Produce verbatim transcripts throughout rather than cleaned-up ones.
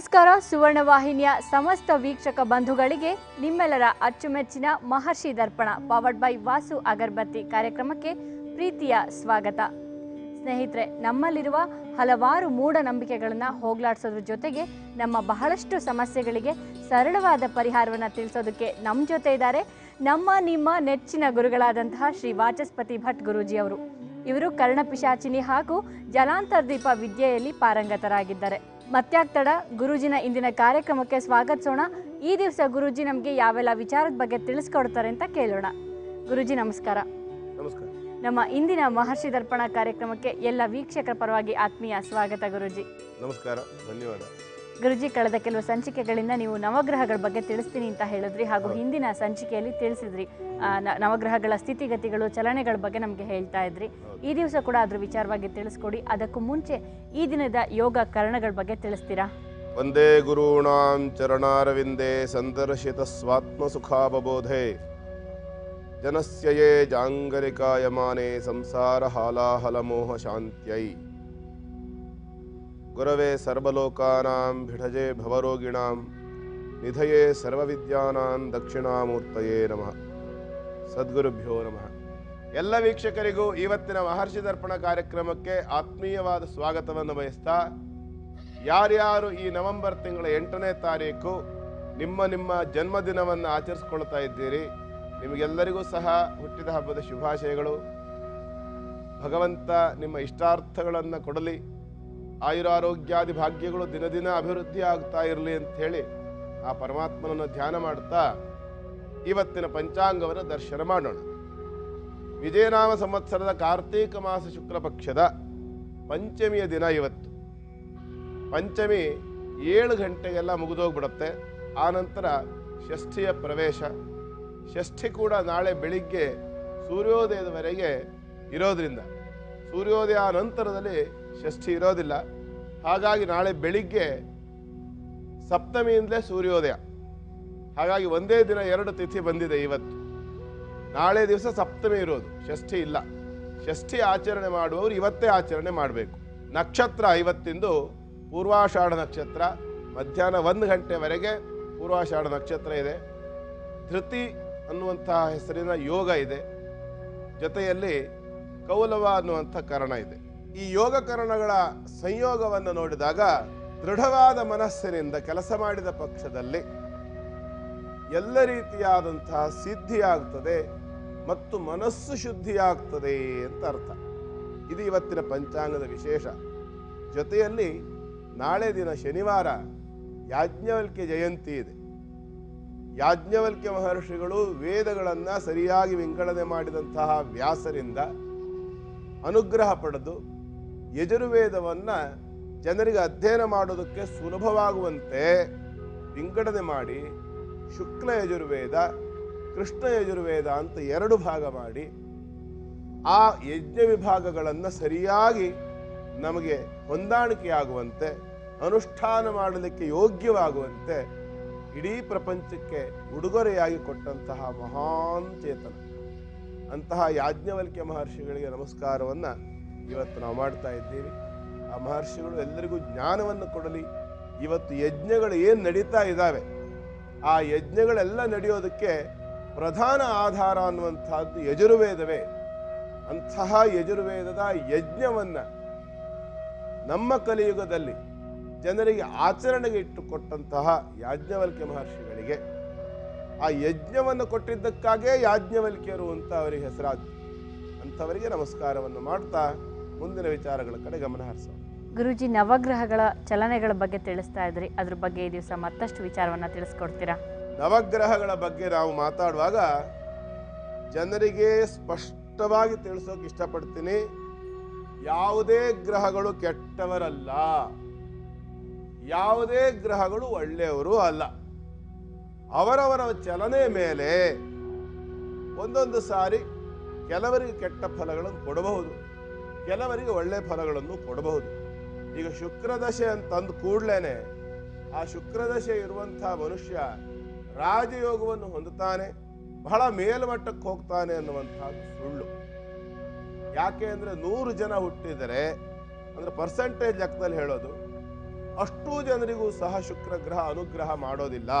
ನಮಸ್ಕಾರ. ಸುವರ್ಣ ವಾಹಿನಿಯ ಸಮಸ್ತ ವೀಕ್ಷಕ ಬಂಧುಗಳಿಗೆ ನಿಮ್ಮೆಲ್ಲರ ಅಚ್ಚುಮೆಚ್ಚಿನ ಮಹರ್ಷಿ ದರ್ಪಣ ಪವರ್ಡ್ ಬೈ ವಾಸು ಅಗರಬತ್ತಿ ಕಾರ್ಯಕ್ರಮಕ್ಕೆ ಪ್ರೀತಿಯ ಸ್ವಾಗತ. ಸ್ನೇಹಿತರೆ, ನಮ್ಮಲ್ಲಿರುವ ಹಲವಾರು ಮೂಢನಂಬಿಕೆಗಳನ್ನು ಹೋಗಲಾಡಿಸೋದ್ರ ಜೊತೆಗೆ ನಮ್ಮ ಬಹಳಷ್ಟು ಸಮಸ್ಯೆಗಳಿಗೆ ಸರಳವಾದ ಪರಿಹಾರವನ್ನು ತಿಳಿಸೋದಕ್ಕೆ ನಮ್ಮ ಜೊತೆ ಇದ್ದಾರೆ ನಮ್ಮ ನಿಮ್ಮ ನೆಚ್ಚಿನ ಗುರುಗಳಾದಂತಹ ಶ್ರೀ ವಾಚಸ್ಪತಿ ಭಟ್ ಗುರೂಜಿ ಅವರು. ಇವರು ಕರ್ಣಪಿಶಾಚಿನಿ ಹಾಗೂ ಜಲಾಂತರ್ದೀಪ ವಿದ್ಯೆಯಲ್ಲಿ ಪಾರಂಗತರಾಗಿದ್ದಾರೆ. ಮತ್ಯಾಕ್ತಡ ಗುರೂಜಿನ ಇಂದಿನ ಕಾರ್ಯಕ್ರಮಕ್ಕೆ ಸ್ವಾಗತಿಸೋಣ. ಈ ದಿವಸ ಗುರೂಜಿ ನಮಗೆ ಯಾವೆಲ್ಲ ವಿಚಾರದ ಬಗ್ಗೆ ತಿಳಿಸ್ಕೊಡ್ತಾರೆ ಅಂತ ಕೇಳೋಣ. ಗುರೂಜಿ ನಮಸ್ಕಾರ. ನಮಸ್ಕಾರ. ನಮ್ಮ ಇಂದಿನ ಮಹರ್ಷಿ ದರ್ಪಣ ಕಾರ್ಯಕ್ರಮಕ್ಕೆ ಎಲ್ಲ ವೀಕ್ಷಕರ ಪರವಾಗಿ ಆತ್ಮೀಯ ಸ್ವಾಗತ ಗುರೂಜಿ. ನಮಸ್ಕಾರ, ಧನ್ಯವಾದ. ಗುರೂಜಿ, ಕಳೆದ ಕೆಲವು ಸಂಚಿಕೆಗಳಿಂದ ನೀವು ನವಗ್ರಹಗಳ ಬಗ್ಗೆ ತಿಳಿಸ್ತೀನಿ ಅಂತ ಹೇಳಿದ್ರಿ, ಹಾಗೂ ಹಿಂದಿನ ಸಂಚಿಕೆಯಲ್ಲಿ ತಿಳಿಸಿದ್ರಿ ನವಗ್ರಹಗಳ ಸ್ಥಿತಿಗತಿಗಳು ಚಲನೆಗಳ ಬಗ್ಗೆ ನಮಗೆ ಹೇಳ್ತಾ ಇದ್ರಿ. ಈ ದಿವಸ ಕೂಡ ಅದ್ರ ವಿಚಾರವಾಗಿ ತಿಳಿಸ್ಕೊಡಿ. ಅದಕ್ಕೂ ಮುಂಚೆ ಈ ದಿನದ ಯೋಗ ಕರಣಗಳ ಬಗ್ಗೆ ತಿಳಿಸ್ತೀರಾ? ವಂದೇ ಗುರುಣಾಂ ಚರಣಾರವಿಂದೇ ಸಂದರ್ಶಿತ ಸ್ವಾತ್ಮ ಸುಖಾವಬೋಧೆ ಜನಸ್ಯಯೇ ಜಾಂಗಲಿಕಾಯಮಾನೆ ಸಂಸಾರ ಹಾಲಾಹಲಮೋಹ ಶಾಂತ್ಯೈ ಗುರವೇ ಸರ್ವಲೋಕಾನಾಂ ಭಿಡಜೆ ಭವರೋಗಿಣಾಂ ನಿಧಯೇ ಸರ್ವವಿದ್ಯಾನಾಂ ದಕ್ಷಿಣಾಮೂರ್ತಯೇ ನಮಃ. ಸದ್ಗುರುಭ್ಯೋ ನಮಃ. ಎಲ್ಲ ವೀಕ್ಷಕರಿಗೂ ಇವತ್ತಿನ ಮಹರ್ಷಿ ದರ್ಪಣ ಕಾರ್ಯಕ್ರಮಕ್ಕೆ ಆತ್ಮೀಯವಾದ ಸ್ವಾಗತವನ್ನು ಬಯಸ್ತಾ, ಯಾರ್ಯಾರು ಈ ನವೆಂಬರ್ ತಿಂಗಳ ಎಂಟನೇ ತಾರೀಕು ನಿಮ್ಮ ನಿಮ್ಮ ಜನ್ಮದಿನವನ್ನು ಆಚರಿಸ್ಕೊಳ್ತಾ ಇದ್ದೀರಿ, ನಿಮಗೆಲ್ಲರಿಗೂ ಸಹ ಹುಟ್ಟಿದ ಹಬ್ಬದ ಶುಭಾಶಯಗಳು. ಭಗವಂತ ನಿಮ್ಮ ಇಷ್ಟಾರ್ಥಗಳನ್ನು ಕೊಡಲಿ, ಆಯುರಾರೋಗ್ಯಾದಿ ಭಾಗ್ಯಗಳು ದಿನ ದಿನ ಅಭಿವೃದ್ಧಿ ಆಗ್ತಾ ಇರಲಿ ಅಂತ ಹೇಳಿ ಆ ಪರಮಾತ್ಮನನ್ನು ಧ್ಯಾನ ಮಾಡ್ತಾ ಇವತ್ತಿನ ಪಂಚಾಂಗವನ್ನು ದರ್ಶನ ಮಾಡೋಣ. ವಿಜಯನಾಮ ಸಂವತ್ಸರದ ಕಾರ್ತೀಕ ಮಾಸ ಶುಕ್ಲ ಪಕ್ಷದ ಪಂಚಮಿಯ ದಿನ ಇವತ್ತು. ಪಂಚಮಿ ಏಳು ಗಂಟೆಗೆಲ್ಲ ಮುಗಿದೋಗ್ಬಿಡುತ್ತೆ. ಆನಂತರ ಷಷ್ಠಿಯ ಪ್ರವೇಶ. ಷಷ್ಠಿ ಕೂಡ ನಾಳೆ ಬೆಳಿಗ್ಗೆ ಸೂರ್ಯೋದಯದವರೆಗೆ ಇರೋದ್ರಿಂದ ಸೂರ್ಯೋದಯ ನಂತರದಲ್ಲಿ ಷಷ್ಠಿ ಇರೋದಿಲ್ಲ. ಹಾಗಾಗಿ ನಾಳೆ ಬೆಳಿಗ್ಗೆ ಸಪ್ತಮಿಯಿಂದಲೇ ಸೂರ್ಯೋದಯ. ಹಾಗಾಗಿ ಒಂದೇ ದಿನ ಎರಡು ತಿಥಿ ಬಂದಿದೆ ಇವತ್ತು. ನಾಳೆ ದಿವಸ ಸಪ್ತಮಿ ಇರೋದು, ಷಷ್ಠಿ ಇಲ್ಲ. ಷಷ್ಠಿ ಆಚರಣೆ ಮಾಡುವವರು ಇವತ್ತೇ ಆಚರಣೆ ಮಾಡಬೇಕು. ನಕ್ಷತ್ರ ಇವತ್ತಿಂದು ಪೂರ್ವಾಷಾಢ ನಕ್ಷತ್ರ. ಮಧ್ಯಾಹ್ನ ಒಂದು ಗಂಟೆವರೆಗೆ ಪೂರ್ವಾಷಾಢ ನಕ್ಷತ್ರ ಇದೆ. ಧೃತಿ ಅನ್ನುವಂತಹ ಹೆಸರಿನ ಯೋಗ ಇದೆ. ಜೊತೆಯಲ್ಲಿ ಕೌಲವ ಅನ್ನುವಂಥ ಕರಣ ಇದೆ. ಈ ಯೋಗ ಕರಣಗಳ ಸಂಯೋಗವನ್ನು ನೋಡಿದಾಗ ದೃಢವಾದ ಮನಸ್ಸಿನಿಂದ ಕೆಲಸ ಮಾಡಿದ ಪಕ್ಷದಲ್ಲಿ ಎಲ್ಲ ರೀತಿಯಾದಂತಹ ಸಿದ್ಧಿಯಾಗ್ತದೆ ಮತ್ತು ಮನಸ್ಸು ಶುದ್ಧಿಯಾಗ್ತದೆ ಅಂತ ಅರ್ಥ. ಇದು ಇವತ್ತಿನ ಪಂಚಾಂಗದ ವಿಶೇಷ. ಜೊತೆಯಲ್ಲಿ ನಾಳೆ ದಿನ ಶನಿವಾರ ಯಾಜ್ಞವಲ್ಕ್ಯ ಜಯಂತಿ ಇದೆ. ಯಾಜ್ಞವಲ್ಕ್ಯ ಮಹರ್ಷಿಗಳು ವೇದಗಳನ್ನು ಸರಿಯಾಗಿ ವಿಂಗಡಣೆ ಮಾಡಿದಂತಹ ವ್ಯಾಸರಿಂದ ಅನುಗ್ರಹ ಪಡೆದು ಯಜುರ್ವೇದವನ್ನು ಜನರಿಗೆ ಅಧ್ಯಯನ ಮಾಡೋದಕ್ಕೆ ಸುಲಭವಾಗುವಂತೆ ವಿಂಗಡಣೆ ಮಾಡಿ ಶುಕ್ಲ ಯಜುರ್ವೇದ, ಕೃಷ್ಣ ಯಜುರ್ವೇದ ಅಂತ ಎರಡು ಭಾಗ ಮಾಡಿ ಆ ಯಜ್ಞ ವಿಭಾಗಗಳನ್ನು ಸರಿಯಾಗಿ ನಮಗೆ ಹೊಂದಾಣಿಕೆಯಾಗುವಂತೆ, ಅನುಷ್ಠಾನ ಮಾಡಲಿಕ್ಕೆ ಯೋಗ್ಯವಾಗುವಂತೆ ಇಡೀ ಪ್ರಪಂಚಕ್ಕೆ ಉಡುಗೊರೆಯಾಗಿ ಕೊಟ್ಟಂತಹ ಮಹಾನ್ ಚೇತನ ಅಂತಹ ಯಾಜ್ಞವಲ್ಕ್ಯ ಮಹರ್ಷಿಗಳಿಗೆ ನಮಸ್ಕಾರವನ್ನು ಇವತ್ತು ನಾವು ಮಾಡ್ತಾ ಇದ್ದೀವಿ. ಆ ಮಹರ್ಷಿಗಳು ಎಲ್ಲರಿಗೂ ಜ್ಞಾನವನ್ನು ಕೊಡಲಿ. ಇವತ್ತು ಯಜ್ಞಗಳು ಏನು ನಡೀತಾ ಇದ್ದಾವೆ, ಆ ಯಜ್ಞಗಳೆಲ್ಲ ನಡೆಯೋದಕ್ಕೆ ಪ್ರಧಾನ ಆಧಾರ ಅನ್ನುವಂಥದ್ದು ಯಜುರ್ವೇದವೇ. ಅಂತಹ ಯಜುರ್ವೇದದ ಯಜ್ಞವನ್ನು ನಮ್ಮ ಕಲಿಯುಗದಲ್ಲಿ ಜನರಿಗೆ ಆಚರಣೆಗೆ ಇಟ್ಟುಕೊಟ್ಟಂತಹ ಯಾಜ್ಞವಲ್ಕ್ಯ ಮಹರ್ಷಿಗಳಿಗೆ, ಆ ಯಜ್ಞವನ್ನು ಕೊಟ್ಟಿದ್ದಕ್ಕಾಗೇ ಯಾಜ್ಞವಲ್ಕ್ಯರು ಅಂತ ಅವರಿಗೆ ಹೆಸರಾದ ಅಂಥವರಿಗೆ ನಮಸ್ಕಾರವನ್ನು ಮಾಡ್ತಾ ಮುಂದಿನ ವಿಚಾರಗಳ ಕಡೆ ಗಮನ ಹರಿಸೋಣ. ಗುರೂಜಿ, ನವಗ್ರಹಗಳ ಚಲನೆಗಳ ಬಗ್ಗೆ ತಿಳಿಸ್ತಾ ಇದ್ರಿ, ಅದ್ರ ಬಗ್ಗೆ ಈ ದಿವಸ ಮತ್ತಷ್ಟು ವಿಚಾರವನ್ನು ತಿಳಿಸ್ಕೊಡ್ತೀರಾ? ನವಗ್ರಹಗಳ ಬಗ್ಗೆ ನಾವು ಮಾತಾಡುವಾಗ ಜನರಿಗೆ ಸ್ಪಷ್ಟವಾಗಿ ತಿಳಿಸೋಕೆ ಇಷ್ಟಪಡ್ತೀನಿ. ಯಾವುದೇ ಗ್ರಹಗಳು ಕೆಟ್ಟವರಲ್ಲ, ಯಾವುದೇ ಗ್ರಹಗಳು ಒಳ್ಳೆಯವರು ಅಲ್ಲ. ಅವರವರ ಚಲನೆ ಮೇಲೆ ಒಂದೊಂದು ಸಾರಿ ಕೆಲವರಿಗೆ ಕೆಟ್ಟ ಫಲಗಳನ್ನು ಕೊಡಬಹುದು, ಕೆಲವರಿಗೆ ಒಳ್ಳೆಯ ಫಲಗಳನ್ನು ಕೊಡಬಹುದು. ಈಗ ಶುಕ್ರದಶೆ ಅಂತಂದು ಕೂಡಲೇ ಆ ಶುಕ್ರದಶೆ ಇರುವಂಥ ಮನುಷ್ಯ ರಾಜಯೋಗವನ್ನು ಹೊಂದುತ್ತಾನೆ, ಬಹಳ ಮೇಲ್ಮಟ್ಟಕ್ಕೆ ಹೋಗ್ತಾನೆ ಅನ್ನುವಂಥದ್ದು ಸುಳ್ಳು. ಯಾಕೆ ಅಂದರೆ ನೂರು ಜನ ಹುಟ್ಟಿದರೆ ಅಂದರೆ ಪರ್ಸೆಂಟೇಜ್ ಲೆಕ್ಕದಲ್ಲಿ ಹೇಳೋದು ಅಷ್ಟೂ ಜನರಿಗೂ ಸಹ ಶುಕ್ರ ಗ್ರಹ ಅನುಗ್ರಹ ಮಾಡೋದಿಲ್ಲ.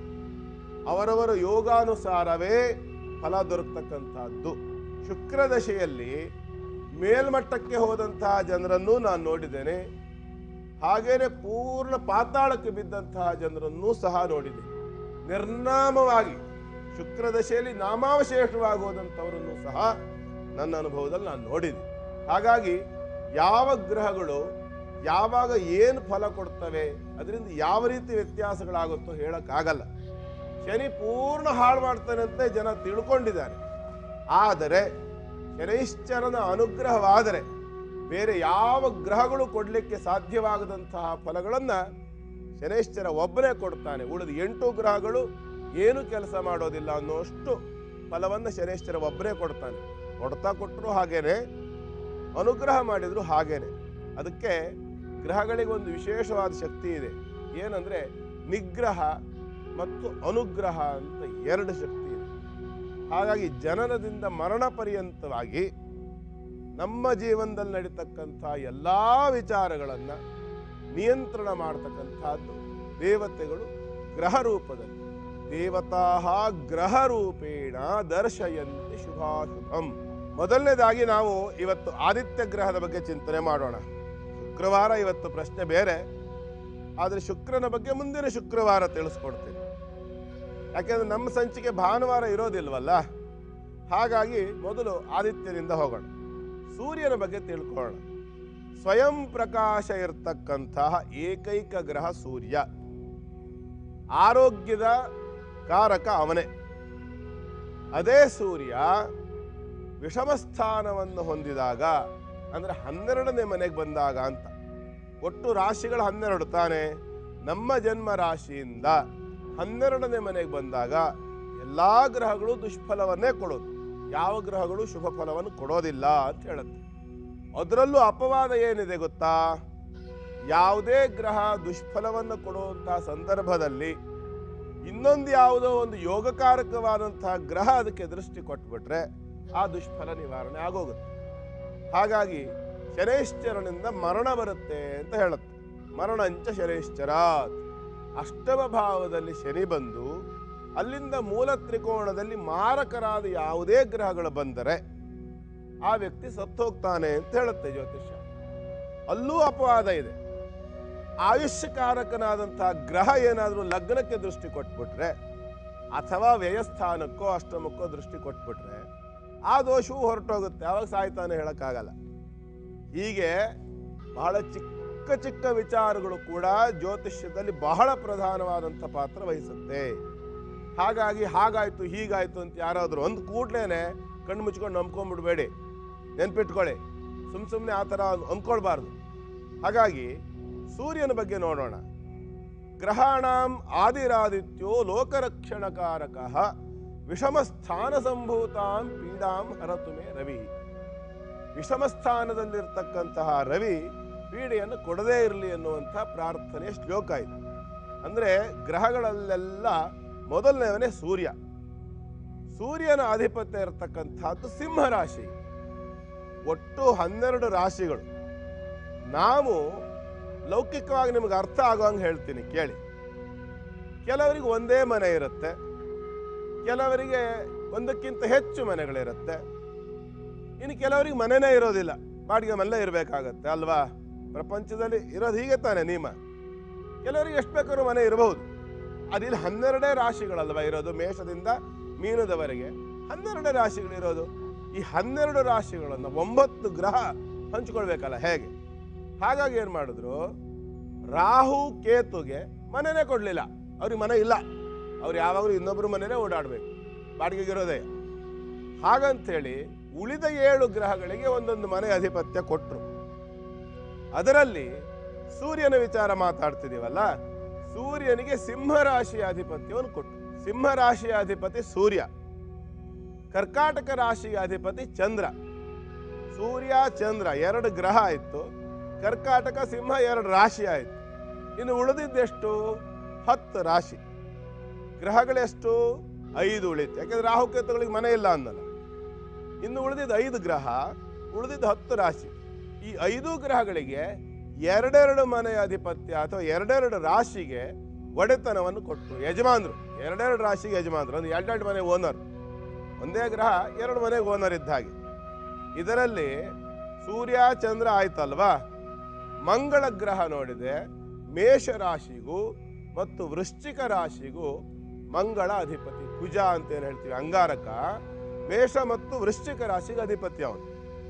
ಅವರವರ ಯೋಗಾನುಸಾರವೇ ಫಲ ದೊರಕತಕ್ಕಂಥದ್ದು. ಶುಕ್ರ ದಶೆಯಲ್ಲಿ ಮೇಲ್ಮಟ್ಟಕ್ಕೆ ಹೋದಂತಹ ಜನರನ್ನೂ ನಾನು ನೋಡಿದ್ದೇನೆ, ಹಾಗೇನೆ ಪೂರ್ಣ ಪಾತಾಳಕ್ಕೆ ಬಿದ್ದಂತಹ ಜನರನ್ನೂ ಸಹ ನೋಡಿದ್ದೇನೆ. ನಿರ್ನಾಮವಾಗಿ ಶುಕ್ರ ದಶೆಯಲ್ಲಿ ನಾಮಾವಶೇಷವಾಗುವುದಂಥವರನ್ನು ಸಹ ನನ್ನ ಅನುಭವದಲ್ಲಿ ನಾನು ನೋಡಿದೆ. ಹಾಗಾಗಿ ಯಾವ ಗ್ರಹಗಳು ಯಾವಾಗ ಏನು ಫಲ ಕೊಡ್ತವೆ, ಅದರಿಂದ ಯಾವ ರೀತಿ ವ್ಯತ್ಯಾಸಗಳಾಗುತ್ತೋ ಹೇಳಕ್ಕಾಗಲ್ಲ. ಶನಿ ಪೂರ್ಣ ಹಾಳು ಮಾಡ್ತಾನೆ ಅಂತ ಜನ ತಿಳ್ಕೊಂಡಿದ್ದಾರೆ. ಆದರೆ ಶನೈಶ್ಚರನ ಅನುಗ್ರಹವಾದರೆ ಬೇರೆ ಯಾವ ಗ್ರಹಗಳು ಕೊಡಲಿಕ್ಕೆ ಸಾಧ್ಯವಾಗದಂತಹ ಫಲಗಳನ್ನು ಶನೈಶ್ಚರ ಒಬ್ಬನೇ ಕೊಡ್ತಾನೆ. ಉಳಿದ ಎಂಟು ಗ್ರಹಗಳು ಏನು ಕೆಲಸ ಮಾಡೋದಿಲ್ಲ ಅನ್ನೋಷ್ಟು ಫಲವನ್ನು ಶನೈಶ್ಚರ ಒಬ್ಬನೇ ಕೊಡ್ತಾನೆ. ಕೊಡ್ತಾ ಕೊಟ್ಟರು ಹಾಗೇನೆ, ಅನುಗ್ರಹ ಮಾಡಿದ್ರು ಹಾಗೇನೆ. ಅದಕ್ಕೆ ಗ್ರಹಗಳಿಗೆ ಒಂದು ವಿಶೇಷವಾದ ಶಕ್ತಿ ಇದೆ. ಏನಂದ್ರೆ ನಿಗ್ರಹ ಮತ್ತು ಅನುಗ್ರಹ ಅಂತ ಎರಡು ಶಕ್ತಿ ಇದೆ. ಹಾಗಾಗಿ ಜನನದಿಂದ ಮರಣ ಪರ್ಯಂತವಾಗಿ ನಮ್ಮ ಜೀವನದಲ್ಲಿ ನಡೀತಕ್ಕಂಥ ಎಲ್ಲ ವಿಚಾರಗಳನ್ನು ನಿಯಂತ್ರಣ ಮಾಡ್ತಕ್ಕಂಥದ್ದು ದೇವತೆಗಳು ಗ್ರಹ ರೂಪದಲ್ಲಿ. ದೇವತಾ ಗ್ರಹ ರೂಪೇಣ ದರ್ಶಯಂತಿ ಶುಭಾಶುಭಂ. ಮೊದಲನೇದಾಗಿ ನಾವು ಇವತ್ತು ಆದಿತ್ಯ ಗ್ರಹದ ಬಗ್ಗೆ ಚಿಂತನೆ ಮಾಡೋಣ. ಶುಕ್ರವಾರ ಇವತ್ತು ಪ್ರಶ್ನೆ ಬೇರೆ, ಆದರೆ ಶುಕ್ರನ ಬಗ್ಗೆ ಮುಂದಿನ ಶುಕ್ರವಾರ ತಿಳಿಸ್ಕೊಡ್ತೀನಿ. ಯಾಕೆಂದ್ರೆ ನಮ್ಮ ಸಂಚಿಕೆ ಭಾನುವಾರ ಇರೋದಿಲ್ವಲ್ಲ, ಹಾಗಾಗಿ ಮೊದಲು ಆದಿತ್ಯನಿಂದ ಹೋಗೋಣ. ಸೂರ್ಯನ ಬಗ್ಗೆ ತಿಳ್ಕೊಳ್ಳೋಣ. ಸ್ವಯಂ ಪ್ರಕಾಶ ಇರತಕ್ಕಂತಹ ಏಕೈಕ ಗ್ರಹ ಸೂರ್ಯ. ಆರೋಗ್ಯದ ಕಾರಕ ಅವನೇ. ಅದೇ ಸೂರ್ಯ ವಿಷಮಸ್ಥಾನವನ್ನು ಹೊಂದಿದಾಗ, ಅಂದ್ರೆ ಹನ್ನೆರಡನೇ ಮನೆಗೆ ಬಂದಾಗ ಅಂತ. ಒಟ್ಟು ರಾಶಿಗಳು ಹನ್ನೆರಡು ತಾನೆ. ನಮ್ಮ ಜನ್ಮ ರಾಶಿಯಿಂದ ಹನ್ನೆರಡನೇ ಮನೆಗೆ ಬಂದಾಗ ಎಲ್ಲಾ ಗ್ರಹಗಳು ದುಷ್ಫಲವನ್ನೇ ಕೊಡೋದು, ಯಾವ ಗ್ರಹಗಳು ಶುಭ ಫಲವನ್ನು ಕೊಡೋದಿಲ್ಲ ಅಂತ ಹೇಳುತ್ತೆ. ಅದರಲ್ಲೂ ಅಪವಾದ ಏನಿದೆ ಗೊತ್ತಾ? ಯಾವುದೇ ಗ್ರಹ ದುಷ್ಫಲವನ್ನು ಕೊಡುವಂತಹ ಸಂದರ್ಭದಲ್ಲಿ ಇನ್ನೊಂದು ಯಾವುದೋ ಒಂದು ಯೋಗಕಾರಕವಾದಂತಹ ಗ್ರಹ ಅದಕ್ಕೆ ದೃಷ್ಟಿ ಕೊಟ್ಬಿಟ್ರೆ ಆ ದುಷ್ಫಲ ನಿವಾರಣೆ ಆಗೋಗುತ್ತೆ. ಹಾಗಾಗಿ ಶನೈಶ್ಚರನಿಂದ ಮರಣ ಬರುತ್ತೆ ಅಂತ ಹೇಳುತ್ತೆ. ಮರಣಂಚ ಶನೈಶ್ಚರ. ಅಷ್ಟಮ ಭಾವದಲ್ಲಿ ಶನಿ ಬಂದು ಅಲ್ಲಿಂದ ಮೂಲ ತ್ರಿಕೋಣದಲ್ಲಿ ಮಾರಕರಾದ ಯಾವುದೇ ಗ್ರಹಗಳು ಬಂದರೆ ಆ ವ್ಯಕ್ತಿ ಸತ್ತು ಹೋಗ್ತಾನೆ ಅಂತ ಹೇಳುತ್ತೆ ಜ್ಯೋತಿಷ್ಯ. ಅಲ್ಲೂ ಅಪವಾದ ಇದೆ. ಆಯುಷ್ಯಕಾರಕನಾದಂತಹ ಗ್ರಹ ಏನಾದರೂ ಲಗ್ನಕ್ಕೆ ದೃಷ್ಟಿ ಕೊಟ್ಬಿಟ್ರೆ ಅಥವಾ ವ್ಯಯಸ್ಥಾನಕ್ಕೋ ಅಷ್ಟಮಕ್ಕೋ ದೃಷ್ಟಿ ಕೊಟ್ಬಿಟ್ರೆ ಆ ದೋಷವೂ ಹೊರಟೋಗುತ್ತೆ, ಅವಾಗ ಸಾಯ್ತಾನೆ ಹೇಳಕ್ಕಾಗಲ್ಲ. ಹೀಗೆ ಬಹಳ ಚಿಕ್ಕ ಚಿಕ್ಕ ವಿಚಾರಗಳು ಕೂಡ ಜ್ಯೋತಿಷ್ಯದಲ್ಲಿ ಬಹಳ ಪ್ರಧಾನವಾದಂಥ ಪಾತ್ರ ವಹಿಸುತ್ತೆ. ಹಾಗಾಗಿ ಹಾಗಾಯ್ತು ಹೀಗಾಯ್ತು ಅಂತ ಯಾರಾದರೂ ಒಂದು ಕೂಡ್ಲೇನೆ ಕಣ್ಣು ಮುಚ್ಕೊಂಡು ನಂಬ್ಕೊಂಡ್ಬಿಡ್ಬೇಡಿ, ನೆನ್ಪಿಟ್ಕೊಳ್ಳಿ. ಸುಮ್ ಸುಮ್ಮನೆ ಆ ಥರ ಅಂದ್ಕೊಳ್ಬಾರ್ದು. ಹಾಗಾಗಿ ಸೂರ್ಯನ ಬಗ್ಗೆ ನೋಡೋಣ. ಗ್ರಹಾಣಾಂ ಆದಿರಾದಿತ್ಯೋ ಲೋಕರಕ್ಷಣಕಾರಕ ವಿಷಮಸ್ಥಾನ ಸಂಭೂತಾಂ ಪೀಡಾಂ ಹರತು ಮೇ ರವಿ. ವಿಷಮಸ್ಥಾನದಲ್ಲಿರ್ತಕ್ಕಂತಹ ರವಿ ಪೀಡೆಯನ್ನು ಕೊಡದೇ ಇರಲಿ ಅನ್ನುವಂಥ ಪ್ರಾರ್ಥನೆ ಶ್ಲೋಕ ಇದೆ. ಅಂದರೆ ಗ್ರಹಗಳಲ್ಲೆಲ್ಲ ಮೊದಲನೇವನೇ ಸೂರ್ಯ. ಸೂರ್ಯನ ಆಧಿಪತ್ಯ ಇರತಕ್ಕಂಥದ್ದು ಸಿಂಹರಾಶಿ. ಒಟ್ಟು ಹನ್ನೆರಡು ರಾಶಿಗಳು. ನಾವು ಲೌಕಿಕವಾಗಿ ನಿಮಗೆ ಅರ್ಥ ಆಗೋಂಗೆ ಹೇಳ್ತೀನಿ ಕೇಳಿ. ಕೆಲವರಿಗೆ ಒಂದೇ ಮನೆ ಇರುತ್ತೆ, ಕೆಲವರಿಗೆ ಒಂದಕ್ಕಿಂತ ಹೆಚ್ಚು ಮನೆಗಳಿರುತ್ತೆ, ಇನ್ನು ಕೆಲವರಿಗೆ ಮನೆನೇ ಇರೋದಿಲ್ಲ, ಬಾಡಿಗೆ ಮನೆ ಇರಬೇಕಾಗತ್ತೆ ಅಲ್ವಾ? ಪ್ರಪಂಚದಲ್ಲಿ ಇರೋದು ಹೀಗೆ ತಾನೆ ನಿಯಮ. ಕೆಲವರಿಗೆ ಎಷ್ಟು ಬೇಕಾದ್ರೂ ಮನೆ ಇರಬಹುದು. ಅದಿಲ್ಲಿ ಹನ್ನೆರಡೇ ರಾಶಿಗಳಲ್ವಾ ಇರೋದು, ಮೇಷದಿಂದ ಮೀನದವರೆಗೆ ಹನ್ನೆರಡೇ ರಾಶಿಗಳಿರೋದು. ಈ ಹನ್ನೆರಡು ರಾಶಿಗಳನ್ನು ಒಂಬತ್ತು ಗ್ರಹ ಹಂಚಿಕೊಳ್ಬೇಕಲ್ಲ, ಹೇಗೆ? ಹಾಗಾಗಿ ಏನು ಮಾಡಿದ್ರು, ರಾಹು ಕೇತುಗೆ ಮನೆನೇ ಕೊಡಲಿಲ್ಲ. ಅವ್ರಿಗೆ ಮನೆ ಇಲ್ಲ, ಅವ್ರು ಯಾವಾಗಲೂ ಇನ್ನೊಬ್ಬರು ಮನೆಯೇ ಓಡಾಡಬೇಕು, ಬಾಡಿಗೆಗಿರೋದೇ. ಹಾಗಂತೇಳಿ ಉಳಿದ ಏಳು ಗ್ರಹಗಳಿಗೆ ಒಂದೊಂದು ಮನೆ ಅಧಿಪತ್ಯ ಕೊಟ್ಟರು. ಅದರಲ್ಲಿ ಸೂರ್ಯನ ವಿಚಾರ ಮಾತಾಡ್ತಿದ್ದೀವಲ್ಲ, ಸೂರ್ಯನಿಗೆ ಸಿಂಹರಾಶಿಯ ಅಧಿಪತ್ಯವನ್ನು ಕೊಟ್ಟರು. ಸಿಂಹರಾಶಿಯ ಅಧಿಪತಿ ಸೂರ್ಯ, ಕರ್ಕಾಟಕ ರಾಶಿಯ ಅಧಿಪತಿ ಚಂದ್ರ. ಸೂರ್ಯ ಚಂದ್ರ ಎರಡು ಗ್ರಹ ಆಯಿತು. ಕರ್ಕಾಟಕ ಸಿಂಹ ಎರಡು ರಾಶಿ ಆಯಿತು. ಇನ್ನು ಉಳಿದಿದ್ದೆಷ್ಟು? ಹತ್ತು ರಾಶಿ. ಗ್ರಹಗಳೆಷ್ಟು? ಐದು ಉಳಿತು. ಯಾಕೆಂದ್ರೆ ರಾಹುಕೇತುಗಳಿಗೆ ಮನೆ ಇಲ್ಲ ಅನ್ನಲ್ಲ. ಇನ್ನು ಉಳಿದಿದ್ದು ಐದು ಗ್ರಹ, ಉಳಿದಿದ್ದು ಹತ್ತು ರಾಶಿ. ಈ ಐದು ಗ್ರಹಗಳಿಗೆ ಎರಡೆರಡು ಮನೆಯ ಅಧಿಪತ್ಯ ಅಥವಾ ಎರಡೆರಡು ರಾಶಿಗೆ ಒಡೆತನವನ್ನು ಕೊಟ್ಟು ಯಜಮಾನರು ಎರಡೆರಡು ರಾಶಿಗೆ ಯಜಮಾನರು ಅಂದ್ರೆ ಎರಡೆರಡು ಮನೆ ಓನರ್. ಒಂದೇ ಗ್ರಹ ಎರಡು ಮನೆಗೆ ಓನರ್ ಇದ್ದ ಹಾಗೆ. ಇದರಲ್ಲಿ ಸೂರ್ಯ ಚಂದ್ರ ಆಯ್ತಲ್ವಾ, ಮಂಗಳ ಗ್ರಹ ನೋಡಿದೆ ಮೇಷ ರಾಶಿಗೂ ಮತ್ತು ವೃಶ್ಚಿಕ ರಾಶಿಗೂ ಮಂಗಳ ಅಧಿಪತಿ. ಕುಜ ಅಂತ ಏನು ಹೇಳ್ತೀವಿ, ಅಂಗಾರಕ ಮೇಷ ಮತ್ತು ವೃಶ್ಚಿಕ ರಾಶಿಗೆ ಅಧಿಪತಿ ಅವನು.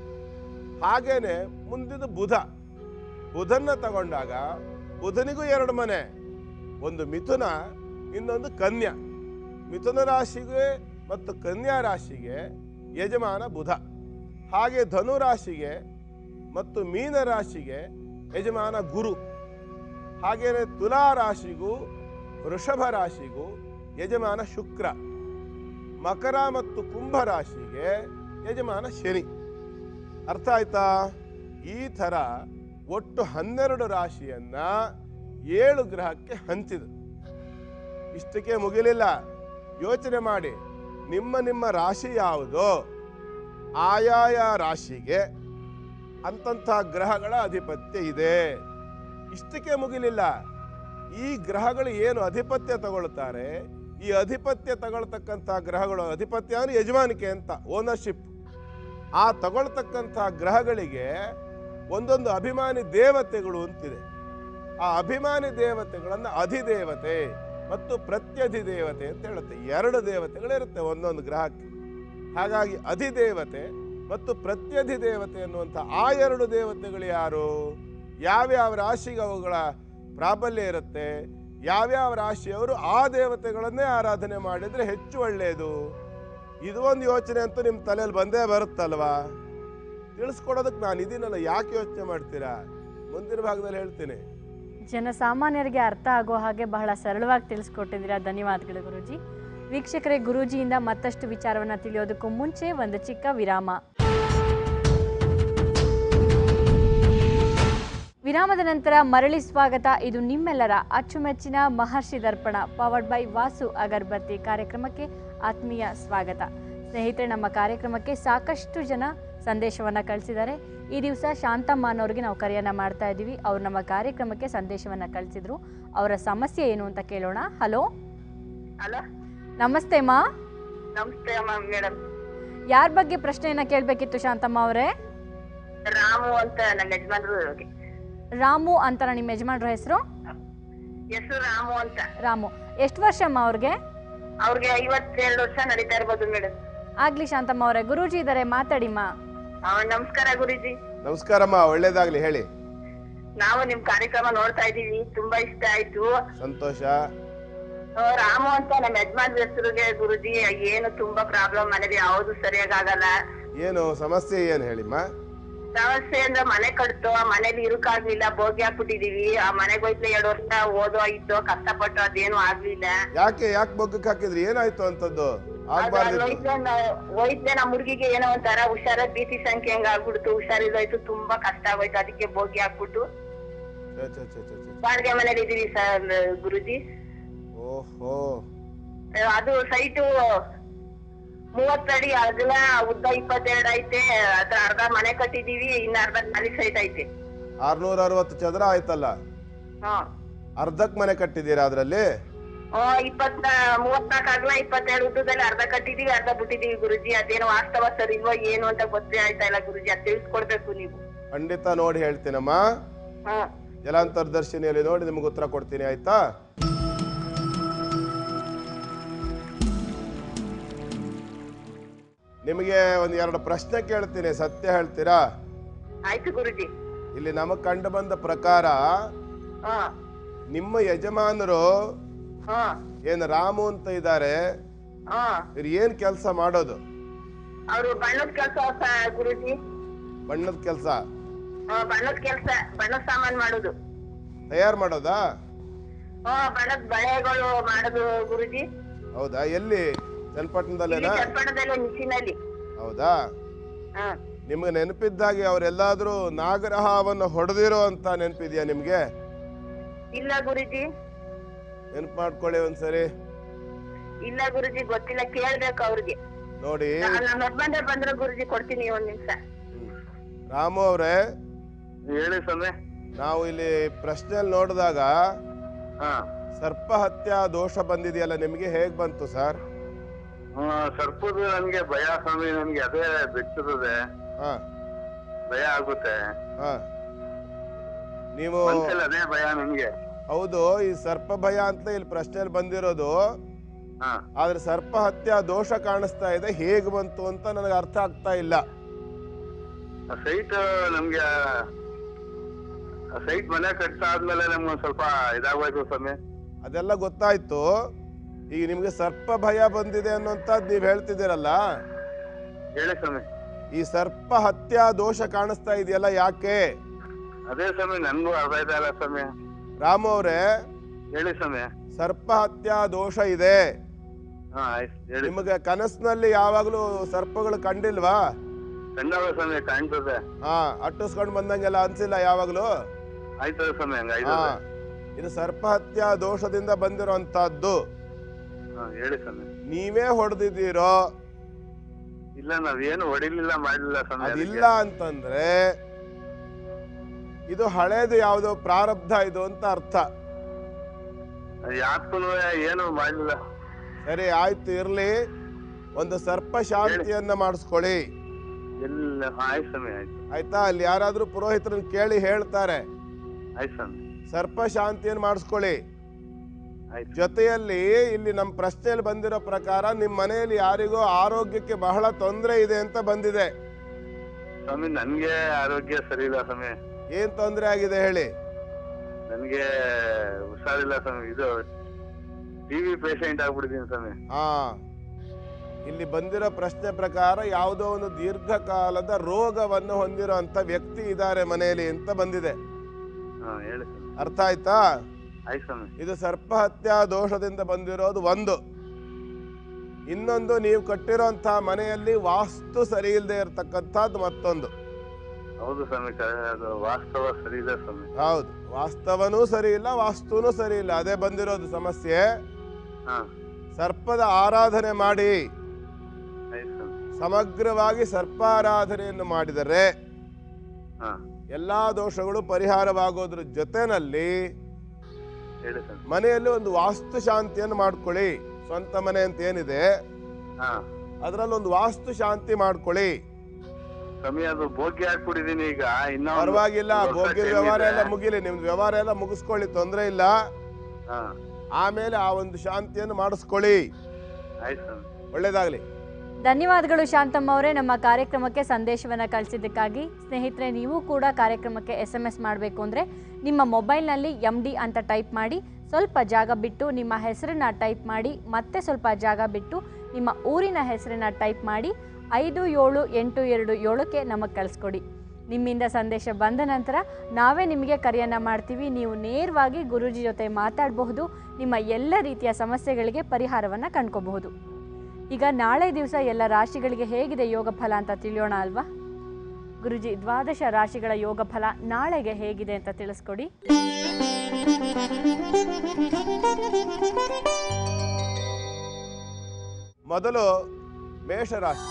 ಹಾಗೇನೆ ಮುಂದಿನ ಬುಧ, ಬುಧನ್ನ ತಗೊಂಡಾಗ ಬುಧನಿಗೂ ಎರಡು ಮನೆ, ಒಂದು ಮಿಥುನ ಇನ್ನೊಂದು ಕನ್ಯಾ. ಮಿಥುನ ರಾಶಿಗೆ ಮತ್ತು ಕನ್ಯಾ ರಾಶಿಗೆ ಯಜಮಾನ ಬುಧ. ಹಾಗೆ ಧನು ರಾಶಿಗೆ ಮತ್ತು ಮೀನ ರಾಶಿಗೆ ಯಜಮಾನ ಗುರು. ಹಾಗೇನೆ ತುಲಾ ರಾಶಿಗೂ ವೃಷಭ ರಾಶಿಗೂ ಯಜಮಾನ ಶುಕ್ರ. ಮಕರ ಮತ್ತು ಕುಂಭ ರಾಶಿಗೆ ಯಜಮಾನ ಶನಿ. ಅರ್ಥ ಆಯ್ತಾ? ಈ ಥರ ಒಟ್ಟು ಹನ್ನೆರಡು ರಾಶಿಯನ್ನ ಏಳು ಗ್ರಹಕ್ಕೆ ಹಂಚಿದ. ಇಷ್ಟಕ್ಕೆ ಮುಗಿಲಿಲ್ಲ, ಯೋಚನೆ ಮಾಡಿ. ನಿಮ್ಮ ನಿಮ್ಮ ರಾಶಿ ಯಾವುದೋ ಆಯಾಯ ರಾಶಿಗೆ ಅಂತಂಥ ಗ್ರಹಗಳ ಅಧಿಪತ್ಯ ಇದೆ. ಇಷ್ಟಕ್ಕೆ ಮುಗಿಲಿಲ್ಲ. ಈ ಗ್ರಹಗಳು ಏನು ಅಧಿಪತ್ಯ ತಗೊಳ್ತಾರೆ, ಈ ಅಧಿಪತ್ಯ ತಗೊಳ್ತಕ್ಕಂಥ ಗ್ರಹಗಳು, ಅಧಿಪತ್ಯ ಅಂದ್ರೆ ಯಜಮಾನಿಕೆ ಅಂತ, ಓನರ್ಶಿಪ್. ಆ ತಗೊಳ್ತಕ್ಕಂಥ ಗ್ರಹಗಳಿಗೆ ಒಂದೊಂದು ಅಭಿಮಾನಿ ದೇವತೆಗಳು ಅಂತಿದೆ. ಆ ಅಭಿಮಾನಿ ದೇವತೆಗಳನ್ನು ಅಧಿದೇವತೆ ಮತ್ತು ಪ್ರತ್ಯಧಿದೇವತೆ ಅಂತ ಹೇಳುತ್ತೆ. ಎರಡು ದೇವತೆಗಳಿರುತ್ತೆ ಒಂದೊಂದು ಗ್ರಹಕ್ಕೆ. ಹಾಗಾಗಿ ಅಧಿದೇವತೆ ಮತ್ತು ಪ್ರತ್ಯಧಿದೇವತೆ ಅನ್ನುವಂಥ ಆ ಎರಡು ದೇವತೆಗಳು ಯಾರು, ಯಾವ್ಯಾವ ರಾಶಿಗೆ ಅವುಗಳ ಪ್ರಾಬಲ್ಯ ಇರುತ್ತೆ, ಯಾವ್ಯಾವ ರಾಶಿಯವರು ಆ ದೇವತೆಗಳನ್ನೇ ಆರಾಧನೆ ಮಾಡಿದರೆ ಹೆಚ್ಚು ಒಳ್ಳೆಯದು. ಇದು ಒಂದು ಯೋಚನೆ ಅಂತೂ ನಿಮ್ಮ ತಲೆಯಲ್ಲಿ ಬಂದೇ ಬರುತ್ತಲ್ವಾ. ತಿಳಿಸ್ಕೊಡೋದಕ್ಕೆ ನಾನು ಇದೀನಲ್ಲ, ಯಾಕೆ ಯೋಚನೆ ಮಾಡ್ತೀರಾ? ಮುಂದಿನ ಭಾಗದಲ್ಲಿ ಹೇಳ್ತೀನಿ. ಜನಸಾಮಾನ್ಯರಿಗೆ ಅರ್ಥ ಆಗೋ ಹಾಗೆ ಬಹಳ ಸರಳವಾಗಿ ತಿಳಿಸ್ಕೊಟ್ಟಿದ್ದೀರಾ. ಧನ್ಯವಾದಗಳು ಗುರೂಜಿ. ವೀಕ್ಷಕರೇ, ಗುರೂಜಿಯಿಂದ ಮತ್ತಷ್ಟು ವಿಚಾರವನ್ನು ತಿಳಿಯೋದಕ್ಕೂ ಮುಂಚೆ ಒಂದು ಚಿಕ್ಕ ವಿರಾಮ. ವಿರಾಮದ ನಂತರ ಮರಳಿ ಸ್ವಾಗತ. ಇದು ನಿಮ್ಮೆಲ್ಲರ ಅಚ್ಚುಮೆಚ್ಚಿನ ಮಹರ್ಷಿ ದರ್ಪಣ ಪವರ್ಡ್ ಬೈ ವಾಸು ಅಗರಬತ್ತಿ ಕಾರ್ಯಕ್ರಮಕ್ಕೆ ಆತ್ಮೀಯ ಸ್ವಾಗತ. ಸ್ನೇಹಿತರೆ, ನಮ್ಮ ಕಾರ್ಯಕ್ರಮಕ್ಕೆ ಸಾಕಷ್ಟು ಜನ ಸಂದೇಶವನ್ನು ಕಳಿಸಿದ್ದಾರೆ. ಈ ದಿವಸ ಶಾಂತಮ್ಮ ಅನ್ನೋರಿಗೆ ನಾವು ಕರೆಯನ್ನು ಮಾಡ್ತಾ ಇದ್ದೀವಿ. ಅವರು ನಮ್ಮ ಕಾರ್ಯಕ್ರಮಕ್ಕೆ ಸಂದೇಶವನ್ನು ಕಳಿಸಿದ್ರು. ಅವರ ಸಮಸ್ಯೆ ಏನು ಅಂತ ಕೇಳೋಣ. ಹಲೋ ಹಲೋ, ನಮಸ್ತೆ ಮಾ. ನಮಸ್ತೆ ಅಮ್ಮ ಮೇಡಮ್. ಯಾರ ಬಗ್ಗೆ ಪ್ರಶ್ನೆಯನ್ನ ಕೇಳಬೇಕಿತ್ತು ಶಾಂತಮ್ಮ ಅವರೇ? ರಾಮು ಅಂತ ನಮ್ಮ ಯಜಮಾನ್ರು. ರಾಮು ಅಂತ ನಿಮ್ಮ ಯಜಮಾನ್ರ ಹೆಸರು? ಹೆಸರು ರಾಮು ಅಂತ. ರಾಮು. ಎಷ್ಟು ವರ್ಷ ಅಮ್ಮ ಅವ್ರಿಗೆ? ಅವ್ರಿಗೆ ಐವತ್ತೆರಡು ವರ್ಷ ನಡೀತಾ ಇರ್ಬೋದು ಮೇಡಮ್. ಆಗ್ಲಿ ಶಾಂತಮ್ಮ ಅವರೇ, ಗುರೂಜಿ ಇದ್ದಾರೆ, ಮಾತಾಡಿಮ್ಮ. ನಮಸ್ಕಾರ ಗುರೂಜಿ. ನಮಸ್ಕಾರಮ್ಮ, ಒಳ್ಳೇದಾಗ್ಲಿ, ಹೇಳಿ. ನಾವು ನಿಮ್ ಕಾರ್ಯಕ್ರಮ ನೋಡ್ತಾ ಇದೀವಿ, ತುಂಬಾ ಇಷ್ಟ ಆಯ್ತು. ಸಂತೋಷ. ರಾಮು ಅಂತ ನಮ್ಮ ಯಜಮಾನ್ ಹೆಸರುಗೆ ಗುರೂಜಿ ಏನು ತುಂಬಾ ಪ್ರಾಬ್ಲಮ್, ಮನೇಲಿ ಯಾವ್ದು ಸರಿಯಾಗಿ ಆಗಲ್ಲ. ಏನು ಸಮಸ್ಯೆ, ಏನು ಹೇಳಿಮ್ಮ? ಸಮಸ್ಯೆ ಅಂದ್ರೆ ಮನೆ ಕಟ್ತು, ಆ ಮನೇಲಿ ಇರುಕಾಗ್ಲಿಲ್ಲ, ಬೋಗಿ ಹಾಕ್ಬಿಟ್ಟಿದೀವಿ. ಆ ಮನೆಗೆ ಹೋಯ್ತು ಎರಡು ವರ್ಷ ಓದೋ ಇದ್ದೋ ಕಷ್ಟಪಟ್ಟು ಅದೇನು ಆಗ್ಲಿಲ್ಲ. ಯಾಕೆ ಯಾಕೆ ಬೊಗ್ಗಕ್ಕೆ ಹಾಕಿದ್ರಿ? ಏನಾಯ್ತು ಅಂತದ್ದು? ಹೋಯ್ತೆ ನಮ್ಮ ಹುಡುಗಿಗೆ ಏನೋ ಒಂಥರ ಹುಷಾರ ಬಿ ಪಿ ಸಂಖ್ಯೆ ಹೆಂಗ ಆಗ್ಬಿಡ್ತು, ಹುಷಾರಿದೋಯ್ತು, ತುಂಬಾ ಕಷ್ಟ ಆಗೋಯ್ತು. ಅದಕ್ಕೆ ಬೋಗಿ ಹಾಕ್ಬಿಟ್ಟು ಬಾಡಿಗೆ ಮನೇಲಿ ಇದೀವಿ ಸರ್ ಗುರುಜಿ. ಓಹೋ. ಅದು ಸೈಟು ಮೂವತ್ತಡಿ ಅಗಲ, ಉದ್ದ ಇಪ್ಪತ್ತೆರಡು ಐತೆ. ಅದ್ರ ಅರ್ಧ ಮನೆ ಕಟ್ಟಿದೀವಿ, ಇನ್ನ ಅರ್ಧ ಖಾಲಿ ಸೈಟ್ ಐತೆ. ಆರ್ನೂರ ಅರವತ್ತು ಚದರ ಆಯ್ತಲ್ಲ? ಹಾ, ಅರ್ಧಕ್ ಮನೆ ಕಟ್ಟಿದ್ದೀರಾ ಅದ್ರಲ್ಲಿ? ಇಪ್ಪತ್ ಮೂವತ್ನಾಲ್ಕು ಅಗಲ ಇಪ್ಪತ್ತೆರಡು ಉದ್ದದಲ್ಲಿ ಅರ್ಧ ಕಟ್ಟಿದೀವಿ, ಅರ್ಧ ಬಿಟ್ಟಿದೀವಿ ಗುರುಜಿ. ಅದೇನು ವಾಸ್ತವ ಸರ್ ಇಲ್ವೋ ಏನು ಅಂತ ಗೊತ್ತೇ ಆಯ್ತಾ ಇಲ್ಲ ಗುರುಜಿ, ಅದ್ ತಿಳಿಸ್ಕೊಡ್ಬೇಕು ನೀವು. ಖಂಡಿತ ನೋಡಿ ಹೇಳ್ತೀನಮ್ಮ. ಹಾ, ಜಲಾಂತರ್ದರ್ಶಿನಿಯಲ್ಲಿ ನೋಡಿ ನಿಮ್ಗೆ ಉತ್ತರ ಕೊಡ್ತೀನಿ, ಆಯ್ತಾ? ನಿಮಗೆ ಒಂದ್ ಎರಡು ಪ್ರಶ್ನೆ ಕೇಳ್ತೀನಿ, ಸತ್ಯ ಹೇಳ್ತೀರಾ? ಆಯ್ತು ಗುರುಜಿ. ಇಲ್ಲಿ ನಮಗ್ ಕಂಡು ಬಂದ ಪ್ರಕಾರ ಹಾ, ನಿಮ್ಮ ಯಜಮಾನರು ಹಾ, ಏನ್ ರಾಮು ಅಂತ ಇದ್ದಾರೆ, ಹಾ, ಇವ್ರು ಏನ್ ಕೆಲಸ ಮಾಡೋದು? ಅವ್ರು ಬಣ್ಣದ ಕೆಲಸ ಗುರುಜಿ. ಬಣ್ಣದ ಕೆಲಸ? ಬಣ್ಣದ ಕೆಲಸ, ಬಣ್ಣದ ಸಾಮಾನ್ ಮಾಡೋದು. ತಯಾರು ಮಾಡೋದಾ? ಹಾ, ಬಣ್ಣದ ಬಳೆಗಳು ಮಾಡೋದು ಗುರುಜಿ. ಹೌದಾ? ಎಲ್ಲಿ? ಚನ್ನಪಟ್ಟಣದಲ್ಲೇನಾ? ಚನ್ನಪಟ್ಟಣದಲ್ಲಿ ಮಿಷಿನಲ್ಲಿ. ಹೌದಾ? ಹಾ, ನಿಮ್ಗೆ ನೆನಪಿದ್ದಾಗೆ ಅವ್ರೆಲ್ಲಾದ್ರೂ ನಾಗರಹವನ್ನು ಹೊಡೆದಿರೋ ಅಂತ ನೆನಪಿದ್ಯಾ ನಿಮ್ಗೆ? ಇಲ್ಲ ಗುರುಜಿ. ನೆನಪು ಮಾಡ್ಕೊಳ್ಳಿ ಒಂದ್ಸರಿ. ಇಲ್ಲ ಗುರುಜಿ, ಗೊತ್ತಿಲ್ಲ, ಕೇಳ್ಬೇಕು ಅವ್ರಿಗೆ. ನೋಡಿ, ನಮ್ಮ ಬಂದ್ರೆ ಬಂದ್ರೆ ಗುರುಜಿ ಕೊಡ್ತೀನಿ ಒಂದ್ ನಿಮಿಷ. ರಾಮು ಅವ್ರೆ, ಹೇಳಿ ಸ್ವಾಮಿ. ನಾವು ಇಲ್ಲಿ ಪ್ರಶ್ನೆಯಲ್ಲಿ ನೋಡಿದಾಗ ಹಾ ಸರ್ಪ ಹತ್ಯಾ ದೋಷ ಬಂದಿದೆಯಲ್ಲ, ನಿಮಗೆ ಹೇಗ್ ಬಂತು ಸರ್? ಸರ್ಪದ ನನ್ಗೆ ಭಯ ಸ್ವಾಮಿ, ನನ್ಗೆ ಅದೇ ಬಿಡ್ತದೆ, ಹಾ ಭಯ ಆಗುತ್ತೆ. ಹಾ ನೀವು ಮನ್ಸಲ್ಲಿ ಅದೇ ಭಯ ನನ್ಗೆ. ಹೌದು, ಈ ಸರ್ಪ ಭಯ ಅಂತ ಇಲ್ಲಿ ಪ್ರಶ್ನೆಯಲ್ಲಿ ಬಂದಿರೋದು. ಹಾ ಆದ್ರೆ ಸರ್ಪ ಹತ್ಯಾ ದೋಷ ಕಾಣಿಸ್ತಾ ಇದೆ, ಹೇಗ್ ಬಂತು ಅಂತ ನನಗೆ ಅರ್ಥ ಆಗ್ತಾ ಇಲ್ಲ. ಸೈಟ್ ನಮ್ಗೆ ಸೈಟ್ ಮನೆ ಕಟ್ತಾ ಆದ್ಮೇಲೆ ನಮ್ಗೆ ಸ್ವಲ್ಪ ಇದಾಗೋಯ್ತು ಸ್ವಾಮಿ. ಅದೆಲ್ಲ ಗೊತ್ತಾಯ್ತು. ಈಗ ನಿಮ್ಗೆ ಸರ್ಪ ಭಯ ಬಂದಿದೆ ಅನ್ನೋಂಥದ್ದು ನೀವ್ ಹೇಳ್ತಿದ್ದೀರಲ್ಲ, ಹೇಳಿ ಸ್ವಾಮಿ. ಈ ಸರ್ಪ ಹತ್ಯಾ ದೋಷ ಕಾಣಿಸ್ತಾ ಇದೆಯಲ್ಲ, ಯಾಕೆ? ಅದೇ ಸ್ವಾಮಿ, ನನ್ಗೂ ಅರ್ಥ ಆಯ್ತಾ ಇಲ್ಲ ಸ್ವಾಮಿ. ರಾಮು ಅವ್ರೆ, ಹೇಳಿ ಸ್ವಾಮಿ. ಸರ್ಪ ಹತ್ಯಾ ದೋಷ ಇದೆ. ಹಾ ಆಯ್ತು ಹೇಳಿ. ನಿಮಗೆ ಕನಸಿನಲ್ಲಿ ಯಾವಾಗ್ಲೂ ಸರ್ಪಗಳು ಕಂಡಿಲ್ವಾ? ಕಂಡವ ಸ್ವಾಮಿ, ಕಾಣ್ತದೆ. ಹಾ, ಅಟ್ಟಿಸ್ಕೊಂಡ್ ಬಂದಂಗೆಲ್ಲ ಅನ್ಸಿಲ್ಲ ಯಾವಾಗ್ಲೂ? ಆಯ್ತದೆ ಸ್ವಾಮಿ, ಹಂಗ ಹಾ, ಆಯ್ತದೆ. ಇದು ಸರ್ಪ ಹತ್ಯಾ ದೋಷದಿಂದ ಬಂದಿರೋಂತಹದ್ದು. ಹಾ ಹೇಳಿ ಸ್ವಾಮಿ. ನೀವೇ ಹೊಡೆದಿದ್ದೀರೋ? ಇಲ್ಲ, ನಾವೇನು ಹೊಡಿಲಿಲ್ಲ ಮಾಡಲಿಲ್ಲ ಸ್ವಾಮಿ. ಅದಿಲ್ಲ ಅಂತಂದ್ರೆ ಇದು ಹಳೇದು ಯಾವ್ದೋ ಪ್ರಾರಬ್ಧ ಇದು ಅಂತ ಅರ್ಥ. ಯಾಕೂ ಏನು ಮಾಡಲಿಲ್ಲ. ಸರಿ, ಆಯ್ತು, ಇರ್ಲಿ. ಒಂದು ಸರ್ಪ ಶಾಂತಿಯನ್ನ ಮಾಡಿಸ್ಕೊಳ್ಳಿ. ಎಲ್ಲ ಆಯ್ತು ಸ್ವಾಮಿ, ಆಯ್ತು. ಆಯ್ತಾ? ಅಲ್ಲಿ ಯಾರಾದ್ರೂ ಪುರೋಹಿತರನ್ನ ಕೇಳಿ ಹೇಳ್ತಾರೆ. ಆಯ್ತು ಸ್ವಾಮಿ. ಸರ್ಪ ಶಾಂತಿಯನ್ನು ಮಾಡಿಸ್ಕೊಳ್ಳಿ. ಆಯ್ತು. ಜೊತೆಯಲ್ಲಿ ಇಲ್ಲಿ ನಮ್ಮ ಪ್ರಶ್ನೆಯಲ್ಲಿ ಬಂದಿರೋ ಪ್ರಕಾರ ನಿಮ್ಮ ಮನೆಯಲ್ಲಿ ಯಾರಿಗೋ ಆರೋಗ್ಯಕ್ಕೆ ಬಹಳ ತೊಂದರೆ ಇದೆ ಅಂತ ಬಂದಿದೆ. ಸ್ವಾಮಿ, ನನ್ಗೆ ಆರೋಗ್ಯ ಸರಿ ಇಲ್ಲ ಸ್ವಾಮಿ. ಏನ್ ತೊಂದರೆ ಆಗಿದೆ ಹೇಳಿ? ನನ್ಗೆ ಹುಷಾರಿಲ್ಲ ಸ್ವಾಮಿ. ಇದು ಟಿವಿ ಪೇಷಂಟ್ ಆಗ್ಬಿಟ್ಟಿದೀನಿ ಸ್ವಾಮಿ. ಹಾ, ಇಲ್ಲಿ ಬಂದಿರೋ ಪ್ರಶ್ನೆ ಪ್ರಕಾರ ಯಾವುದೋ ಒಂದು ದೀರ್ಘಕಾಲದ ರೋಗವನ್ನು ಹೊಂದಿರೋ ಅಂತ ವ್ಯಕ್ತಿ ಇದ್ದಾರೆ ಮನೆಯಲ್ಲಿ ಅಂತ ಬಂದಿದೆ. ಹಾ ಹೇಳಿ ಸ್ವಾಮಿ. ಅರ್ಥ ಆಯ್ತಾ? ಆಯ್ತು ಸ್ವಾಮಿ. ಇದು ಸರ್ಪ ಹತ್ಯಾ ದೋಷದಿಂದ ಬಂದಿರೋದು ಒಂದು. ಇನ್ನೊಂದು, ನೀವು ಕಟ್ಟಿರೋಂತಹ ಮನೆಯಲ್ಲಿ ವಾಸ್ತು ಸರಿ ಇಲ್ಲದೆ ಇರತಕ್ಕಂಥದ್ದು ಮತ್ತೊಂದು. ಹೌದು ಸ್ವಾಮಿ, ಅದು ವಾಸ್ತವ ಸರಿ ಇದೆ ಸ್ವಾಮಿ. ಹೌದು, ವಾಸ್ತವನೂ ಸರಿ ಇಲ್ಲ, ವಾಸ್ತುನೂ ಸರಿ ಇಲ್ಲ, ಅದೇ ಬಂದಿರೋದು ಸಮಸ್ಯೆ. ಹಾ ಸರ್ಪದ ಆರಾಧನೆ ಮಾಡಿ. ಆಯ್ತು ಸ್ವಾಮಿ. ಸಮಗ್ರವಾಗಿ ಸರ್ಪಾರಾಧನೆಯನ್ನು ಮಾಡಿದರೆ ಹಾ ಎಲ್ಲಾ ದೋಷಗಳು ಪರಿಹಾರವಾಗೋದ್ರ ಜೊತೆನಲ್ಲಿ ಹೇಳಿ ಸ್ವಾಮಿ. ಮನೆಯಲ್ಲಿ ಒಂದು ವಾಸ್ತು ಶಾಂತಿಯನ್ನು ಮಾಡ್ಕೊಳ್ಳಿ. ಸ್ವಂತ ಮನೆ ಅಂತ ಏನಿದೆ ಹಾ ಅದರಲ್ಲಿ ಒಂದು ವಾಸ್ತು ಶಾಂತಿ ಮಾಡ್ಕೊಳ್ಳಿ. ಸ್ವಾಮಿ, ಅದು ಭೋಗ್ಯ ಹಾಕ್ಬಿಟ್ಟಿದೀನಿ ಈಗ. ಇನ್ನ ಒಂದು ಪರವಾಗಿಲ್ಲ, ವರ್ಷ ಭೋಗ್ಯದ time ವ್ಯವಹಾರ ಇದೆ. ಎಲ್ಲ ಮುಗಿಲಿ, ನಿಮ್ದು ವ್ಯವಹಾರ ಎಲ್ಲ ಮುಗಿಸ್ಕೊಳ್ಳಿ, ತೊಂದರೆ ಇಲ್ಲ. ಹಾ ಆಮೇಲೆ ಆ ಒಂದು ಶಾಂತಿಯನ್ನು ಮಾಡಿಸ್ಕೊಳ್ಳಿ. ಆಯ್ತು ಸ್ವಾಮಿ. ಒಳ್ಳೇದಾಗ್ಲಿ. ಧನ್ಯವಾದಗಳು ಶಾಂತಮ್ಮ ಅವರೇ, ನಮ್ಮ ಕಾರ್ಯಕ್ರಮಕ್ಕೆ ಸಂದೇಶವನ್ನು ಕಳಿಸಿದ್ದಕ್ಕಾಗಿ. ಸ್ನೇಹಿತರೆ, ನೀವು ಕೂಡ ಕಾರ್ಯಕ್ರಮಕ್ಕೆ ಎಸ್ ಎಮ್ ಎಸ್ ಮಾಡಬೇಕು ಅಂದರೆ ನಿಮ್ಮ ಮೊಬೈಲ್ನಲ್ಲಿ ಎಮ್ ಡಿ ಅಂತ ಟೈಪ್ ಮಾಡಿ, ಸ್ವಲ್ಪ ಜಾಗ ಬಿಟ್ಟು ನಿಮ್ಮ ಹೆಸರನ್ನ ಟೈಪ್ ಮಾಡಿ, ಮತ್ತೆ ಸ್ವಲ್ಪ ಜಾಗ ಬಿಟ್ಟು ನಿಮ್ಮ ಊರಿನ ಹೆಸರನ್ನ ಟೈಪ್ ಮಾಡಿ ಐದು ಏಳು ಎಂಟು ಎರಡು ಏಳಕ್ಕೆ ನಮಗೆ ಕಳಿಸ್ಕೊಡಿ. ನಿಮ್ಮಿಂದ ಸಂದೇಶ ಬಂದ ನಂತರ ನಾವೇ ನಿಮಗೆ ಕರೆಯನ್ನು ಮಾಡ್ತೀವಿ. ನೀವು ನೇರವಾಗಿ ಗುರೂಜಿ ಜೊತೆ ಮಾತಾಡಬಹುದು. ನಿಮ್ಮ ಎಲ್ಲ ರೀತಿಯ ಸಮಸ್ಯೆಗಳಿಗೆ ಪರಿಹಾರವನ್ನು ಕಂಡ್ಕೋಬಹುದು. ಈಗ ನಾಳೆ ದಿವಸ ಎಲ್ಲ ರಾಶಿಗಳಿಗೆ ಹೇಗಿದೆ ಯೋಗ ಫಲ ಅಂತ ತಿಳಿಯೋಣ ಅಲ್ವಾ? ಗುರುಜಿ, ದ್ವಾದಶ ರಾಶಿಗಳ ಯೋಗ ಫಲ ನಾಳೆಗೆ ಹೇಗಿದೆ ಅಂತ ತಿಳಿಸ್ಕೊಡಿ. ಮೊದಲು ಮೇಷರಾಶಿ.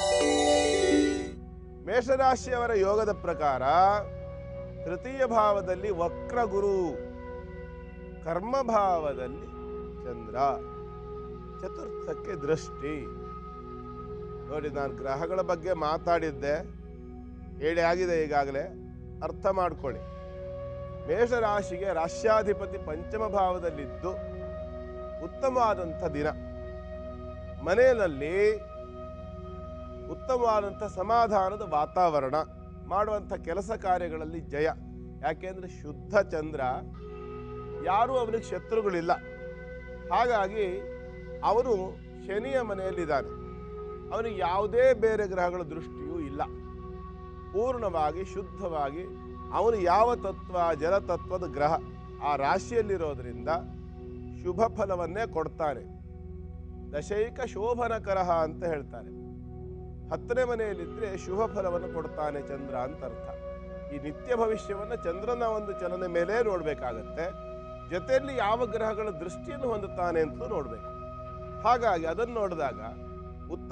ಮೇಷರಾಶಿಯವರ ಯೋಗದ ಪ್ರಕಾರ ತೃತೀಯ ಭಾವದಲ್ಲಿ ವಕ್ರ ಗುರು, ಕರ್ಮ ಭಾವದಲ್ಲಿ ಚಂದ್ರ, ಚತುರ್ಥಕ್ಕೆ ದೃಷ್ಟಿ. ನೋಡಿ, ನಾನು ಗ್ರಹಗಳ ಬಗ್ಗೆ ಮಾತಾಡಿದ್ದೆ, ಹೇಳಿ ಆಗಿದೆ ಈಗಾಗಲೇ, ಅರ್ಥ ಮಾಡ್ಕೊಳ್ಳಿ. ಮೇಷರಾಶಿಗೆ ರಾಶ್ಯಾಧಿಪತಿ ಪಂಚಮ ಭಾವದಲ್ಲಿದ್ದು ಉತ್ತಮವಾದಂಥ ದಿನ. ಮನೆಯಲ್ಲಿ ಉತ್ತಮವಾದಂಥ ಸಮಾಧಾನದ ವಾತಾವರಣ, ಮಾಡುವಂಥ ಕೆಲಸ ಕಾರ್ಯಗಳಲ್ಲಿ ಜಯ. ಯಾಕೆಂದ್ರೆ ಶುದ್ಧ ಚಂದ್ರ, ಯಾರೂ ಅವನಿಗೆ ಶತ್ರುಗಳಿಲ್ಲ. ಹಾಗಾಗಿ ಅವನು ಶನಿಯ ಮನೆಯಲ್ಲಿದ್ದಾನೆ. ಅವನಿಗೆ ಯಾವುದೇ ಬೇರೆ ಗ್ರಹಗಳ ದೃಷ್ಟಿಯೂ ಇಲ್ಲ. ಪೂರ್ಣವಾಗಿ ಶುದ್ಧವಾಗಿ ಅವನು ಯಾವ ತತ್ವ, ಜಲತತ್ವದ ಗ್ರಹ ಆ ರಾಶಿಯಲ್ಲಿರೋದ್ರಿಂದ ಶುಭ ಫಲವನ್ನೇ ಕೊಡ್ತಾನೆ. ದಶೈಕ ಶೋಭನಕರಹ ಅಂತ ಹೇಳ್ತಾರೆ. ಹತ್ತನೇ ಮನೆಯಲ್ಲಿದ್ದರೆ ಶುಭ ಫಲವನ್ನು ಕೊಡ್ತಾನೆ ಚಂದ್ರ ಅಂತ ಅರ್ಥ. ಈ ನಿತ್ಯ ಭವಿಷ್ಯವನ್ನು ಚಂದ್ರನ ಒಂದು ಚಲನೆ ಮೇಲೆ ನೋಡಬೇಕಾಗತ್ತೆ. ಜೊತೆಯಲ್ಲಿ ಯಾವ ಗ್ರಹಗಳ ದೃಷ್ಟಿಯನ್ನು ಹೊಂದುತ್ತಾನೆ ಅಂತಲೂ ನೋಡಬೇಕು. ಹಾಗಾಗಿ ಅದನ್ನು ನೋಡಿದಾಗ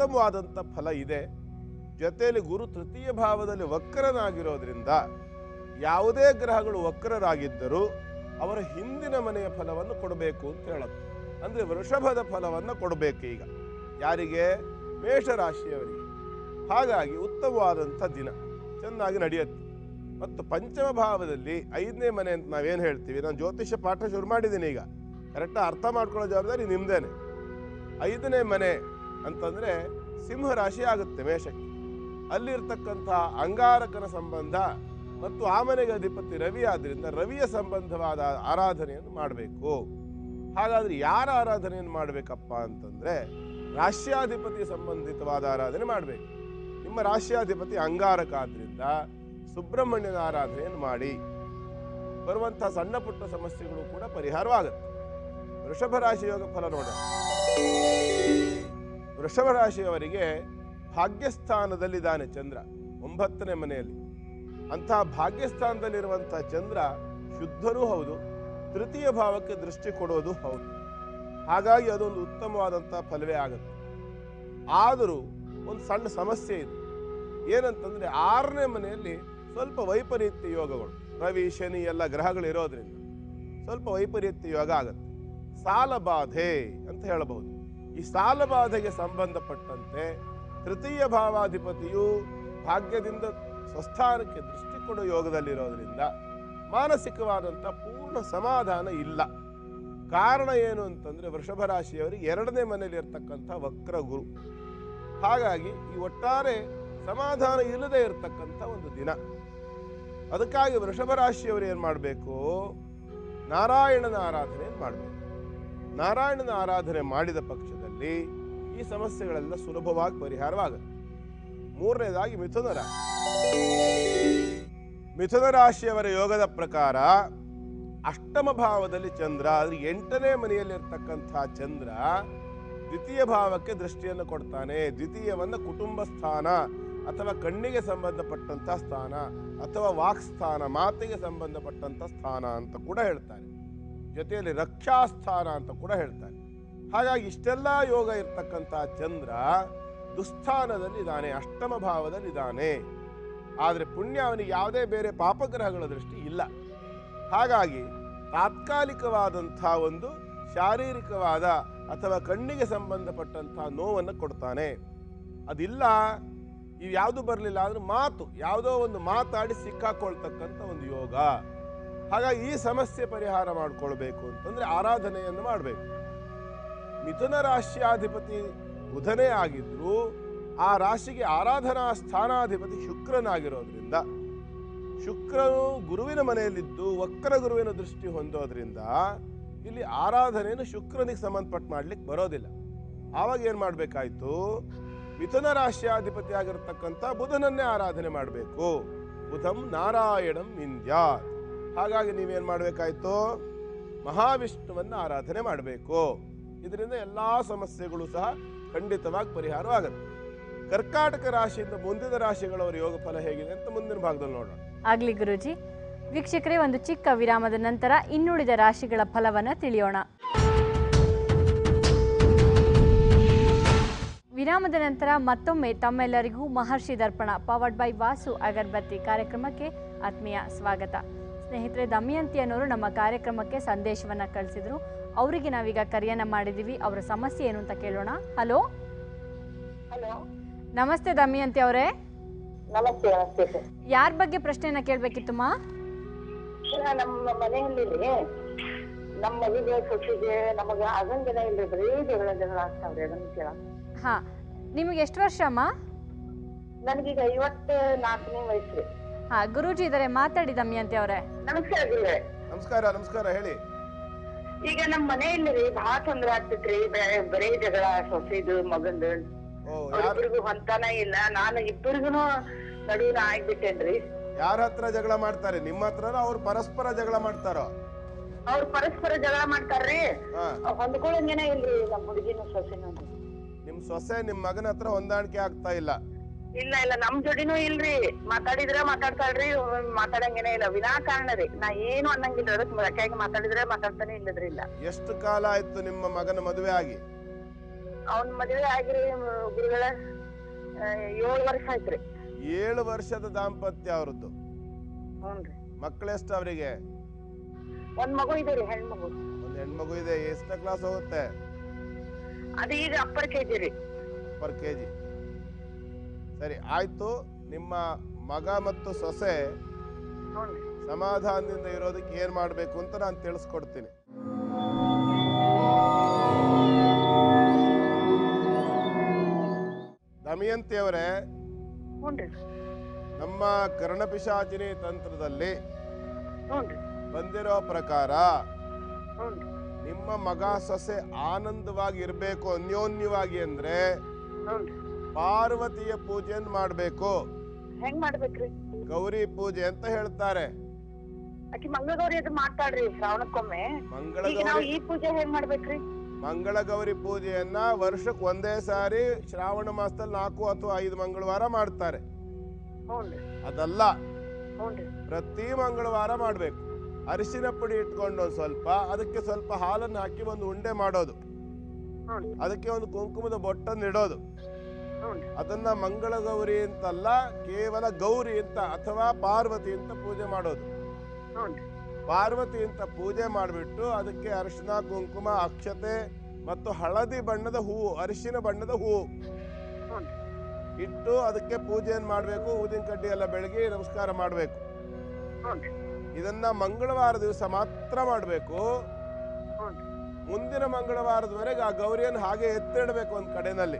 ಉತ್ತಮವಾದಂಥ ಫಲ ಇದೆ. ಜೊತೆಯಲ್ಲಿ ಗುರು ತೃತೀಯ ಭಾವದಲ್ಲಿ ವಕ್ರನಾಗಿರೋದ್ರಿಂದ ಯಾವುದೇ ಗ್ರಹಗಳು ವಕ್ರರಾಗಿದ್ದರೂ ಅವರ ಹಿಂದಿನ ಮನೆಯ ಫಲವನ್ನು ಕೊಡಬೇಕು ಅಂತ ಹೇಳುತ್ತೆ. ಅಂದರೆ ವೃಷಭದ ಫಲವನ್ನು ಕೊಡಬೇಕು ಈಗ ಯಾರಿಗೆ? ಮೇಷರಾಶಿಯವರಿಗೆ. ಹಾಗಾಗಿ ಉತ್ತಮವಾದಂಥ ದಿನ ಚೆನ್ನಾಗಿ ನಡೆಯುತ್ತೆ. ಮತ್ತು ಪಂಚಮ ಭಾವದಲ್ಲಿ ಐದನೇ ಮನೆ ಅಂತ ನಾವೇನು ಹೇಳ್ತೀವಿ, ನಾನು ಜ್ಯೋತಿಷ್ಯ ಪಾಠ ಶುರು ಮಾಡಿದ್ದೀನಿ ಈಗ, ಕರೆಕ್ಟಾಗಿ ಅರ್ಥ ಮಾಡ್ಕೊಳ್ಳೋ ಜವಾಬ್ದಾರಿ ನಿಮ್ದೇನೆ. ಐದನೇ ಮನೆ ಅಂತಂದರೆ ಸಿಂಹರಾಶಿ ಆಗುತ್ತೆ ಮೇಷಕ್ಕೆ. ಅಲ್ಲಿರ್ತಕ್ಕಂಥ ಅಂಗಾರಕನ ಸಂಬಂಧ ಮತ್ತು ಆ ಮನೆಗೆ ಅಧಿಪತಿ ರವಿ ಆದ್ದರಿಂದ ರವಿಯ ಸಂಬಂಧವಾದ ಆರಾಧನೆಯನ್ನು ಮಾಡಬೇಕು. ಹಾಗಾದ್ರೆ ಯಾರ ಆರಾಧನೆಯನ್ನು ಮಾಡಬೇಕಪ್ಪ ಅಂತಂದರೆ ರಾಶ್ಯಾಧಿಪತಿ ಸಂಬಂಧಿತವಾದ ಆರಾಧನೆ ಮಾಡಬೇಕು. ನಿಮ್ಮ ರಾಶ್ಯಾಧಿಪತಿ ಅಂಗಾರಕ ಆದ್ದರಿಂದ ಸುಬ್ರಹ್ಮಣ್ಯನ ಆರಾಧನೆಯನ್ನು ಮಾಡಿ. ಬರುವಂತಹ ಸಣ್ಣ ಪುಟ್ಟ ಸಮಸ್ಯೆಗಳು ಕೂಡ ಪರಿಹಾರವಾಗುತ್ತೆ. ವೃಷಭ ರಾಶಿ ಯೋಗ ಫಲ ನೋಡೋಣ. ವೃಷಭ ರಾಶಿಯವರಿಗೆ ಭಾಗ್ಯಸ್ಥಾನದಲ್ಲಿದ್ದಾನೆ ಚಂದ್ರ, ಒಂಬತ್ತನೇ ಮನೆಯಲ್ಲಿ. ಅಂತಹ ಭಾಗ್ಯಸ್ಥಾನದಲ್ಲಿರುವಂತಹ ಚಂದ್ರ ಶುದ್ಧನೂ ಹೌದು, ತೃತೀಯ ಭಾವಕ್ಕೆ ದೃಷ್ಟಿ ಕೊಡೋದು ಹೌದು. ಹಾಗಾಗಿ ಅದೊಂದು ಉತ್ತಮವಾದಂಥ ಫಲವೇ ಆಗುತ್ತೆ. ಆದರೂ ಒಂದು ಸಣ್ಣ ಸಮಸ್ಯೆ ಇದೆ. ಏನಂತಂದರೆ ಆರನೇ ಮನೆಯಲ್ಲಿ ಸ್ವಲ್ಪ ವೈಪರೀತ್ಯ ಯೋಗಗಳು, ರವಿ ಶನಿ ಎಲ್ಲ ಗ್ರಹಗಳು ಇರೋದ್ರಿಂದ ಸ್ವಲ್ಪ ವೈಪರೀತ್ಯ ಯೋಗ ಆಗುತ್ತೆ. ಸಾಲ ಬಾಧೆ ಅಂತ ಹೇಳಬಹುದು. ಈ ಸಾಲ ಬಾಧೆಗೆ ಸಂಬಂಧಪಟ್ಟಂತೆ ತೃತೀಯ ಭಾವಾಧಿಪತಿಯು ಭಾಗ್ಯದಿಂದ ಸ್ವಸ್ಥಾನಕ್ಕೆ ದೃಷ್ಟಿ ಕೊಡೋ ಯೋಗದಲ್ಲಿರೋದ್ರಿಂದ ಮಾನಸಿಕವಾದಂಥ ಪೂರ್ಣ ಸಮಾಧಾನ ಇಲ್ಲ. ಕಾರಣ ಏನು ಅಂತಂದರೆ ವೃಷಭ ರಾಶಿಯವರಿಗೆ ಎರಡನೇ ಮನೆಯಲ್ಲಿ ಇರ್ತಕ್ಕಂಥ ವಕ್ರ ಗುರು. ಹಾಗಾಗಿ ಈ ಒಟ್ಟಾರೆ ಸಮಾಧಾನ ಇಲ್ಲದೆ ಇರತಕ್ಕಂಥ ಒಂದು ದಿನ. ಅದಕ್ಕಾಗಿ ವೃಷಭ ರಾಶಿಯವರು ಏನು ಮಾಡಬೇಕು? ನಾರಾಯಣನ ಆರಾಧನೆಯನ್ನು ಮಾಡಬೇಕು. ನಾರಾಯಣನ ಆರಾಧನೆ ಮಾಡಿದ ಪಕ್ಷದಲ್ಲಿ ಈ ಸಮಸ್ಯೆಗಳೆಲ್ಲ ಸುಲಭವಾಗಿ ಪರಿಹಾರವಾಗುತ್ತೆ. ಮೂರನೇದಾಗಿ ಮಿಥುನ ರಾಶಿ. ಮಿಥುನ ರಾಶಿಯವರ ಯೋಗದ ಪ್ರಕಾರ ಅಷ್ಟಮ ಭಾವದಲ್ಲಿ ಚಂದ್ರ, ಅಂದ್ರೆ ಎಂಟನೇ ಮನೆಯಲ್ಲಿರ್ತಕ್ಕಂಥ ಚಂದ್ರ ದ್ವಿತೀಯ ಭಾವಕ್ಕೆ ದೃಷ್ಟಿಯನ್ನು ಕೊಡ್ತಾನೆ. ದ್ವಿತೀಯವನ್ನ ಕುಟುಂಬ ಸ್ಥಾನ ಅಥವಾ ಕಣ್ಣಿಗೆ ಸಂಬಂಧಪಟ್ಟಂಥ ಸ್ಥಾನ ಅಥವಾ ವಾಕ್ಸ್ಥಾನ, ಮಾತಿಗೆ ಸಂಬಂಧಪಟ್ಟಂಥ ಸ್ಥಾನ ಅಂತ ಕೂಡ ಹೇಳ್ತಾರೆ. ಜೊತೆಯಲ್ಲಿ ರಕ್ಷಾಸ್ಥಾನ ಅಂತ ಕೂಡ ಹೇಳ್ತಾರೆ. ಹಾಗಾಗಿ ಇಷ್ಟೆಲ್ಲ ಯೋಗ ಇರ್ತಕ್ಕಂಥ ಚಂದ್ರ ದುಸ್ಥಾನದಲ್ಲಿದ್ದಾನೆ, ಅಷ್ಟಮ ಭಾವದಲ್ಲಿದ್ದಾನೆ. ಆದರೆ ಪುಣ್ಯ ಅವನಿಗೆ ಯಾವುದೇ ಬೇರೆ ಪಾಪಗ್ರಹಗಳ ದೃಷ್ಟಿ ಇಲ್ಲ. ಹಾಗಾಗಿ ತಾತ್ಕಾಲಿಕವಾದಂಥ ಒಂದು ಶಾರೀರಿಕವಾದ ಅಥವಾ ಕಣ್ಣಿಗೆ ಸಂಬಂಧಪಟ್ಟಂಥ ನೋವನ್ನು ಕೊಡ್ತಾನೆ. ಅದಿಲ್ಲ, ಇವು ಯಾವುದು ಬರಲಿಲ್ಲ ಅಂದ್ರೆ ಮಾತು, ಯಾವುದೋ ಒಂದು ಮಾತಾಡಿ ಸಿಕ್ಕಾಕೊಳ್ತಕ್ಕಂಥ ಒಂದು ಯೋಗ. ಹಾಗಾಗಿ ಈ ಸಮಸ್ಯೆ ಪರಿಹಾರ ಮಾಡಿಕೊಳ್ಬೇಕು ಅಂತಂದ್ರೆ ಆರಾಧನೆಯನ್ನು ಮಾಡಬೇಕು. ಮಿಥುನ ರಾಶ್ಯಾಧಿಪತಿ ಬುಧನೇ ಆಗಿದ್ರು ಆ ರಾಶಿಗೆ ಆರಾಧನಾ ಸ್ಥಾನಾಧಿಪತಿ ಶುಕ್ರನಾಗಿರೋದ್ರಿಂದ, ಶುಕ್ರನು ಗುರುವಿನ ಮನೆಯಲ್ಲಿದ್ದು ವಕ್ರ ಗುರುವಿನ ದೃಷ್ಟಿ ಹೊಂದೋದ್ರಿಂದ ಇಲ್ಲಿ ಆರಾಧನೆಯನ್ನು ಶುಕ್ರನಿಗೆ ಸಂಬಂಧಪಟ್ಟು ಮಾಡ್ಲಿಕ್ಕೆ ಬರೋದಿಲ್ಲ. ಆವಾಗ ಏನು ಮಾಡಬೇಕಾಯ್ತು? ಮಿಥುನ ರಾಶ್ಯಾಧಿಪತಿ ಆಗಿರತಕ್ಕಂಥ ಬುಧನನ್ನೇ ಆರಾಧನೆ ಮಾಡಬೇಕು. ಬುಧಂ ನಾರಾಯಣಂ ವಿಂದ್ಯಾತ್. ಹಾಗಾಗಿ ನೀವೇನು ಮಾಡಬೇಕಾಯ್ತು? ಮಹಾವಿಷ್ಣುವನ್ನು ಆರಾಧನೆ ಮಾಡಬೇಕು. ಇದರಿಂದ ಎಲ್ಲ ಸಮಸ್ಯೆಗಳು ಸಹ ಖಂಡಿತವಾಗಿ ಪರಿಹಾರವಾಗುತ್ತೆ. ಕರ್ಕಾಟಕ ರಾಶಿಯಿಂದ ಮುಂದಿನ ರಾಶಿಗಳವರ ಯೋಗ ಫಲ ಹೇಗಿದೆ ಅಂತ ಮುಂದಿನ ಭಾಗದಲ್ಲಿ ನೋಡೋಣ. ಆಗ್ಲಿ ಗುರೂಜಿ. ವೀಕ್ಷಕರೇ, ಒಂದು ಚಿಕ್ಕ ವಿರಾಮದ ನಂತರ ಇನ್ನುಳಿದ ರಾಶಿಗಳ ಫಲವನ್ನು ತಿಳಿಯೋಣ. ವಿರಾಮದ ನಂತರ ಮತ್ತೊಮ್ಮೆ ತಮ್ಮೆಲ್ಲರಿಗೂ ಮಹರ್ಷಿ ದರ್ಪಣ ಪವರ್ಡ್ ಬೈ ವಾಸು ಅಗರಬತ್ತಿ ಕಾರ್ಯಕ್ರಮಕ್ಕೆ ಆತ್ಮೀಯ ಸ್ವಾಗತ. ಸ್ನೇಹಿತರೆ, ದಮಯಂತಿ ಅನ್ನೋರು ನಮ್ಮ ಕಾರ್ಯಕ್ರಮಕ್ಕೆ ಸಂದೇಶವನ್ನು ಕಳಿಸಿದ್ರು. ಅವರಿಗೆ ನಾವೀಗ ಕರೆಯನ್ನ ಮಾಡಿದ್ದೀವಿ. ಅವರ ಸಮಸ್ಯೆ ಏನು ಅಂತ ಕೇಳೋಣ. ಹಲೋ ಹಲೋ, ನಮಸ್ತೆ ದಮಯಂತಿ ಅವರೇ. ನಮಸ್ತೆ. ನಮಸ್ತೆ ಸರ್. ಯಾರ ಬಗ್ಗೆ ಪ್ರಶ್ನೆಯನ್ನ ಕೇಳಬೇಕಿತ್ತಮ್ಮ? ನಮ್ಮ ಮನೆಯಲ್ಲಿ ನಮ್ಮ ಮಗುಗೆ ಸೊಸೆಗೆ ನಮಗೆ ಆಗಂಗಿನ ಇಲ್ರಿ, ಬರೀ ಜಗಳ ಜಗಳ ಆಗ್ತಾವ್ರಿ. ಅದನ್ನ ಕೇಳ. ಹಾ, ನಿಮಗೆ ಎಷ್ಟು ವರ್ಷ ಅಮ್ಮ? ನನಗೀಗ ಐವತ್ತ ನಾಲ್ಕನೇ ವಯಸ್ಸು. ಹಾ, ಗುರೂಜಿ ಇದಾರೆ, ಮಾತಾಡಿ ದಮಯಂತಿ ಅವರೇ. ನಮಸ್ಕಾರ ಗುರುಗಳೇ. ನಮಸ್ಕಾರ. ನಮಸ್ಕಾರ, ಹೇಳಿ. ಈಗ ನಮ್ಮ ಮನೆಯಲ್ಲಿ ರೀ ಬಹಳ ತೊಂದ್ರೆ ಆಗ್ತೈತ್ರಿ. ಬರೇ ಜಗಳ, ಸೊಸೆದು ಮಗಂದು. ಇಬ್ಬರಿಗೂ ಹೊಂತಾನ ಇಲ್ಲ. ನಾನು ಇಬ್ಬರಿಗೂ ನಡುವಿನ ಆಗ್ಬಿಟ್ಟೇನ್ರಿ. ಯಾರ ಹತ್ರ ಜಗಳ ಮಾಡ್ತಾರೆ? ನಿಮ್ಮ ಹತ್ರ ಅವ್ರು ಪರಸ್ಪರ ಜಗಳ ಮಾಡ್ತಾರೋ? ಅವ್ರು ಪರಸ್ಪರ ಜಗಳ ಮಾಡ್ತಾರ್ರಿ. ಹೊಂದ್ಕೊಳಂಗೇನೆ ಇಲ್ರಿ ನಮ್ಮ ಹುಡುಗಿನ ಸೊಸೆನ. ನಿಮ್ ಸೊಸೆ ನಿಮ್ ಮಗನ ಹತ್ರ ಹೊಂದಾಣಿಕೆ ಆಗ್ತಾ ಇಲ್ಲ? ಇಲ್ಲ ಇಲ್ಲ, ನಮ್ ಜೋಡಿನೂ ಇಲ್ರಿ. ಮಾತಾಡಿದ್ರೆ ಮಾತಾಡ್ತಾಳ್ರಿ, ಮಾತಾಡಂಗೇನೆ ಇಲ್ಲ. ವಿನಾಕಾರಣ ರೀ. ನಾ ಏನು ಅನ್ನಂಗಿಲ್ಲ. ಅದಕ್ಕೆ ಯಾಕೆ ಮಾತಾಡಿದ್ರೆ ಮಾತಾಡ್ತಾನೆ ಇಲ್ಲದ್ರಿ ಇಲ್ಲ. ಎಷ್ಟು ಕಾಲ ಆಯ್ತು ನಿಮ್ಮ ಮಗನ ಮದುವೆ ಆಗಿ? ಅವನ್ ಮದುವೆ ಆಗಿರಿ ಗುರುಗಳ ಏಳು ವರ್ಷ ಆಯ್ತ್ರಿ. ಏಳು ವರ್ಷದ ದಾಂಪತ್ಯ ಅವರದ್ದು. ಹ್ಞೂನ್ರಿ. ಮಕ್ಕಳೆಷ್ಟು ಅವರಿಗೆ? ಒಂದ್ ಮಗು ಇದೆ ರೀ, ಹೆಣ್ಮಗು. ಒಂದು ಹೆಣ್ಮಗು ಇದೆ. ಎಷ್ಟನೇ ಕ್ಲಾಸ್ ಹೋಗುತ್ತೆ? ಅದು ಈಗ ಅಪ್ಪರ್ ಕೆಜಿ ರೀ. Pre K G. ಸರಿ, ಆಯ್ತು. ನಿಮ್ಮ ಮಗ ಮತ್ತು ಸೊಸೆ ಸಮಾಧಾನದಿಂದ ಇರೋದಕ್ಕೆ ಏನ್ ಮಾಡ್ಬೇಕು ಅಂತ ನಾನು ತಿಳಿಸ್ಕೊಡ್ತೀನಿ. ದಮಯಂತಿ ಅವರೇ, ನಮ್ಮ ಕರ್ಣಪಿಶಾಚಿನಿ ತಂತ್ರದಲ್ಲಿ ಬಂದಿರೋ ಪ್ರಕಾರ ನಿಮ್ಮ ಮಗ ಸೊಸೆ ಆನಂದವಾಗಿ ಇರಬೇಕು, ಅನ್ಯೋನ್ಯವಾಗಿ ಅಂದ್ರೆ ಪಾರ್ವತಿಯ ಪೂಜೆಯನ್ನು ಮಾಡ್ಬೇಕು. ಹೆಂಗ್ ಮಾಡ್ಬೇಕ್ರಿ? ಗೌರಿ ಪೂಜೆ ಅಂತ ಹೇಳ್ತಾರೆ. ಆಕಿ ಮಂಗಳಗೌರಿ ಅದು ಮಾಡ್ತಾಳ್ರಿ ಶ್ರಾವಣಕ್ಕೊಮ್ಮೆ. ಈಗ ನಾವು ಈ ಪೂಜೆ ಹೆಂಗ್ ಮಾಡ್ಬೇಕ್ರಿ? ಮಂಗಳ ಗೌರಿ ಪೂಜೆಯನ್ನ ವರ್ಷಕ್ಕೆ ಒಂದೇ ಸಾರಿ ಶ್ರಾವಣ ಮಾಸದಲ್ಲಿ ನಾಲ್ಕು ಅಥವಾ ಐದು ಮಂಗಳವಾರ ಮಾಡ್ತಾರೆ. ಅದಲ್ಲ, ಪ್ರತಿ ಮಂಗಳವಾರ ಮಾಡ್ಬೇಕು. ಅರಿಶಿನ ಪುಡಿ ಇಟ್ಕೊಂಡು ಒಂದ್ ಸ್ವಲ್ಪ, ಅದಕ್ಕೆ ಸ್ವಲ್ಪ ಹಾಲನ್ನು ಹಾಕಿ ಒಂದು ಉಂಡೆ ಮಾಡೋದು, ಅದಕ್ಕೆ ಒಂದು ಕುಂಕುಮದ ಬೊಟ್ಟನ್ನು ಇಡೋದು. ಅದನ್ನ ಮಂಗಳ ಗೌರಿ ಅಂತಲ್ಲ, ಕೇವಲ ಗೌರಿ ಅಂತ ಅಥವಾ ಪಾರ್ವತಿ ಅಂತ ಪೂಜೆ ಮಾಡೋದು. ಪಾರ್ವತಿ ಅಂತ ಪೂಜೆ ಮಾಡಿಬಿಟ್ಟು ಅದಕ್ಕೆ ಅರಿಶಿನ, ಕುಂಕುಮ, ಅಕ್ಷತೆ ಮತ್ತು ಹಳದಿ ಬಣ್ಣದ ಹೂವು, ಅರಿಶಿನ ಬಣ್ಣದ ಹೂವು ಇಟ್ಟು ಅದಕ್ಕೆ ಪೂಜೆಯನ್ನು ಮಾಡಬೇಕು. ಊದಿನ ಕಡ್ಡಿ ಎಲ್ಲ ಬೆಳಗಿ ನಮಸ್ಕಾರ ಮಾಡಬೇಕು. ಇದನ್ನ ಮಂಗಳವಾರ ದಿವಸ ಮಾತ್ರ ಮಾಡಬೇಕು. ಮುಂದಿನ ಮಂಗಳವಾರದವರೆಗೆ ಆ ಗೌರಿಯನ್ನು ಹಾಗೆ ಎತ್ತಿಡಬೇಕು ಒಂದ್ ಕಡೆನಲ್ಲಿ.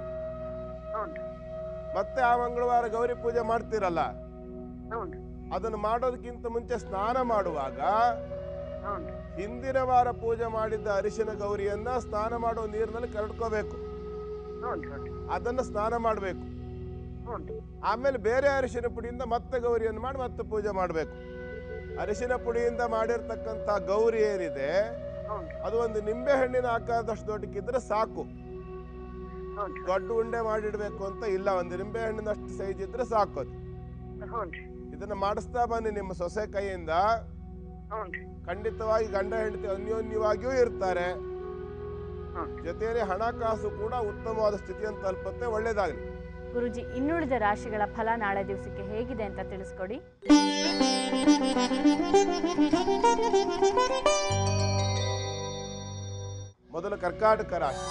ಮತ್ತೆ ಆ ಮಂಗಳವಾರ ಗೌರಿ ಪೂಜೆ ಮಾಡ್ತಿರಲ್ಲ, ಅದನ್ನು ಮಾಡೋದಕ್ಕಿಂತ ಮುಂಚೆ ಸ್ನಾನ ಮಾಡುವಾಗ ಹಿಂದಿನ ವಾರ ಪೂಜೆ ಮಾಡಿದ್ದ ಅರಿಶಿನ ಗೌರಿಯನ್ನ ಸ್ನಾನ ಮಾಡೋ ನೀರಿನಲ್ಲಿ ಕರಡ್ಕೋಬೇಕು. ಅದನ್ನ ಸ್ನಾನ ಮಾಡಬೇಕು. ಆಮೇಲೆ ಬೇರೆ ಅರಿಶಿನ ಪುಡಿಯಿಂದ ಮತ್ತೆ ಗೌರಿಯನ್ನು ಮಾಡಿ ಮತ್ತೆ ಪೂಜೆ ಮಾಡಬೇಕು. ಅರಿಶಿನ ಪುಡಿಯಿಂದ ಮಾಡಿರ್ತಕ್ಕಂಥ ಗೌರಿ ಏನಿದೆ ಅದು ಒಂದು ನಿಂಬೆ ಹಣ್ಣಿನ ಆಕಾರದಷ್ಟು ದೊಡ್ಡಕ್ಕಿದ್ರೆ ಸಾಕು. ದೊಡ್ಡ ಉಂಡೆ ಮಾಡಿಡ್ಬೇಕು ಅಂತ ಇಲ್ಲ, ಒಂದು ನಿಂಬೆ ಹಣ್ಣಿನಷ್ಟು ಸೈಜ್ ಇದ್ರೆ ಸಾಕು ಅದು. ಇದನ್ನ ಮಾಡಿಸ್ತಾ ಬನ್ನಿ ನಿಮ್ಮ ಸೊಸೆ ಕೈಯಿಂದ. ಖಂಡಿತವಾಗಿ ಗಂಡ ಹೆಂಡತಿ ಅನ್ಯೋನ್ಯವಾಗಿಯೂ ಇರ್ತಾರೆ. ಜೊತೆಯಲ್ಲಿ ಹಣಕಾಸು ಕೂಡ ಉತ್ತಮವಾದ ಸ್ಥಿತಿಯನ್ನು ತಲುಪುತ್ತೆ. ಒಳ್ಳೇದಾಗಲಿ. ಗುರುಜಿ, ಇನ್ನುಳಿದ ರಾಶಿಗಳ ಫಲ ನಾಳೆ ದಿವಸಕ್ಕೆ ಹೇಗಿದೆ ಅಂತ ತಿಳಿಸ್ಕೊಡಿ. ಮೊದಲು ಕರ್ಕಾಟಕ ರಾಶಿ.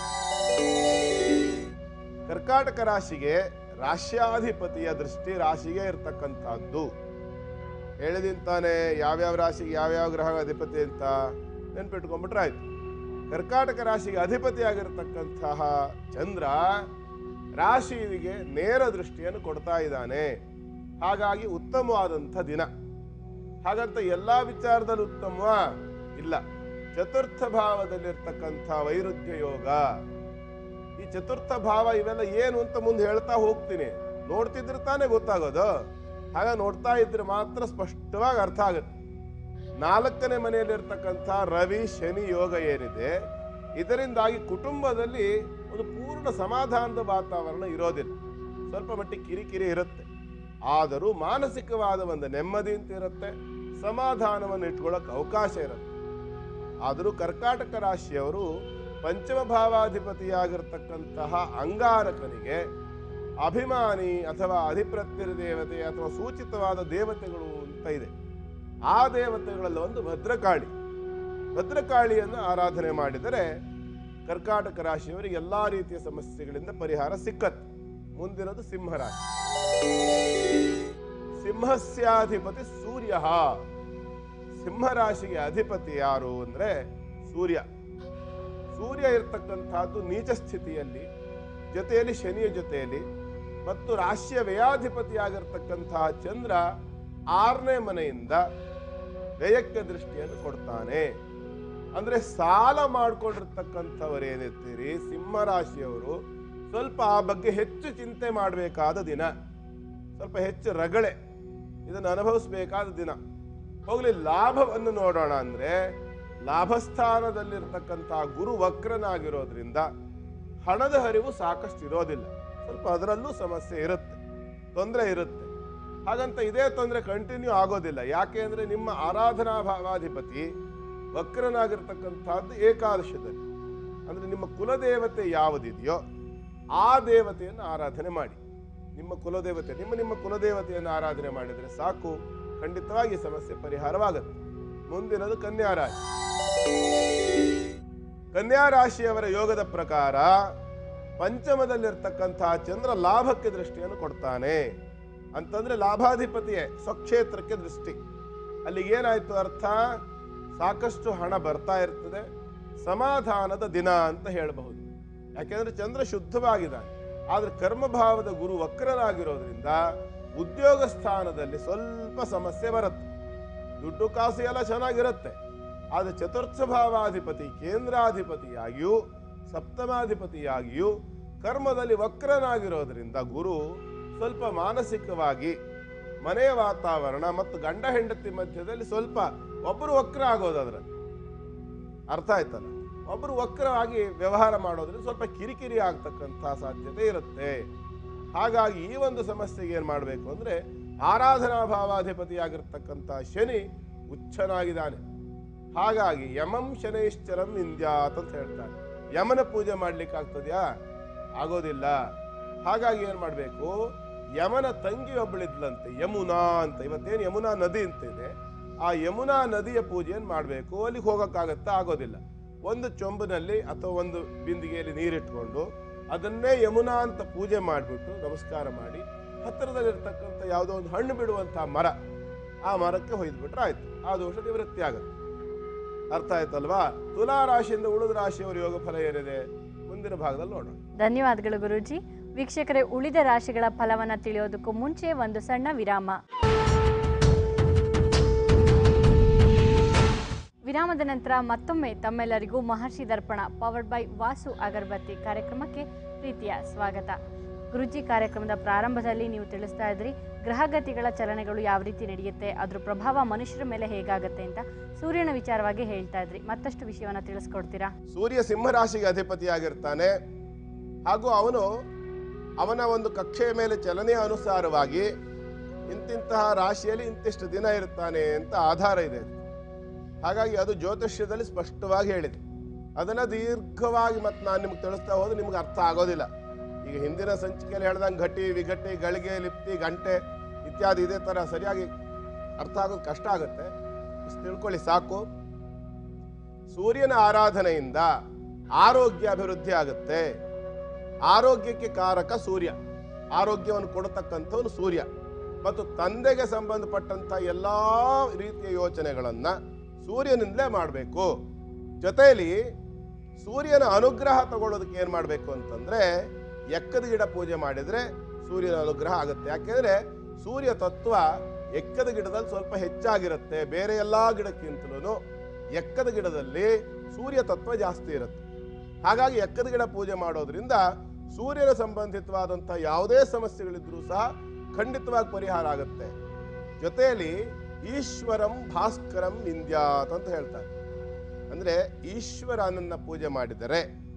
ಕರ್ಕಾಟಕ ರಾಶಿಗೆ ರಾಶ್ಯಾಧಿಪತಿಯ ದೃಷ್ಟಿ ರಾಶಿಗೆ ಇರ್ತಕ್ಕಂಥದ್ದು. ಹೇಳಿದಿಂತಾನೆ ಯಾವ್ಯಾವ ರಾಶಿಗೆ ಯಾವ್ಯಾವ ಗ್ರಹ ಅಧಿಪತಿ ಅಂತ ನೆನ್ಪಿಟ್ಕೊಂಡ್ಬಿಟ್ರೆ ಆಯ್ತು. ಕರ್ಕಾಟಕ ರಾಶಿಗೆ ಅಧಿಪತಿಯಾಗಿರ್ತಕ್ಕಂತಹ ಚಂದ್ರ ರಾಶಿಗೆ ನೇರ ದೃಷ್ಟಿಯನ್ನು ಕೊಡ್ತಾ ಇದ್ದಾನೆ. ಹಾಗಾಗಿ ಉತ್ತಮವಾದಂಥ ದಿನ. ಹಾಗಂತ ಎಲ್ಲಾ ವಿಚಾರದಲ್ಲಿ ಉತ್ತಮ ಇಲ್ಲ. ಚತುರ್ಥ ಭಾವದಲ್ಲಿರ್ತಕ್ಕಂಥ ವೈರುಧ್ಯ ಯೋಗ, ಈ ಚತುರ್ಥ ಭಾವ ಇವೆಲ್ಲ ಏನು ಅಂತ ಮುಂದೆ ಹೇಳ್ತಾ ಹೋಗ್ತೀನಿ. ನೋಡ್ತಿದ್ರೆ ತಾನೇ ಗೊತ್ತಾಗೋದು. ಹಾಗ ನೋಡ್ತಾ ಇದ್ರೆ ಮಾತ್ರ ಸ್ಪಷ್ಟವಾಗಿ ಅರ್ಥ ಆಗುತ್ತೆ. ನಾಲ್ಕನೇ ಮನೆಯಲ್ಲಿರ್ತಕ್ಕಂಥ ರವಿ ಶನಿ ಯೋಗ ಏನಿದೆ, ಇದರಿಂದಾಗಿ ಕುಟುಂಬದಲ್ಲಿ ಒಂದು ಪೂರ್ಣ ಸಮಾಧಾನದ ವಾತಾವರಣ ಇರೋದಿಲ್ಲ. ಸ್ವಲ್ಪ ಮಟ್ಟಿಗೆ ಕಿರಿಕಿರಿ ಇರುತ್ತೆ. ಆದರೂ ಮಾನಸಿಕವಾದ ಒಂದು ನೆಮ್ಮದಿ ಅಂತ ಇರುತ್ತೆ. ಸಮಾಧಾನವನ್ನು ಇಟ್ಕೊಳ್ಳೋಕೆ ಅವಕಾಶ ಇರುತ್ತೆ. ಆದರೂ ಕರ್ಕಾಟಕ ರಾಶಿಯವರು ಪಂಚಮ ಭಾವಾಧಿಪತಿಯಾಗಿರ್ತಕ್ಕಂತಹ ಅಂಗಾರಕನಿಗೆ ಅಭಿಮಾನಿ ಅಥವಾ ಅಧಿಪ್ರತ್ಯರ ದೇವತೆ ಅಥವಾ ಸೂಚಿತವಾದ ದೇವತೆಗಳು ಅಂತ ಇದೆ. ಆ ದೇವತೆಗಳಲ್ಲಿ ಒಂದು ಭದ್ರಕಾಳಿ. ಭದ್ರಕಾಳಿಯನ್ನು ಆರಾಧನೆ ಮಾಡಿದರೆ ಕರ್ಕಾಟಕ ರಾಶಿಯವರಿಗೆ ಎಲ್ಲಾ ರೀತಿಯ ಸಮಸ್ಯೆಗಳಿಂದ ಪರಿಹಾರ ಸಿಕ್ಕತ್ತೆ. ಮುಂದಿನದು ಸಿಂಹರಾಶಿ. ಸಿಂಹಸ್ಯಾಧಿಪತಿ ಸೂರ್ಯ. ಸಿಂಹರಾಶಿಗೆ ಅಧಿಪತಿ ಯಾರು ಅಂದ್ರೆ ಸೂರ್ಯ. ಸೂರ್ಯ ಇರ್ತಕ್ಕಂಥದ್ದು ನೀಚ ಸ್ಥಿತಿಯಲ್ಲಿ, ಜೊತೆಯಲ್ಲಿ ಶನಿಯ ಜೊತೆಯಲ್ಲಿ, ಮತ್ತು ರಾಶಿಯ ವ್ಯಯಾಧಿಪತಿಯಾಗಿರ್ತಕ್ಕಂತಹ ಚಂದ್ರ ಆರನೇ ಮನೆಯಿಂದ ವ್ಯಯಕ್ಕೆ ದೃಷ್ಟಿಯನ್ನು ಕೊಡ್ತಾನೆ. ಅಂದ್ರೆ ಸಾಲ ಮಾಡ್ಕೊಂಡಿರ್ತಕ್ಕಂಥವರೇನಿರ್ತೀರಿ ಸಿಂಹರಾಶಿಯವರು, ಸ್ವಲ್ಪ ಆ ಬಗ್ಗೆ ಹೆಚ್ಚು ಚಿಂತೆ ಮಾಡಬೇಕಾದ ದಿನ, ಸ್ವಲ್ಪ ಹೆಚ್ಚು ರಗಳೆ ಇದನ್ನು ಅನುಭವಿಸಬೇಕಾದ ದಿನ. ಹೋಗ್ಲಿ, ಲಾಭವನ್ನು ನೋಡೋಣ ಅಂದ್ರೆ ಲಾಭಸ್ಥಾನದಲ್ಲಿರ್ತಕ್ಕಂಥ ಗುರು ವಕ್ರನಾಗಿರೋದ್ರಿಂದ ಹಣದ ಹರಿವು ಸಾಕಷ್ಟು ಇರೋದಿಲ್ಲ. ಸ್ವಲ್ಪ ಅದರಲ್ಲೂ ಸಮಸ್ಯೆ ಇರುತ್ತೆ, ತೊಂದರೆ ಇರುತ್ತೆ. ಹಾಗಂತ ಇದೇ ತೊಂದರೆ ಕಂಟಿನ್ಯೂ ಆಗೋದಿಲ್ಲ. ಯಾಕೆ ಅಂದ್ರೆ ನಿಮ್ಮ ಆರಾಧನಾ ಭಾವಾಧಿಪತಿ ವಕ್ರನಾಗಿರ್ತಕ್ಕಂಥದ್ದು ಏಕಾದಶದಲ್ಲಿ. ಅಂದ್ರೆ ನಿಮ್ಮ ಕುಲದೇವತೆ ಯಾವುದಿದೆಯೋ ಆ ದೇವತೆಯನ್ನು ಆರಾಧನೆ ಮಾಡಿ. ನಿಮ್ಮ ಕುಲದೇವತೆ ನಿಮ್ಮ ನಿಮ್ಮ ಕುಲದೇವತೆಯನ್ನು ಆರಾಧನೆ ಮಾಡಿದರೆ ಸಾಕು, ಖಂಡಿತವಾಗಿ ಈ ಸಮಸ್ಯೆ ಪರಿಹಾರವಾಗುತ್ತೆ. ಮುಂದಿನದು ಕನ್ಯಾ ರಾಶಿ. ಕನ್ಯಾ ರಾಶಿಯವರ ಯೋಗದ ಪ್ರಕಾರ ಪಂಚಮದಲ್ಲಿರ್ತಕ್ಕಂತಹ ಚಂದ್ರ ಲಾಭಕ್ಕೆ ದೃಷ್ಟಿಯನ್ನು ಕೊಡ್ತಾನೆ. ಅಂತಂದ್ರೆ ಲಾಭಾಧಿಪತಿಯೇ ಸ್ವಕ್ಷೇತ್ರಕ್ಕೆ ದೃಷ್ಟಿ. ಅಲ್ಲಿಗೆ ಏನಾಯ್ತು ಅರ್ಥ? ಸಾಕಷ್ಟು ಹಣ ಬರ್ತಾ ಇರ್ತದೆ, ಸಮಾಧಾನದ ದಿನ ಅಂತ ಹೇಳಬಹುದು. ಯಾಕೆಂದ್ರೆ ಚಂದ್ರ ಶುದ್ಧವಾಗಿದ್ದಾನೆ. ಆದ್ರೆ ಕರ್ಮಭಾವದ ಗುರು ವಕ್ರನಾಗಿರೋದ್ರಿಂದ ಉದ್ಯೋಗ ಸ್ಥಾನದಲ್ಲಿ ಸ್ವಲ್ಪ ಸಮಸ್ಯೆ ಬರುತ್ತೆ. ದುಡ್ಡು ಕಾಸು ಎಲ್ಲ ಚೆನ್ನಾಗಿರುತ್ತೆ, ಆದರೆ ಚತುರ್ಥ ಭಾವಾಧಿಪತಿ ಕೇಂದ್ರಾಧಿಪತಿಯಾಗಿಯೂ ಸಪ್ತಮಾಧಿಪತಿಯಾಗಿಯೂ ಕರ್ಮದಲ್ಲಿ ವಕ್ರನಾಗಿರೋದ್ರಿಂದ ಗುರು ಸ್ವಲ್ಪ ಮಾನಸಿಕವಾಗಿ ಮನೆಯ ವಾತಾವರಣ ಮತ್ತು ಗಂಡ ಹೆಂಡತಿ ಮಧ್ಯದಲ್ಲಿ ಸ್ವಲ್ಪ ಒಬ್ಬರು ವಕ್ರ ಆಗೋದಾದ್ರೆ ಅರ್ಥ ಆಯ್ತಲ್ಲ, ಒಬ್ಬರು ವಕ್ರವಾಗಿ ವ್ಯವಹಾರ ಮಾಡೋದ್ರಿಂದ ಸ್ವಲ್ಪ ಕಿರಿಕಿರಿ ಆಗ್ತಕ್ಕಂಥ ಸಾಧ್ಯತೆ ಇರುತ್ತೆ. ಹಾಗಾಗಿ ಈ ಒಂದು ಸಮಸ್ಯೆಗೆ ಏನು ಮಾಡಬೇಕು ಅಂದರೆ, ಆರಾಧನಾ ಭಾವಾಧಿಪತಿಯಾಗಿರ್ತಕ್ಕಂಥ ಶನಿ ಉಚ್ಚನಾಗಿದ್ದಾನೆ. ಹಾಗಾಗಿ ಯಮಂ ಶನೈಶ್ಚರಂ ಇಂದ್ಯಾತ್ ಅಂತ ಹೇಳ್ತಾರೆ. ಯಮನ ಪೂಜೆ ಮಾಡ್ಲಿಕ್ಕೆ ಆಗ್ತದ್ಯಾ? ಆಗೋದಿಲ್ಲ. ಹಾಗಾಗಿ ಏನು ಮಾಡಬೇಕು, ಯಮನ ತಂಗಿ ಒಬ್ಬಳಿದ್ಲಂತೆ ಯಮುನಾ ಅಂತ, ಇವತ್ತೇನು ಯಮುನಾ ನದಿ ಅಂತ ಇದೆ, ಆ ಯಮುನಾ ನದಿಯ ಪೂಜೆಯನ್ನು ಮಾಡಬೇಕು. ಅಲ್ಲಿಗೆ ಹೋಗೋಕ್ಕಾಗತ್ತಾ? ಆಗೋದಿಲ್ಲ. ಒಂದು ಚೊಂಬಿನಲ್ಲಿ ಅಥವಾ ಒಂದು ಬಿಂದಿಗೆಯಲ್ಲಿ ನೀರಿಟ್ಕೊಂಡು ಅದನ್ನೇ ಯಮುನಾ ಅಂತ ಪೂಜೆ ಮಾಡಿಬಿಟ್ಟು ನಮಸ್ಕಾರ ಮಾಡಿ ಹತ್ತಿರದಲ್ಲಿರ್ತಕ್ಕಂಥ ಯಾವುದೋ ಒಂದು ಹಣ್ಣು ಬಿಡುವಂಥ ಮರ, ಆ ಮರಕ್ಕೆ ಹೊಯ್ದುಬಿಟ್ರೆ ಆಯ್ತು, ಆ ದೋಷ ನಿವೃತ್ತಿ ಆಗುತ್ತೆ. ಅರ್ಥ ಆಯ್ತಲ್ವಾ? ತುಲಾ ರಾಶಿಯಿಂದ ಉಳಿದ ರಾಶಿಯವರ ಯೋಗ ಫಲ ಏನಿದೆ ಮುಂದಿನ ಭಾಗದಲ್ಲಿ ನೋಡೋಣ. ಧನ್ಯವಾದಗಳು ಗುರೂಜಿ. ವೀಕ್ಷಕರೇ, ಉಳಿದ ರಾಶಿಗಳ ಫಲವನ್ನು ತಿಳಿಯೋದಕ್ಕೂ ಮುಂಚೆ ಒಂದು ಸಣ್ಣ ವಿರಾಮ. ವಿರಾಮದ ನಂತರ ಮತ್ತೊಮ್ಮೆ ತಮ್ಮೆಲ್ಲರಿಗೂ ಮಹರ್ಷಿ ದರ್ಪಣ ಪವರ್ಡ್ ಬೈ ವಾಸು ಅಗರಬತ್ತಿ ಕಾರ್ಯಕ್ರಮಕ್ಕೆ ಪ್ರೀತಿಯ ಸ್ವಾಗತ. ಗುರುಜಿ, ಕಾರ್ಯಕ್ರಮದ ಪ್ರಾರಂಭದಲ್ಲಿ ನೀವು ತಿಳಿಸ್ತಾ ಇದ್ರಿ ಗ್ರಹಗತಿಗಳ ಚಲನೆಗಳು ಯಾವ ರೀತಿ ನಡೆಯುತ್ತೆ, ಅದ್ರ ಪ್ರಭಾವ ಮನುಷ್ಯರ ಮೇಲೆ ಹೇಗಾಗುತ್ತೆ ಅಂತ ಸೂರ್ಯನ ವಿಚಾರವಾಗಿ ಹೇಳ್ತಾ ಇದ್ರಿ. ಮತ್ತಷ್ಟು ವಿಷಯವನ್ನು ತಿಳಿಸ್ಕೊಡ್ತೀರಾ? ಸೂರ್ಯ ಸಿಂಹರಾಶಿಗೆ ಅಧಿಪತಿಯಾಗಿರ್ತಾನೆ. ಹಾಗೂ ಅವನು ಅವನ ಒಂದು ಕಕ್ಷೆಯ ಮೇಲೆ ಚಲನೆಯ ಅನುಸಾರವಾಗಿ ಇಂತಿಂತಹ ರಾಶಿಯಲ್ಲಿ ಇಂತಿಷ್ಟು ದಿನ ಇರ್ತಾನೆ ಅಂತ ಆಧಾರ ಇದೆ. ಹಾಗಾಗಿ ಅದು ಜ್ಯೋತಿಷ್ಯದಲ್ಲಿ ಸ್ಪಷ್ಟವಾಗಿ ಹೇಳಿದೆ. ಅದನ್ನು ದೀರ್ಘವಾಗಿ ಮತ್ತೆ ನಾನು ನಿಮ್ಗೆ ತಿಳಿಸ್ತಾ ಹೋದ್ರೆ ನಿಮ್ಗೆ ಅರ್ಥ ಆಗೋದಿಲ್ಲ. ಈಗ ಹಿಂದಿನ ಸಂಚಿಕೆಯಲ್ಲಿ ಹೇಳ್ದಂಗೆ ಘಟಿ ವಿಘಟಿ ಗಳಿಗೆ ಲಿಪ್ತಿ ಗಂಟೆ ಇತ್ಯಾದಿ ಇದೇ ಥರ ಸರಿಯಾಗಿ ಅರ್ಥ ಆಗೋದು ಕಷ್ಟ ಆಗುತ್ತೆ. ಇಷ್ಟು ತಿಳ್ಕೊಳ್ಳಿ ಸಾಕು. ಸೂರ್ಯನ ಆರಾಧನೆಯಿಂದ ಆರೋಗ್ಯ ಅಭಿವೃದ್ಧಿ ಆಗುತ್ತೆ. ಆರೋಗ್ಯಕ್ಕೆ ಕಾರಕ ಸೂರ್ಯ, ಆರೋಗ್ಯವನ್ನು ಕೊಡತಕ್ಕಂಥವನು ಸೂರ್ಯ. ಮತ್ತು ತಂದೆಗೆ ಸಂಬಂಧಪಟ್ಟಂಥ ಎಲ್ಲ ರೀತಿಯ ಯೋಚನೆಗಳನ್ನು ಸೂರ್ಯನಿಂದಲೇ ಮಾಡಬೇಕು. ಜೊತೆಯಲ್ಲಿ ಸೂರ್ಯನ ಅನುಗ್ರಹ ತಗೊಳ್ಳೋದಕ್ಕೆ ಏನು ಮಾಡಬೇಕು ಅಂತಂದರೆ, ಎಕ್ಕದ ಗಿಡ ಪೂಜೆ ಮಾಡಿದರೆ ಸೂರ್ಯನ ಅನುಗ್ರಹ ಆಗುತ್ತೆ. ಯಾಕೆಂದರೆ ಸೂರ್ಯ ತತ್ವ ಎಕ್ಕದ ಗಿಡದಲ್ಲಿ ಸ್ವಲ್ಪ ಹೆಚ್ಚಾಗಿರುತ್ತೆ. ಬೇರೆ ಎಲ್ಲ ಗಿಡಕ್ಕಿಂತಲೂ ಎಕ್ಕದ ಗಿಡದಲ್ಲಿ ಸೂರ್ಯ ತತ್ವ ಜಾಸ್ತಿ ಇರುತ್ತೆ. ಹಾಗಾಗಿ ಎಕ್ಕದ ಗಿಡ ಪೂಜೆ ಮಾಡೋದ್ರಿಂದ ಸೂರ್ಯನ ಸಂಬಂಧಿತವಾದಂಥ ಯಾವುದೇ ಸಮಸ್ಯೆಗಳಿದ್ರೂ ಸಹ ಖಂಡಿತವಾಗಿ ಪರಿಹಾರ ಆಗುತ್ತೆ. ಜೊತೆಯಲ್ಲಿ ಈಶ್ವರಂ ಭಾಸ್ಕರಂ ವಿಂದ್ಯಾತ್ ಅಂತ ಹೇಳ್ತಾರೆ. ಅಂದರೆ ಈಶ್ವರನನ್ನ ಪೂಜೆ ಮಾಡಿದರೆ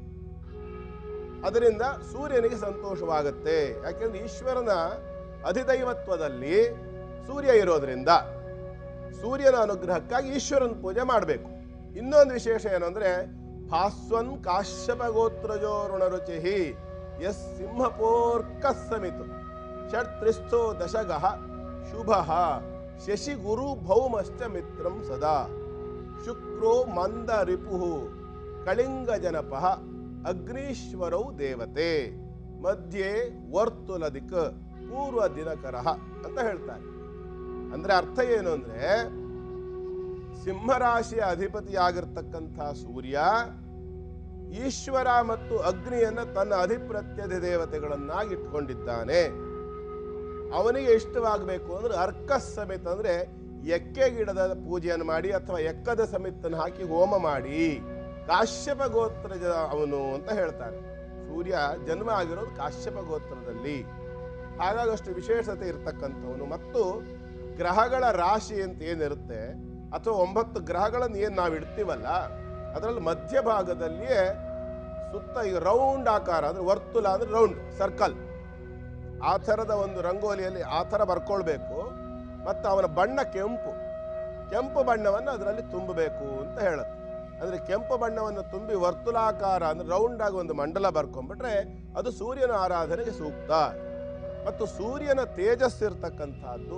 ಅದರಿಂದ ಸೂರ್ಯನಿಗೆ ಸಂತೋಷವಾಗುತ್ತೆ. ಯಾಕೆಂದ್ರೆ ಈಶ್ವರನ ಅಧಿದೈವತ್ವದಲ್ಲಿ ಸೂರ್ಯ ಇರೋದ್ರಿಂದ ಸೂರ್ಯನ ಅನುಗ್ರಹಕ್ಕಾಗಿ ಈಶ್ವರನ ಪೂಜೆ ಮಾಡಬೇಕು. ಇನ್ನೊಂದು ವಿಶೇಷ ಏನು ಅಂದರೆ, ಭಾಸ್ವನ್ ಕಾಶ್ಯಪ ಗೋತ್ರಜೋ ಋಣರುಚಿ ಎಸ್ ಸಿಂಹಪೋರ್ಕ ಸಮಿತು ಷಟ್ತ್ರಿಸ್ಥೋ ದಶಗಃ ಶುಭ ಶಶಿ ಗುರು ಭೌಮಶ್ಚ ಮಿತ್ರಂ ಸದಾ ಶುಕ್ರೋ ಮಂದ ರಿಪು ಕಳಿಂಗ ಜನಪ ಅಗ್ನೀಶ್ವರೌ ದೇವತೆ ಮಧ್ಯೆ ವರ್ತುಲದಿಕ್ ಪೂರ್ವ ದಿನಕರ ಅಂತ ಹೇಳ್ತಾರೆ. ಅಂದ್ರೆ ಅರ್ಥ ಏನು ಅಂದ್ರೆ, ಸಿಂಹರಾಶಿಯ ಅಧಿಪತಿಯಾಗಿರ್ತಕ್ಕಂಥ ಸೂರ್ಯ ಈಶ್ವರ ಮತ್ತು ಅಗ್ನಿಯನ್ನ ತನ್ನ ಅಧಿಪ್ರತ್ಯಧಿ ದೇವತೆಗಳನ್ನಾಗಿ ಇಟ್ಕೊಂಡಿದ್ದಾನೆ. ಅವನಿಗೆ ಇಷ್ಟವಾಗಬೇಕು ಅಂದ್ರೆ ಅರ್ಕ ಸಮಿತ್ ಅಂದ್ರೆ ಎಕ್ಕೆ ಗಿಡದ ಪೂಜೆಯನ್ನು ಮಾಡಿ ಅಥವಾ ಎಕ್ಕದ ಸಮಿತನ್ನು ಹಾಕಿ ಹೋಮ ಮಾಡಿ. ಕಾಶ್ಯಪ ಗೋತ್ರಜ ಅವನು ಅಂತ ಹೇಳ್ತಾರೆ. ಸೂರ್ಯ ಜನ್ಮ ಆಗಿರೋದು ಕಾಶ್ಯಪ ಗೋತ್ರದಲ್ಲಿ. ಹಾಗಾಗಿ ಅಷ್ಟು ವಿಶೇಷತೆ ಇರ್ತಕ್ಕಂಥವನು. ಮತ್ತು ಗ್ರಹಗಳ ರಾಶಿ ಅಂತ ಏನಿರುತ್ತೆ ಅಥವಾ ಒಂಬತ್ತು ಗ್ರಹಗಳನ್ನು ಏನು ನಾವು ಇಡ್ತೀವಲ್ಲ, ಅದರಲ್ಲಿ ಮಧ್ಯಭಾಗದಲ್ಲಿಯೇ ಸುತ್ತ ಈ ರೌಂಡ್ ಆಕಾರ ಅಂದ್ರೆ ವರ್ತುಲ ಅಂದ್ರೆ ರೌಂಡ್ ಸರ್ಕಲ್, ಆ ಥರದ ಒಂದು ರಂಗೋಲಿಯಲ್ಲಿ ಆ ಥರ ಬರ್ಕೊಳ್ಬೇಕು. ಮತ್ತು ಅವನ ಬಣ್ಣ ಕೆಂಪು, ಕೆಂಪು ಬಣ್ಣವನ್ನು ಅದರಲ್ಲಿ ತುಂಬಬೇಕು ಅಂತ ಹೇಳುತ್ತೆ. ಅಂದರೆ ಕೆಂಪು ಬಣ್ಣವನ್ನು ತುಂಬಿ ವರ್ತುಲಾಕಾರ ಅಂದ್ರೆ ರೌಂಡ್ ಆಗಿ ಒಂದು ಮಂಡಲ ಬರ್ಕೊಂಡ್ಬಿಟ್ರೆ ಅದು ಸೂರ್ಯನ ಆರಾಧನೆಗೆ ಸೂಕ್ತ. ಮತ್ತು ಸೂರ್ಯನ ತೇಜಸ್ಸಿರ್ತಕ್ಕಂಥದ್ದು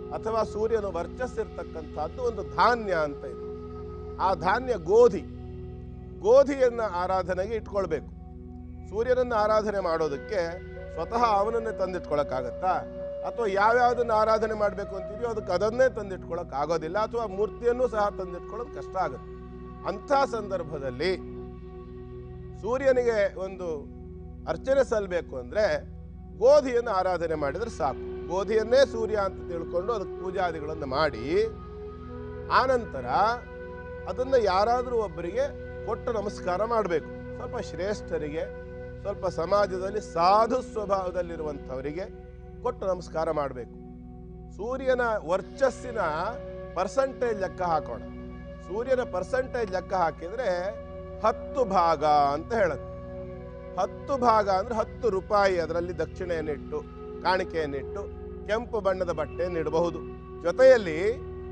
ಅಥವಾ ಸೂರ್ಯನ ವರ್ಚಸ್ಸಿರ್ತಕ್ಕಂಥದ್ದು ಒಂದು ಧಾನ್ಯ ಅಂತ ಇದೆ. ಆ ಧಾನ್ಯ ಗೋಧಿ. ಗೋಧಿಯನ್ನು ಆರಾಧನೆಗೆ ಇಟ್ಕೊಳ್ಬೇಕು. ಸೂರ್ಯನನ್ನು ಆರಾಧನೆ ಮಾಡೋದಕ್ಕೆ ಸ್ವತಃ ಅವನನ್ನೇ ತಂದಿಟ್ಕೊಳಕ್ಕಾಗತ್ತಾ? ಅಥವಾ ಯಾವ್ಯಾವುದನ್ನು ಆರಾಧನೆ ಮಾಡಬೇಕು ಅಂತಿದೆಯೋ ಅದಕ್ಕೆ ಅದನ್ನೇ ತಂದಿಟ್ಕೊಳಕ್ ಆಗೋದಿಲ್ಲ, ಅಥವಾ ಮೂರ್ತಿಯನ್ನು ಸಹ ತಂದಿಟ್ಕೊಳ್ಳೋದು ಕಷ್ಟ ಆಗುತ್ತೆ. ಅಂಥ ಸಂದರ್ಭದಲ್ಲಿ ಸೂರ್ಯನಿಗೆ ಒಂದು ಅರ್ಚನೆ ಸಲ್ಲಬೇಕು ಅಂದರೆ ಗೋಧಿಯನ್ನು ಆರಾಧನೆ ಮಾಡಿದರೆ ಸಾಕು. ಗೋಧಿಯನ್ನೇ ಸೂರ್ಯ ಅಂತ ತಿಳ್ಕೊಂಡು ಅದಕ್ಕೆ ಪೂಜಾದಿಗಳನ್ನು ಮಾಡಿ ಆನಂತರ ಅದನ್ನು ಯಾರಾದರೂ ಒಬ್ಬರಿಗೆ ಕೊಟ್ಟು ನಮಸ್ಕಾರ ಮಾಡಬೇಕು. ಸ್ವಲ್ಪ ಶ್ರೇಷ್ಠರಿಗೆ, ಸ್ವಲ್ಪ ಸಮಾಜದಲ್ಲಿ ಸಾಧು ಸ್ವಭಾವದಲ್ಲಿರುವಂಥವರಿಗೆ ಕೊಟ್ಟು ನಮಸ್ಕಾರ ಮಾಡಬೇಕು. ಸೂರ್ಯನ ವರ್ಚಸ್ಸಿನ ಪರ್ಸೆಂಟೇಜ್ ಲೆಕ್ಕ ಹಾಕೋಣ. ಸೂರ್ಯನ ಪರ್ಸೆಂಟೇಜ್ ಲೆಕ್ಕ ಹಾಕಿದರೆ ಹತ್ತು ಭಾಗ ಅಂತ ಹೇಳುತ್ತೆ. ಹತ್ತು ಭಾಗ ಅಂದರೆ ಹತ್ತು ರೂಪಾಯಿ ಅದರಲ್ಲಿ ದಕ್ಷಿಣೆಯನ್ನಿಟ್ಟು, ಕಾಣಿಕೆಯನ್ನಿಟ್ಟು, ಕೆಂಪು ಬಣ್ಣದ ಬಟ್ಟೆಯನ್ನು ಇಡಬಹುದು. ಜೊತೆಯಲ್ಲಿ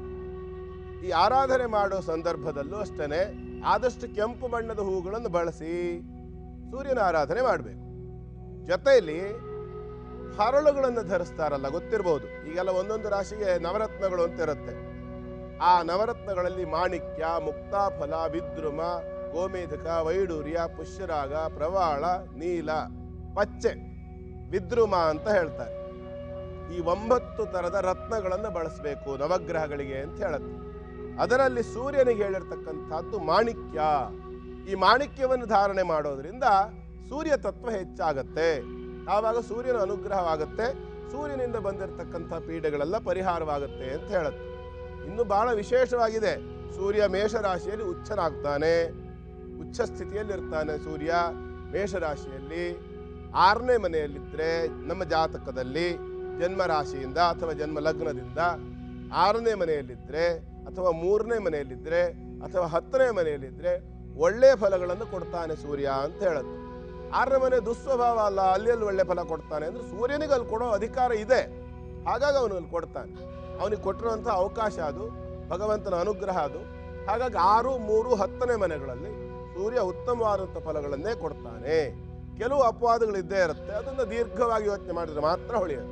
ಈ ಆರಾಧನೆ ಮಾಡೋ ಸಂದರ್ಭದಲ್ಲೂ ಅಷ್ಟೇ ಆದಷ್ಟು ಕೆಂಪು ಬಣ್ಣದ ಹೂಗಳನ್ನು ಬಳಸಿ ಸೂರ್ಯನ ಆರಾಧನೆ ಮಾಡಬೇಕು. ಜೊತೆಯಲ್ಲಿ ಹರಳುಗಳನ್ನು ಧರಿಸ್ತಾರಲ್ಲ, ಗೊತ್ತಿರಬಹುದು. ಈಗೆಲ್ಲ ಒಂದೊಂದು ರಾಶಿಗೆ ನವರತ್ನಗಳು ಅಂತ ಇರುತ್ತೆ. ಆ ನವರತ್ನಗಳಲ್ಲಿ ಮಾಣಿಕ್ಯ, ಮುಕ್ತಾಫಲ, ವಿದ್ರುಮ, ಗೋಮೇಧಕ, ವೈಡೂರ್ಯ, ಪುಷ್ಯರಾಗ, ಪ್ರವಾಳ, ನೀಲ, ಪಚ್ಚೆ, ವಿದ್ರುಮ ಅಂತ ಹೇಳ್ತಾರೆ. ಈ ಒಂಬತ್ತು ತರದ ರತ್ನಗಳನ್ನು ಬಳಸಬೇಕು ನವಗ್ರಹಗಳಿಗೆ ಅಂತ ಹೇಳುತ್ತೆ. ಅದರಲ್ಲಿ ಸೂರ್ಯನಿಗೆ ಹೇಳಿರ್ತಕ್ಕಂಥದ್ದು ಮಾಣಿಕ್ಯ. ಈ ಮಾಣಿಕ್ಯವನ್ನು ಧಾರಣೆ ಮಾಡೋದ್ರಿಂದ ಸೂರ್ಯ ತತ್ವ ಹೆಚ್ಚಾಗತ್ತೆ. ಆವಾಗ ಸೂರ್ಯನ ಅನುಗ್ರಹವಾಗುತ್ತೆ, ಸೂರ್ಯನಿಂದ ಬಂದಿರತಕ್ಕಂಥ ಪೀಡೆಗಳೆಲ್ಲ ಪರಿಹಾರವಾಗುತ್ತೆ ಅಂತ ಹೇಳುತ್ತೆ. ಇನ್ನು ಬಹಳ ವಿಶೇಷವಾಗಿದೆ, ಸೂರ್ಯ ಮೇಷರಾಶಿಯಲ್ಲಿ ಉಚ್ಚನಾಗ್ತಾನೆ, ಉಚ್ಚ ಸ್ಥಿತಿಯಲ್ಲಿರ್ತಾನೆ. ಸೂರ್ಯ ಮೇಷರಾಶಿಯಲ್ಲಿ ಆರನೇ ಮನೆಯಲ್ಲಿದ್ದರೆ ನಮ್ಮ ಜಾತಕದಲ್ಲಿ ಜನ್ಮ ರಾಶಿಯಿಂದ ಅಥವಾ ಜನ್ಮ ಲಗ್ನದಿಂದ ಆರನೇ ಮನೆಯಲ್ಲಿದ್ದರೆ ಅಥವಾ ಮೂರನೇ ಮನೆಯಲ್ಲಿದ್ದರೆ ಅಥವಾ ಹತ್ತನೇ ಮನೆಯಲ್ಲಿದ್ದರೆ ಒಳ್ಳೆಯ ಫಲಗಳನ್ನು ಕೊಡ್ತಾನೆ ಸೂರ್ಯ ಅಂತ ಹೇಳುತ್ತೆ. ಆರನೇ ಮನೆ ದುಸ್ವಭಾವ ಅಲ್ಲ, ಅಲ್ಲಿ ಅಲ್ಲಿ ಒಳ್ಳೆ ಫಲ ಕೊಡ್ತಾನೆ ಅಂದರೆ ಸೂರ್ಯನಿಗೆ ಅಲ್ಲಿ ಕೊಡೋ ಅಧಿಕಾರ ಇದೆ. ಹಾಗಾಗಿ ಅವನು ಅಲ್ಲಿ ಕೊಡ್ತಾನೆ. ಅವನಿಗೆ ಕೊಟ್ಟಿರುವಂಥ ಅವಕಾಶ ಅದು, ಭಗವಂತನ ಅನುಗ್ರಹ ಅದು. ಹಾಗಾಗಿ ಆರು ಮೂರು ಹತ್ತನೇ ಮನೆಗಳಲ್ಲಿ ಸೂರ್ಯ ಉತ್ತಮವಾದಂಥ ಫಲಗಳನ್ನೇ ಕೊಡ್ತಾನೆ. ಕೆಲವು ಅಪವಾದಗಳಿದ್ದೇ ಇರುತ್ತೆ, ಅದನ್ನು ದೀರ್ಘವಾಗಿ ಯೋಚನೆ ಮಾಡಿದರೆ ಮಾತ್ರ ಹೊಳೆಯುತ್ತೆ.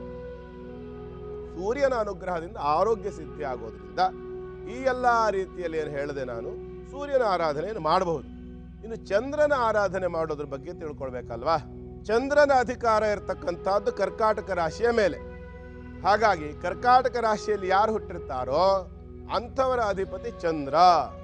ಸೂರ್ಯನ ಅನುಗ್ರಹದಿಂದ ಆರೋಗ್ಯ ಸಿದ್ಧಿ ಆಗೋದ್ರಿಂದ ಈ ಎಲ್ಲ ರೀತಿಯಲ್ಲಿ ಏನು ಹೇಳಿದೆ ನಾನು, ಸೂರ್ಯನ ಆರಾಧನೆಯನ್ನು ಮಾಡಬಹುದು. ಇನ್ನು ಚಂದ್ರನ ಆರಾಧನೆ ಮಾಡೋದ್ರ ಬಗ್ಗೆ ತಿಳ್ಕೊಳ್ಬೇಕಲ್ವಾ. ಚಂದ್ರನ ಅಧಿಕಾರ ಇರತಕ್ಕಂಥದ್ದು ಕರ್ಕಾಟಕ ರಾಶಿಯ ಮೇಲೆ. ಹಾಗಾಗಿ ಕರ್ಕಾಟಕ ರಾಶಿಯಲ್ಲಿ ಯಾರು ಹುಟ್ಟಿರ್ತಾರೋ ಅಂಥವರ ಅಧಿಪತಿ ಚಂದ್ರ.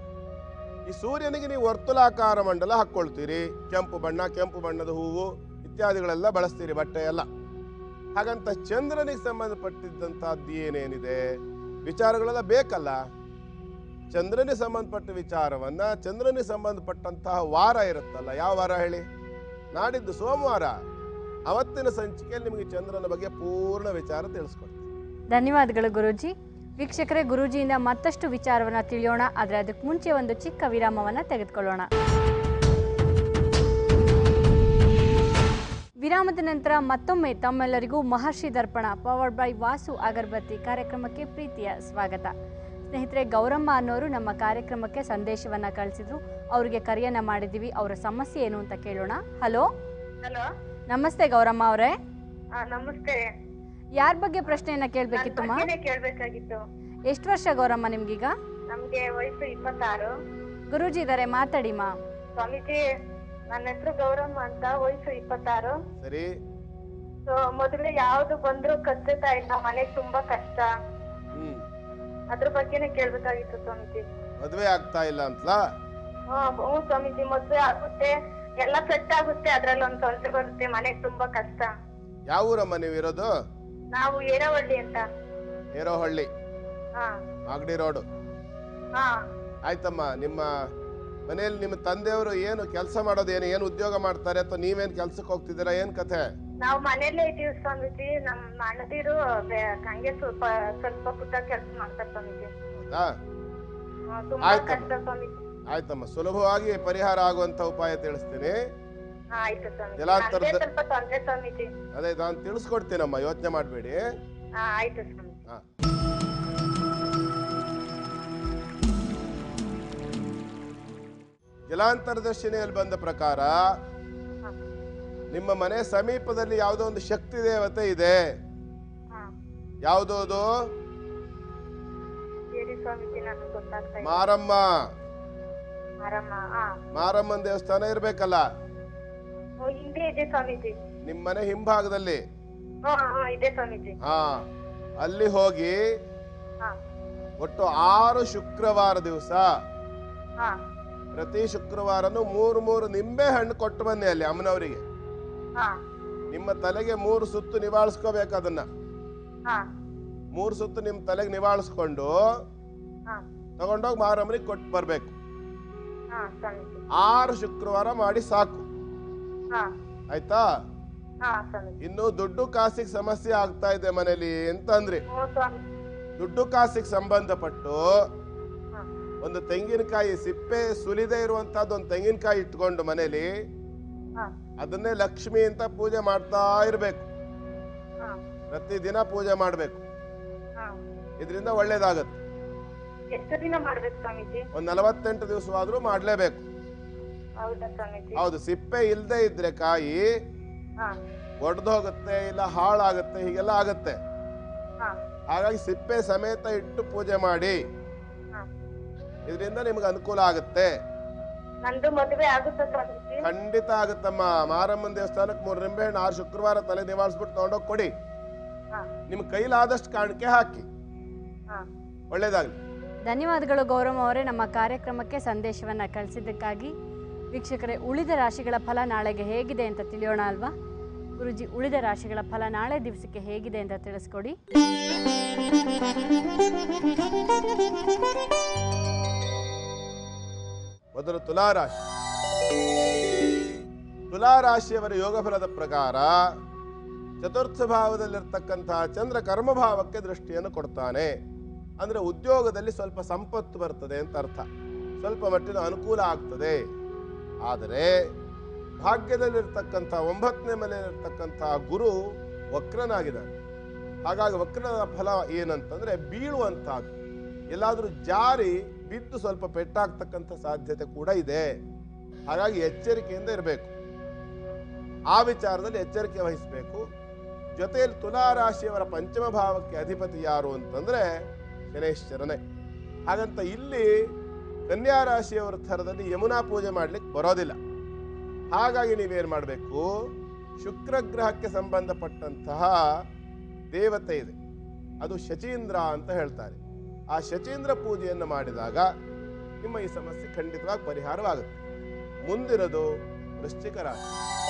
ಈ ಸೂರ್ಯನಿಗೆ ನೀವು ವರ್ತುಲಾಕಾರ ಮಂಡಲ ಹಾಕ್ಕೊಳ್ತೀರಿ, ಕೆಂಪು ಬಣ್ಣ, ಕೆಂಪು ಬಣ್ಣದ ಹೂವು ಇತ್ಯಾದಿಗಳೆಲ್ಲ ಬಳಸ್ತೀರಿ, ಬಟ್ಟೆ ಎಲ್ಲ. ಹಾಗಂತ ಚಂದ್ರನಿಗೆ ಸಂಬಂಧಪಟ್ಟಿದ್ದಂಥದ್ದು ಏನೇನಿದೆ ವಿಚಾರಗಳೆಲ್ಲ ಬೇಕಲ್ಲ. ಚಂದ್ರನಿಗೆ ಸಂಬಂಧಪಟ್ಟ ವಿಚಾರವನ್ನ, ಚಂದ್ರನಿಗೆ ಸಂಬಂಧಪಟ್ಟಂತಹ ವಾರ ಇರುತ್ತಲ್ಲ, ಯಾವ ವಾರ ಹೇಳಿ? ನಾಡಿದ್ದು ಸೋಮವಾರ. ಅವತ್ತಿನ ಸಂಚಿಕೆಯಲ್ಲಿ ನಿಮಗೆ ಚಂದ್ರನ ಬಗ್ಗೆ ಪೂರ್ಣ ವಿಚಾರ ತಿಳಿಸ್ಕೊಡ್ತೀನಿ. ಧನ್ಯವಾದಗಳು ಗುರೂಜಿ. ವೀಕ್ಷಕರೇ, ಗುರೂಜಿಯಿಂದ ಮತ್ತಷ್ಟು ವಿಚಾರವನ್ನು ತಿಳಿಯೋಣ. ಆದರೆ ಅದಕ್ಕೆ ಮುಂಚೆ ಒಂದು ಚಿಕ್ಕ ವಿರಾಮವನ್ನು ತೆಗೆದುಕೊಳ್ಳೋಣ. ವಿರಾಮದ ನಂತರ ಮತ್ತೊಮ್ಮೆ ತಮ್ಮೆಲ್ಲರಿಗೂ ಮಹರ್ಷಿ ದರ್ಪಣ ಪವರ್ಡ್ ಬೈ ವಾಸು ಅಗರಬತ್ತಿ ಕಾರ್ಯಕ್ರಮಕ್ಕೆ ಪ್ರೀತಿಯ ಸ್ವಾಗತ. ಸ್ನೇಹಿತರೆ, ಗೌರಮ್ಮ ಅನ್ನೋರು ನಮ್ಮ ಕಾರ್ಯಕ್ರಮಕ್ಕೆ ಸಂದೇಶವನ್ನು ಕಳಿಸಿದ್ರು. ಅವರಿಗೆ ಕರೆಯನ್ನು ಮಾಡಿದ್ದೀವಿ. ಅವರ ಸಮಸ್ಯೆ ಏನು ಅಂತ ಕೇಳೋಣ. ಹಲೋ. ಹಲೋ, ನಮಸ್ತೆ ಗೌರಮ್ಮ ಅವರೇ. ನಮಸ್ತೆ. ಯಾರ ಬಗ್ಗೆ ಪ್ರಶ್ನೆಯನ್ನ ಕೇಳಬೇಕಿತ್ತು? ಕೇಳಬೇಕಾಗಿತ್ತು. ಎಷ್ಟು ವರ್ಷ ಗೌರಮ್ಮ ನಿಮ್ಗೀಗ? ನಮ್ಗೆ ವಯಸ್ಸು ಇಪ್ಪತ್ತಾರು. ಗುರೂಜಿ ಇದಾರೆ, ಮಾತಾಡಿ ಮಾ. ಸ್ವಾಮೀಜಿ, ನನ್ನ ಹೆಸರು ಗೌರಮ್ಮ ಅಂತ, ವಯಸ್ಸು ಇಪ್ಪತ್ತಾರು. ಸರಿ. ಸೊ ಮೊದಲು ಯಾವ್ದು ಬಂದ್ರು ಕಚ್ಚುತ್ತಾ ಇಲ್ಲ, ಮನೆಗೆ ತುಂಬಾ ಕಷ್ಟ. ಹ್ಮ್ ಅದ್ರ ಬಗ್ಗೆನೇ ಕೇಳ್ಬೇಕಾಗಿತ್ತು ಸ್ವಾಮೀಜಿ. ಮದುವೆ ಆಗ್ತಾ ಇಲ್ಲ ಅಂತಲಾ? ಹ್ಞೂ ಸ್ವಾಮೀಜಿ, ಮದ್ವೆ ಆಗುತ್ತೆ, ಎಲ್ಲ ಸೆಟ್ ಆಗುತ್ತೆ, ಅದ್ರಲ್ಲಿ ಒಂದ್ ತೊಂದ್ರೆ ಬರುತ್ತೆ, ಮನೆಗೆ ತುಂಬಾ ಕಷ್ಟ. ಯಾವ ಊರಮ್ಮ ನೀವು ಇರೋದು? ನಾವು ಏರವಳ್ಳಿ ಅಂತ. ಏರೋಹಳ್ಳಿ, ಹಾ ಮಾಗಡಿ ರೋಡು. ಹಾ ಆಯ್ತಮ್ಮ, ನಿಮ್ಮ ಮನೆಯಲ್ಲಿ ನಿಮ್ಮ ತಂದೆಯವರು ಏನು ಕೆಲಸ ಮಾಡೋದು, ಏನು ಏನು ಉದ್ಯೋಗ ಮಾಡ್ತಾರೆ, ಅಥವಾ ನೀವೇನು ಕೆಲ್ಸಕ್ಕೆ ಹೋಗ್ತಿದ್ದೀರಾ, ಏನ್ ಕಥೆ? ನಾವು ಮನೇಲೆ ಇದ್ದೀವಿ ಸ್ವಾಮೀಜಿ. ನಮ್ ಅಣ್ಣದಿರು ಹಂಗೆ ಸ್ವಲ್ಪ ಸ್ವಲ್ಪ ಪುಟ್ಟ ಕೆಲಸ ಮಾಡ್ತಾರೆ ಸ್ವಾಮೀಜಿ. ಹೌದಾ? ತುಂಬಾ ಕಷ್ಟ ಸ್ವಾಮೀಜಿ. ಆಯ್ತಮ್ಮ, ಸುಲಭವಾಗಿ ಪರಿಹಾರ ಆಗುವಂತ ಉಪಾಯ ತಿಳಿಸ್ತೀನಿ. ಆಯ್ತು ಸ್ವಾಮೀಜಿ. ಜಲಾಂತರದ ಸ್ವಲ್ಪ ತೊಂದ್ರೆ ಸ್ವಾಮೀಜಿ. ಅದೇ ನಾನು ತಿಳಿಸ್ಕೊಡ್ತೀನಮ್ಮ, ಯೋಚನೆ ಮಾಡಬೇಡಿ. ಹಾ ಆಯ್ತು ಸ್ವಾಮೀಜಿ. ಹಾ, ಜಲಾಂತರದರ್ಶಿನಿಯಲ್ಲಿ ಬಂದ ಪ್ರಕಾರ ನಿಮ್ಮ ಮನೆ ಸಮೀಪದಲ್ಲಿ ಯಾವುದೋ ಒಂದು ಶಕ್ತಿ ದೇವತೆ ಇದೆ. ಯಾವುದೋ ಅದು? ಸ್ವಾಮೀಜಿ, ನನಗೆ ಗೊತ್ತಾಗ್ತಾ ಇಲ್ಲ. ಮಾರಮ್ಮ ಮಾರಮ್ಮ. ಹಾ. ಮಾರಮ್ಮನ ದೇವಸ್ಥಾನ ಇರ್ಬೇಕಲ್ಲ, ಓ, ಹಿಂದೆ ಇದೆ ಸ್ವಾಮೀಜಿ. ನಿಮ್ ಮನೆ ಹಿಂಭಾಗದಲ್ಲಿ. ಹಾ ಹಾ ಇದೆ ಸ್ವಾಮೀಜಿ. ಹಾ, ಅಲ್ಲಿ ಹೋಗಿ ಹಾ ಒಟ್ಟು ಆರು ಶುಕ್ರವಾರ ದಿವಸ ಹಾ ಪ್ರತಿ ಶುಕ್ರವಾರನು ಮೂರು ಮೂರು ನಿಂಬೆ ಹಣ್ಣು ಕೊಟ್ಟು ಬನ್ನಿ ಅಲ್ಲಿ ಅಮ್ಮನವರಿಗೆ. ಹಾ ನಿಮ್ಮ ತಲೆಗೆ ಮೂರು ಸುತ್ತು ನಿವಾಳಿಸ್ಕೋಬೇಕು. ಅದನ್ನ ಹಾ ಮೂರು ಸುತ್ತು ನಿಮ್ ತಲೆಗೆ ನಿವಾಳಿಸ್ಕೊಂಡು ಹಾ ತಗೊಂಡೋಗಿ ಮಾರಮ್ಮನಿಗೆ ಕೊಟ್ಟು ಬರ್ಬೇಕು. ಹಾ ಸ್ವಾಮೀಜಿ. ಆರು ಶುಕ್ರವಾರ ಮಾಡಿ ಸಾಕು, ಹಾ ಆಯ್ತಾ? ಹಾ ಸ್ವಾಮೀಜಿ. ಇನ್ನು ದುಡ್ಡು ಕಾಸಿಗೆ ಸಮಸ್ಯೆ ಆಗ್ತಾ ಇದೆ ಮನೇಲಿ ಅಂತಂದ್ರಿ, ಓ ಸ್ವಾಮಿ. ದುಡ್ಡು ಕಾಸಿಗೆ ಸಂಬಂಧಪಟ್ಟು ಹಾ ಒಂದು ತೆಂಗಿನಕಾಯಿ ಸಿಪ್ಪೆ ಸುಲಿದೇ ಇರುವಂತಹದ್ದು ಒಂದು ತೆಂಗಿನಕಾಯಿ ಇಟ್ಕೊಂಡು ಮನೇಲಿ ಹಾ ಅದನ್ನೇ ಲಕ್ಷ್ಮಿ ಅಂತ ಪೂಜೆ ಮಾಡ್ತಾ ಇರ್ಬೇಕು. ಹಾ ಪ್ರತಿದಿನ ಪೂಜೆ ಮಾಡ್ಬೇಕು. ಹಾ ಇದರಿಂದ ಒಳ್ಳೇದಾಗತ್ತೆ. ಎಷ್ಟು ದಿನ ಮಾಡ್ಬೇಕು ಸ್ವಾಮೀಜಿ? ಒಂದ್ ನಲವತ್ತೆಂಟು ದಿವಸವಾದ್ರೂ ಮಾಡ್ಲೇಬೇಕು. ಹೌದಾ ಸ್ವಾಮೀಜಿ? ಹೌದು, ಸಿಪ್ಪೆ ಇಲ್ದೇ ಇದ್ರೆ ಕಾಯಿ ಹಾ ಒಡೆದೋಗುತ್ತೆ, ಇಲ್ಲ ಹಾಳಾಗುತ್ತೆ, ಹೀಗೆಲ್ಲ ಆಗತ್ತೆ. ಹಾ ಹಾಗಾಗಿ ಸಿಪ್ಪೆ ಸಮೇತ ಇಟ್ಟು ಪೂಜೆ ಮಾಡಿ, ಹಾ ಇದರಿಂದ ನಿಮ್ಗೆ ಅನುಕೂಲ ಆಗುತ್ತೆ. ನಂದು ಮದುವೆ ಆಗುತ್ತಾ ಸ್ವಾಮೀಜಿ? ಖಂಡಿತ ಆಗುತ್ತಮ್ಮ. ಮಾರಮ್ಮನ ದೇವಸ್ಥಾನಕ್ಕೆ ಮೂರು ನಿಂಬೆ ಹಣ್ಣು ಆರು ಶುಕ್ರವಾರ ತಲೆ ನಿವಾಳಿಸ್ಬಿಟ್ಟು ತಗೊಂಡೋಗಿ ಕೊಡಿ. ಹಾ ನಿಮ್ ಕೈಲಾದಷ್ಟು ಕಾಣಿಕೆ ಹಾಕಿ. ಹಾ ಒಳ್ಳೇದಾಗ್ಲಿ. ಧನ್ಯವಾದಗಳು ಗೌರಮ್ಮ ಅವರೇ, ನಮ್ಮ ಕಾರ್ಯಕ್ರಮಕ್ಕೆ ಸಂದೇಶವನ್ನು ಕಳಿಸಿದ್ದಕ್ಕಾಗಿ. ವೀಕ್ಷಕರೇ, ಉಳಿದ ರಾಶಿಗಳ ಫಲ ನಾಳೆಗೆ ಹೇಗಿದೆ ಅಂತ ತಿಳಿಯೋಣ ಅಲ್ವಾ? ಗುರುಜಿ, ಉಳಿದ ರಾಶಿಗಳ ಫಲ ನಾಳೆ ದಿವಸಕ್ಕೆ ಹೇಗಿದೆ ಅಂತ ತಿಳಿಸ್ಕೊಡಿ. ಮೊದಲು ತುಲಾರಾಶಿ. ತುಲಾರಾಶಿಯವರ ಯೋಗ ಫಲದ ಪ್ರಕಾರ ಚತುರ್ಥ ಭಾವದಲ್ಲಿರ್ತಕ್ಕಂತಹ ಚಂದ್ರ ಕರ್ಮಭಾವಕ್ಕೆ ದೃಷ್ಟಿಯನ್ನು ಕೊಡ್ತಾನೆ. ಅಂದ್ರೆ ಉದ್ಯೋಗದಲ್ಲಿ ಸ್ವಲ್ಪ ಸಂಪತ್ತು ಬರ್ತದೆ ಅಂತ ಅರ್ಥ, ಸ್ವಲ್ಪ ಮಟ್ಟಿನ ಅನುಕೂಲ ಆಗ್ತದೆ. ಆದರೆ ಭಾಗ್ಯದಲ್ಲಿರ್ತಕ್ಕಂಥ ಒಂಬತ್ತನೇ ಮನೆಯಲ್ಲಿರ್ತಕ್ಕಂಥ ಗುರು ವಕ್ರನಾಗಿದ್ದಾನೆ. ಹಾಗಾಗಿ ವಕ್ರದ ಫಲ ಏನಂತಂದ್ರೆ ಬೀಳುವಂತಹದ್ದು, ಎಲ್ಲಾದ್ರೂ ಜಾರಿ ಬಿದ್ದು ಸ್ವಲ್ಪ ಪೆಟ್ಟಾಗ್ತಕ್ಕಂಥ ಸಾಧ್ಯತೆ ಕೂಡ ಇದೆ. ಹಾಗಾಗಿ ಎಚ್ಚರಿಕೆಯಿಂದ ಇರಬೇಕು, ಆ ವಿಚಾರದಲ್ಲಿ ಎಚ್ಚರಿಕೆ ವಹಿಸಬೇಕು. ಜೊತೆಯಲ್ಲಿ ತುಲಾರಾಶಿಯವರ ಪಂಚಮ ಭಾವಕ್ಕೆ ಅಧಿಪತಿ ಯಾರು ಅಂತಂದ್ರೆ ಶನೇಶ್ವರನೇ. ಹಾಗಂತ ಇಲ್ಲಿ ಕನ್ಯಾ ರಾಶಿಯವರ ಥರದಲ್ಲಿ ಯಮುನಾ ಪೂಜೆ ಮಾಡ್ಲಿಕ್ಕೆ ಬರೋದಿಲ್ಲ. ಹಾಗಾಗಿ ನೀವೇನ್ ಮಾಡಬೇಕು, ಶುಕ್ರ ಗ್ರಹಕ್ಕೆ ಸಂಬಂಧಪಟ್ಟಂತಹ ದೇವತೆ ಇದೆ, ಅದು ಶಚೀಂದ್ರ ಅಂತ ಹೇಳ್ತಾರೆ. ಆ ಶಚೀಂದ್ರ ಪೂಜೆಯನ್ನು ಮಾಡಿದಾಗ ನಿಮ್ಮ ಈ ಸಮಸ್ಯೆ ಖಂಡಿತವಾಗಿ ಪರಿಹಾರವಾಗುತ್ತೆ. ಮುಂದಿನದು ವೃಶ್ಚಿಕ ರಾಶಿ.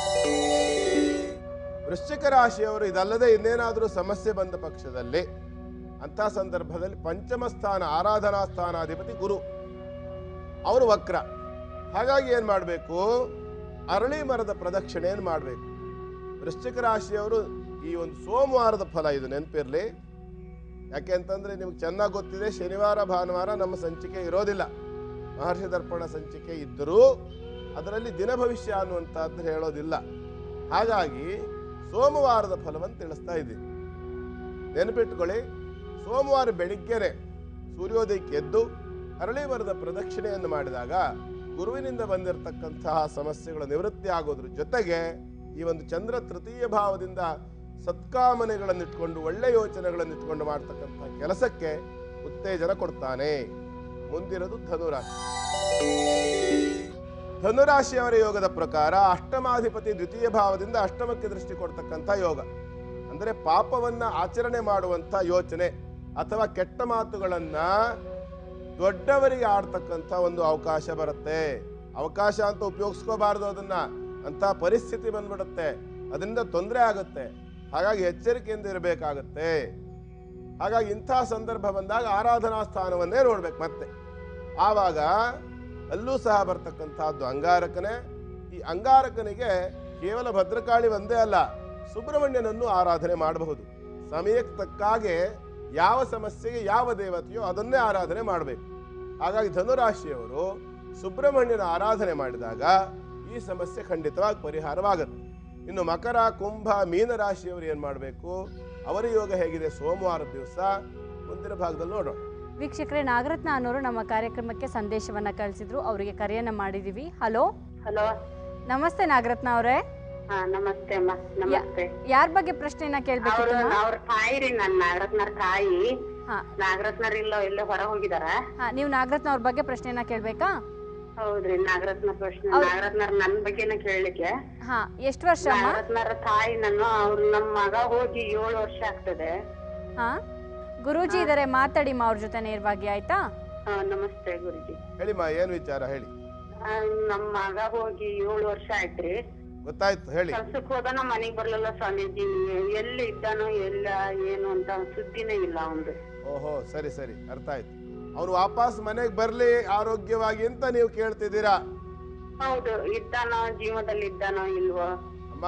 ವೃಶ್ಚಿಕ ರಾಶಿಯವರು ಇದಲ್ಲದೆ ಇನ್ನೇನಾದರೂ ಸಮಸ್ಯೆ ಬಂದ ಪಕ್ಷದಲ್ಲಿ ಅಂತಹ ಸಂದರ್ಭದಲ್ಲಿ ಪಂಚಮ ಸ್ಥಾನ ಆರಾಧನಾ ಸ್ಥಾನಾಧಿಪತಿ ಗುರು ಅವರು ವಕ್ರ. ಹಾಗಾಗಿ ಏನ್ ಮಾಡಬೇಕು, ಅರಳಿ ಮರದ ಪ್ರದಕ್ಷಿಣೆಯನ್ನು ಮಾಡಬೇಕು. ವೃಶ್ಚಿಕ ರಾಶಿಯವರು ಈ ಒಂದು ಸೋಮವಾರದ ಫಲ ಇದು ನೆನಪಿರ್ಲಿ. ಯಾಕೆ ಅಂತಂದ್ರೆ ನಿಮ್ಗೆ ಚೆನ್ನಾಗಿ ಗೊತ್ತಿದೆ, ಶನಿವಾರ ಭಾನುವಾರ ನಮ್ಮ ಸಂಚಿಕೆ ಇರೋದಿಲ್ಲ. ಮಹರ್ಷಿ ದರ್ಪಣ ಸಂಚಿಕೆ ಇದ್ದರೂ ಅದರಲ್ಲಿ ದಿನ ಭವಿಷ್ಯ ಅನ್ನುವಂಥದ್ದು ಹೇಳೋದಿಲ್ಲ. ಹಾಗಾಗಿ ಸೋಮವಾರದ ಫಲವನ್ನು ತಿಳಿಸ್ತಾ ಇದ್ದೀನಿ. ನೆನಪಿಟ್ಕೊಳ್ಳಿ, ಸೋಮವಾರ ಬೆಳಿಗ್ಗೆನೆ ಸೂರ್ಯೋದಯಕ್ಕೆ ಎದ್ದು ಅರಳಿ ಮರದ ಪ್ರದಕ್ಷಿಣೆಯನ್ನು ಮಾಡಿದಾಗ ಗುರುವಿನಿಂದ ಬಂದಿರತಕ್ಕಂತಹ ಸಮಸ್ಯೆಗಳು ನಿವೃತ್ತಿ ಆಗೋದ್ರ ಜೊತೆಗೆ ಈ ಒಂದು ಚಂದ್ರ ತೃತೀಯ ಭಾವದಿಂದ ಸತ್ಕಾಮನೆಗಳನ್ನಿಟ್ಕೊಂಡು ಒಳ್ಳೆ ಯೋಚನೆಗಳನ್ನಿಟ್ಕೊಂಡು ಮಾಡ್ತಕ್ಕಂಥ ಕೆಲಸಕ್ಕೆ ಉತ್ತೇಜನ ಕೊಡ್ತಾನೆ. ಮುಂದಿರೋದು ಧನುರಾಶಿ. ಧನುರಾಶಿಯವರ ಯೋಗದ ಪ್ರಕಾರ ಅಷ್ಟಮಾಧಿಪತಿ ದ್ವಿತೀಯ ಭಾವದಿಂದ ಅಷ್ಟಮಕ್ಕೆ ದೃಷ್ಟಿ ಕೊಡ್ತಕ್ಕಂಥ ಯೋಗ. ಅಂದರೆ ಪಾಪವನ್ನ ಆಚರಣೆ ಮಾಡುವಂಥ ಯೋಚನೆ ಅಥವಾ ಕೆಟ್ಟ ಮಾತುಗಳನ್ನ ದೊಡ್ಡವರಿಗೆ ಆಡ್ತಕ್ಕಂಥ ಒಂದು ಅವಕಾಶ ಬರುತ್ತೆ. ಅವಕಾಶ ಅಂತ ಉಪಯೋಗಿಸ್ಕೋಬಾರ್ದು, ಅದನ್ನ ಅಂತ ಪರಿಸ್ಥಿತಿ ಬಂದ್ಬಿಡುತ್ತೆ, ಅದರಿಂದ ತೊಂದರೆ ಆಗುತ್ತೆ. ಹಾಗಾಗಿ ಎಚ್ಚರಿಕೆಯಿಂದ ಇರಬೇಕಾಗತ್ತೆ. ಹಾಗಾಗಿ ಇಂಥ ಸಂದರ್ಭ ಬಂದಾಗ ಆರಾಧನಾ ಸ್ಥಾನವನ್ನೇ ನೋಡ್ಬೇಕು. ಮತ್ತೆ ಆವಾಗ ಅಲ್ಲೂ ಸಹ ಬರ್ತಕ್ಕಂಥದ್ದು ಅಂಗಾರಕನೇ. ಈ ಅಂಗಾರಕನಿಗೆ ಕೇವಲ ಭದ್ರಕಾಳಿ ಒಂದೇ ಅಲ್ಲ, ಸುಬ್ರಹ್ಮಣ್ಯನನ್ನು ಆರಾಧನೆ ಮಾಡಬಹುದು. ಸಮಯಕ್ಕೆ ತಕ್ಕಾಗೆ ಯಾವ ಸಮಸ್ಯೆಗೆ ಯಾವ ದೇವತೆಯೋ ಅದನ್ನೇ ಆರಾಧನೆ ಮಾಡಬೇಕು. ಹಾಗಾಗಿ ಧನುರಾಶಿಯವರು ಸುಬ್ರಹ್ಮಣ್ಯನ ಆರಾಧನೆ ಮಾಡಿದಾಗ ಈ ಸಮಸ್ಯೆ ಖಂಡಿತವಾಗಿ ಪರಿಹಾರವಾಗುತ್ತೆ. ಇನ್ನು ಮಕರ, ಕುಂಭ, ಮೀನ ರಾಶಿಯವರು ಏನ್ ಮಾಡಬೇಕು, ಅವರ ಯೋಗ ಹೇಗಿದೆ ಸೋಮವಾರ ದಿವಸ, ಮುಂದಿನ ಭಾಗದಲ್ಲಿ ನೋಡೋಣ. ವೀಕ್ಷಕರೇ, ನಾಗರತ್ನ ಅನ್ನೋರು ನಮ್ಮ ಕಾರ್ಯಕ್ರಮಕ್ಕೆ ಸಂದೇಶವನ್ನ ಕಳಿಸಿದ್ರು, ಅವರಿಗೆ ಕರೆಯನ್ನ ಮಾಡಿದೀವಿ. ಹಲೋ ಹಲೋ, ನಮಸ್ತೆ ನಾಗರತ್ನ ಅವರೇ. ಹಾ ನಮಸ್ತೆ ಅಮ್ಮ. ನಮಸ್ತೆ. ಯಾರ ಬಗ್ಗೆ ಪ್ರಶ್ನೆಯನ್ನ ಕೇಳ್ಬೇಕಿತ್ತು? ಅವ್ರ ತಾಯಿ ರೀ, ನನ್ನ ನಾಗರತ್ನರ ತಾಯಿ ಹಾ ನಾಗರತ್ನರ್ ಇಲ್ಲ ಎಲ್ಲ ಹೊರ ಹೋಗಿದಾರ. ಹಾ ನೀವು ನಾಗರತ್ನ ಅವ್ರ ಬಗ್ಗೆ ಪ್ರಶ್ನೆನ ಕೇಳ್ಬೇಕಾ? ಹೌದ್ರಿ, ನಾಗರತ್ನ ಪ್ರಶ್ನೆ. ನಾಗರತ್ನರ್ ನನ್ ಬಗ್ಗೆನ ಕೇಳಲಿಕ್ಕೆ. ಹಾ ಎಷ್ಟು ವರ್ಷ ಅಮ್ಮ? ನಾಗರತ್ನರ ತಾಯಿ ನಾನು. ಅವ್ರು ನಮ್ ಮಗ ಹೋಗಿ ಏಳು ವರ್ಷ ಆಗ್ತದೆ. ಹಾ ಗುರೂಜಿ ಇದಾರೆ, ಮಾತಾಡಿಮ್ಮ ಅವ್ರ ಜೊತೆ ನೇರವಾಗಿ, ಆಯ್ತಾ? ಹಾ ನಮಸ್ತೆ ಗುರುಜಿ. ಹೇಳಿಮ್ಮ, ಏನ್ ವಿಚಾರ ಹೇಳಿ. ನಮ್ ಮಗ ಹೋಗಿ ಏಳು ವರ್ಷ ಆಯ್ತ್ರಿ. ಗೊತ್ತಾಯ್ತು, ಹೇಳಿ. ಕೆಲ್ಸಕ್ ಹೋದ ನಮ್ ಮನೆಗ್ ಬರ್ಲಿಲ್ಲ ಸ್ವಾಮೀಜಿ. ಎಲ್ಲಿ ಇದ್ದಾನೋ ಎಲ್ಲ ಏನು ಅಂತ ಸುದ್ದಿನೇ ಇಲ್ಲ ಅವಂದು. ಓಹೋ, ಸರಿ ಸರಿ, ಅರ್ಥ ಆಯ್ತು. ಅವ್ನು ವಾಪಸ್ ಮನೆಗ್ ಬರ್ಲಿ ಆರೋಗ್ಯವಾಗಿ ಅಂತ ನೀವು ಕೇಳ್ತಿದ್ದೀರಾ? ಹೌದು. ಇದ್ದಾನೋ, ಜೀವದಲ್ಲಿ ಇದ್ದಾನೋ ಇಲ್ವೋ? ಅಮ್ಮ,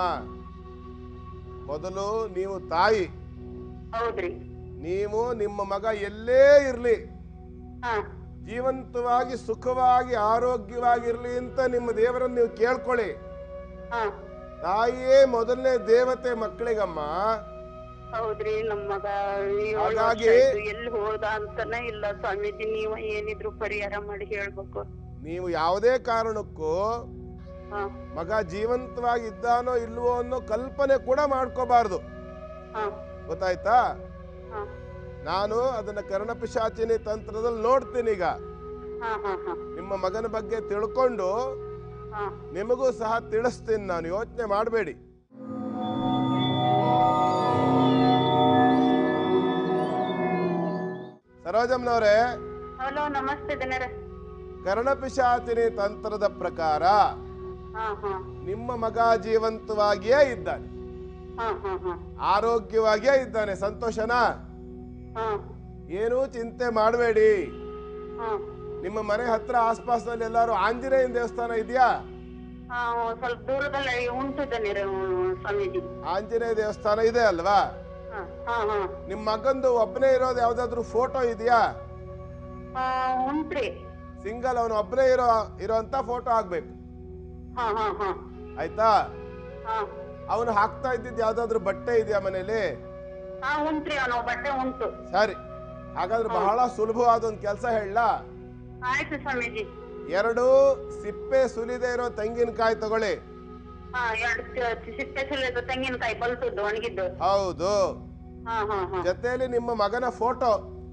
ಮೊದಲು ನೀವು ತಾಯಿ. ಹೌದ್ರಿ. ನೀವು ನಿಮ್ಮ ಮಗ ಎಲ್ಲೇ ಇರ್ಲಿ ಹಾ ಜೀವಂತವಾಗಿ ಸುಖವಾಗಿ ಆರೋಗ್ಯವಾಗಿರ್ಲಿ ಅಂತ ನಿಮ್ಮ ದೇವರನ್ನು ನೀವು ಕೇಳ್ಕೊಳ್ಳಿ. ಹಾ ತಾಯಿಯೇ ಮೊದಲನೇ ದೇವತೆ ಮಕ್ಕಳಿಗಮ್ಮ. ಹೌದ್ರಿ. ನಮ್ಮ ಮಗ ಹಾಗಾಗಿ ಎಲ್ಲಿ ಹೋದ ಅಂತಾನೆ ಇಲ್ಲ ಸ್ವಾಮೀಜಿ. ನೀವು ಏನಿದ್ರು ಪರಿಹಾರ ಮಾಡಿ ಹೇಳ್ಬೇಕು. ನೀವು ಯಾವುದೇ ಕಾರಣಕ್ಕೂ ಹಾ ಮಗ ಜೀವಂತವಾಗಿ ಇದ್ದಾನೋ ಇಲ್ವೋ ಅನ್ನೋ ಕಲ್ಪನೆ ಕೂಡ ಮಾಡ್ಕೋಬಾರ್ದು. ಹಾ ಗೊತ್ತಾಯ್ತಾ? ಹಾ ನಾನು ಅದನ್ನ ಕರ್ಣಪಿಶಾಚಿನಿ ತಂತ್ರದಲ್ಲಿ ನೋಡ್ತೀನಿ. ಈಗ ಹಾ ಹಾ ಹಾ ನಿಮ್ಮ ಮಗನ ಬಗ್ಗೆ ತಿಳ್ಕೊಂಡು ಹಾ ನಿಮಗೂ ಸಹ ತಿಳಿಸ್ತೀನಿ ನಾನು, ಯೋಚನೆ ಮಾಡಬೇಡಿ. ಸರೋಜಮ್ನವ್ರೆ, ಹಲೋ, ನಮಸ್ತೆ ಜನರ. ಕರ್ಣಪಿಶಾಚಿನಿ ತಂತ್ರದ ಪ್ರಕಾರ ಹಾ ಹಾ ನಿಮ್ಮ ಮಗ ಜೀವಂತವಾಗಿಯೇ ಇದ್ದಾನೆ, ಹಾ ಹಾ ಹಾ ಆರೋಗ್ಯವಾಗಿಯೇ ಇದ್ದಾನೆ. ಸಂತೋಷನಾ? ಹಾ ಏನೂ ಚಿಂತೆ ಮಾಡಬೇಡಿ. ಹಾ ನಿಮ್ಮ ಮನೆ ಹತ್ರ ಆಸ್ಪಾಸ್ನಲ್ಲಿ ಎಲ್ಲಾರು ಆಂಜನೇಯನ ದೇವಸ್ಥಾನ ಇದೆಯಾ? ಹಾ ಸ್ವಲ್ಪ ದೂರದಲ್ಲಿ ಉಂಟು ಜನರ ಸ್ವಾಮೀಜಿ. ಆಂಜನೇಯ ದೇವಸ್ಥಾನ ಇದೆ ಅಲ್ವಾ? ಹಾ ಹಾ ಹಾ ನಿಮ್ಮ ಮಗಂದು ಒಬ್ಬನೇ ಇರೋದು ಯಾವ್ದಾದ್ರು ಫೋಟೋ ಇದೆಯಾ? ಹಾ ಉಂಟ್ರಿ. ಸಿಂಗಲ್, ಅವನು ಒಬ್ಬನೇ ಇರೋ ಇರೋಂತ ಫೋಟೋ ಆಗ್ಬೇಕು. ಹಾ ಹಾ ಹಾ ಆಯ್ತಾ? ಹಾ ಅವನು ಹಾಕ್ತಾ ಇದ್ದಿದ್ದು ಯಾವ್ದಾದ್ರು ಬಟ್ಟೆ ಇದೆಯಾ ಮನೇಲಿ? ಹಾ ಉಂಟ್ರಿ, ಅವನು ಬಟ್ಟೆ ಉಂಟು. ಸರಿ, ಹಾಗಾದ್ರೆ ಬಹಳ ಸುಲಭವಾದ ಒಂದು ಕೆಲಸ ಹೇಳ. ಆಯ್ತು ಸ್ವಾಮೀಜಿ. ಎರಡು ಸಿಪ್ಪೆ ಸುಲಿದೆ ಇರೋ ತೆಂಗಿನಕಾಯಿ ತಗೊಳ್ಳಿ. ಹಾ ಎರಡು ಸಿಪ್ಪೆ ಸುಲಿದ ತೆಂಗಿನಕಾಯಿ ಬಲ್ತದ್ದು ಒಣಗಿದ್ದು. ಹೌದು. ಹಾ ಹಾ ಹಾ ಜೊತೆಯಲ್ಲಿ ನಿಮ್ಮ ಮಗನ ಫೋಟೋ,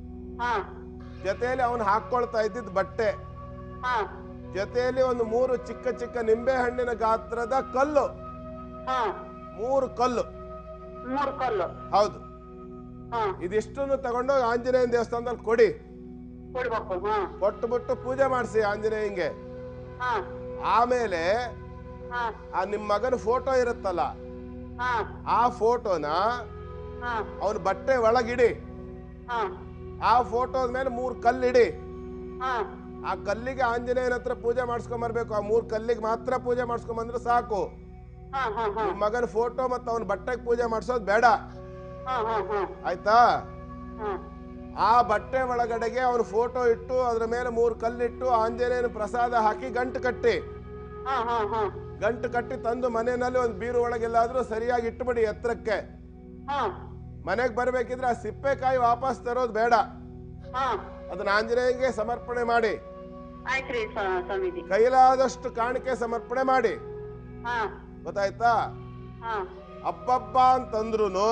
ಹಾ ಜೊತೆಯಲ್ಲಿ ಅವನು ಹಾಕೊಳ್ತಾ ಇದ್ದಿದ್ ಬಟ್ಟೆ, ಹಾ ಜೊತೆಯಲ್ಲಿ ಒಂದು ಮೂರು ಚಿಕ್ಕ ಚಿಕ್ಕ ನಿಂಬೆ ಹಣ್ಣಿನ ಗಾತ್ರದ ಕಲ್ಲು. ಹಾ ಮೂರು ಕಲ್ಲು. ಮೂರು ಕಲ್ಲು. ಹೌದು. ಹಾ ಇದಿಷ್ಟನ್ನು ತಗೊಂಡು ಆಂಜನೇಯನ ದೇವಸ್ಥಾನದಲ್ಲಿ ಕೊಡಿ. ಕೊಡ್ಬೇಕು. ಹಾ ಕೊಟ್ಟು ಬಿಟ್ಟು ಪೂಜೆ ಮಾಡಿಸಿ ಆಂಜನೇಯಂಗೆ. ಹಾ ಆಮೇಲೆ ಹಾ ಆ ನಿಮ್ ಮಗನ ಫೋಟೋ ಇರುತ್ತಲ್ಲ, ಹಾ ಆ ಫೋಟೋನ ಹಾ ಅವನ ಬಟ್ಟೆ ಒಳಗಿಡಿ. ಹಾ ಆ ಫೋಟೋದ ಮೇಲೆ ಮೂರು ಕಲ್ಲಿಡಿ. ಹಾ ಆ ಕಲ್ಲಿಗೆ ಆಂಜನೇಯನ ಹತ್ರ ಪೂಜೆ ಮಾಡಿಸ್ಕೊಂಡ್ ಬರ್ಬೇಕು. ಆ ಮೂರು ಕಲ್ಲಿಗೆ ಮಾತ್ರ ಪೂಜೆ ಮಾಡಿಸ್ಕೊಂಡ್ ಬಂದ್ರೆ ಸಾಕು. ಹಾ ಹಾ ಹಾ ನಿಮ್ ಮಗನ ಫೋಟೋ ಮತ್ತೆ ಅವನ ಬಟ್ಟೆಗೆ ಪೂಜೆ ಮಾಡಿಸೋದು ಬೇಡ. ಹಾ ಹಾ ಹಾ ಆಯ್ತಾ? ಹಾ ಆ ಬಟ್ಟೆ ಒಳಗಡೆಗೆ ಅವನ ಫೋಟೋ ಇಟ್ಟು ಅದ್ರ ಮೇಲೆ ಮೂರು ಕಲ್ಲಿಟ್ಟು ಆಂಜನೇಯನ ಪ್ರಸಾದ ಹಾಕಿ ಗಂಟು ಕಟ್ಟಿ. ಹಾ ಹಾ ಹಾ ಗಂಟು ಕಟ್ಟಿ ತಂದು ಮನೆಯಲ್ಲಿ ಒಂದು ಬೀರು ಒಳಗೆಲ್ಲಾದ್ರೂ ಸರಿಯಾಗಿ ಇಟ್ಬಿಡಿ ಎತ್ತರಕ್ಕೆ. ಹಾ ಮನೆಗೆ ಬರ್ಬೇಕಿದ್ರೆ ಆ ಸಿಪ್ಪೆಕಾಯಿ ವಾಪಸ್ ತರೋದು ಬೇಡ. ಹಾ ಅದನ್ನ ಆಂಜನೇಯಂಗೆ ಸಮರ್ಪಣೆ ಮಾಡಿ. ಆಯ್ತ್ರಿ ಸ್ವಾಮೀಜಿ. ಕೈಲಾದಷ್ಟು ಕಾಣಿಕೆ ಸಮರ್ಪಣೆ ಮಾಡಿ. ಹಾ ಗೊತ್ತಾಯ್ತಾ? ಹಾ ಹಬ್ಬಬ್ಬ ಅಂತಂದ್ರುನು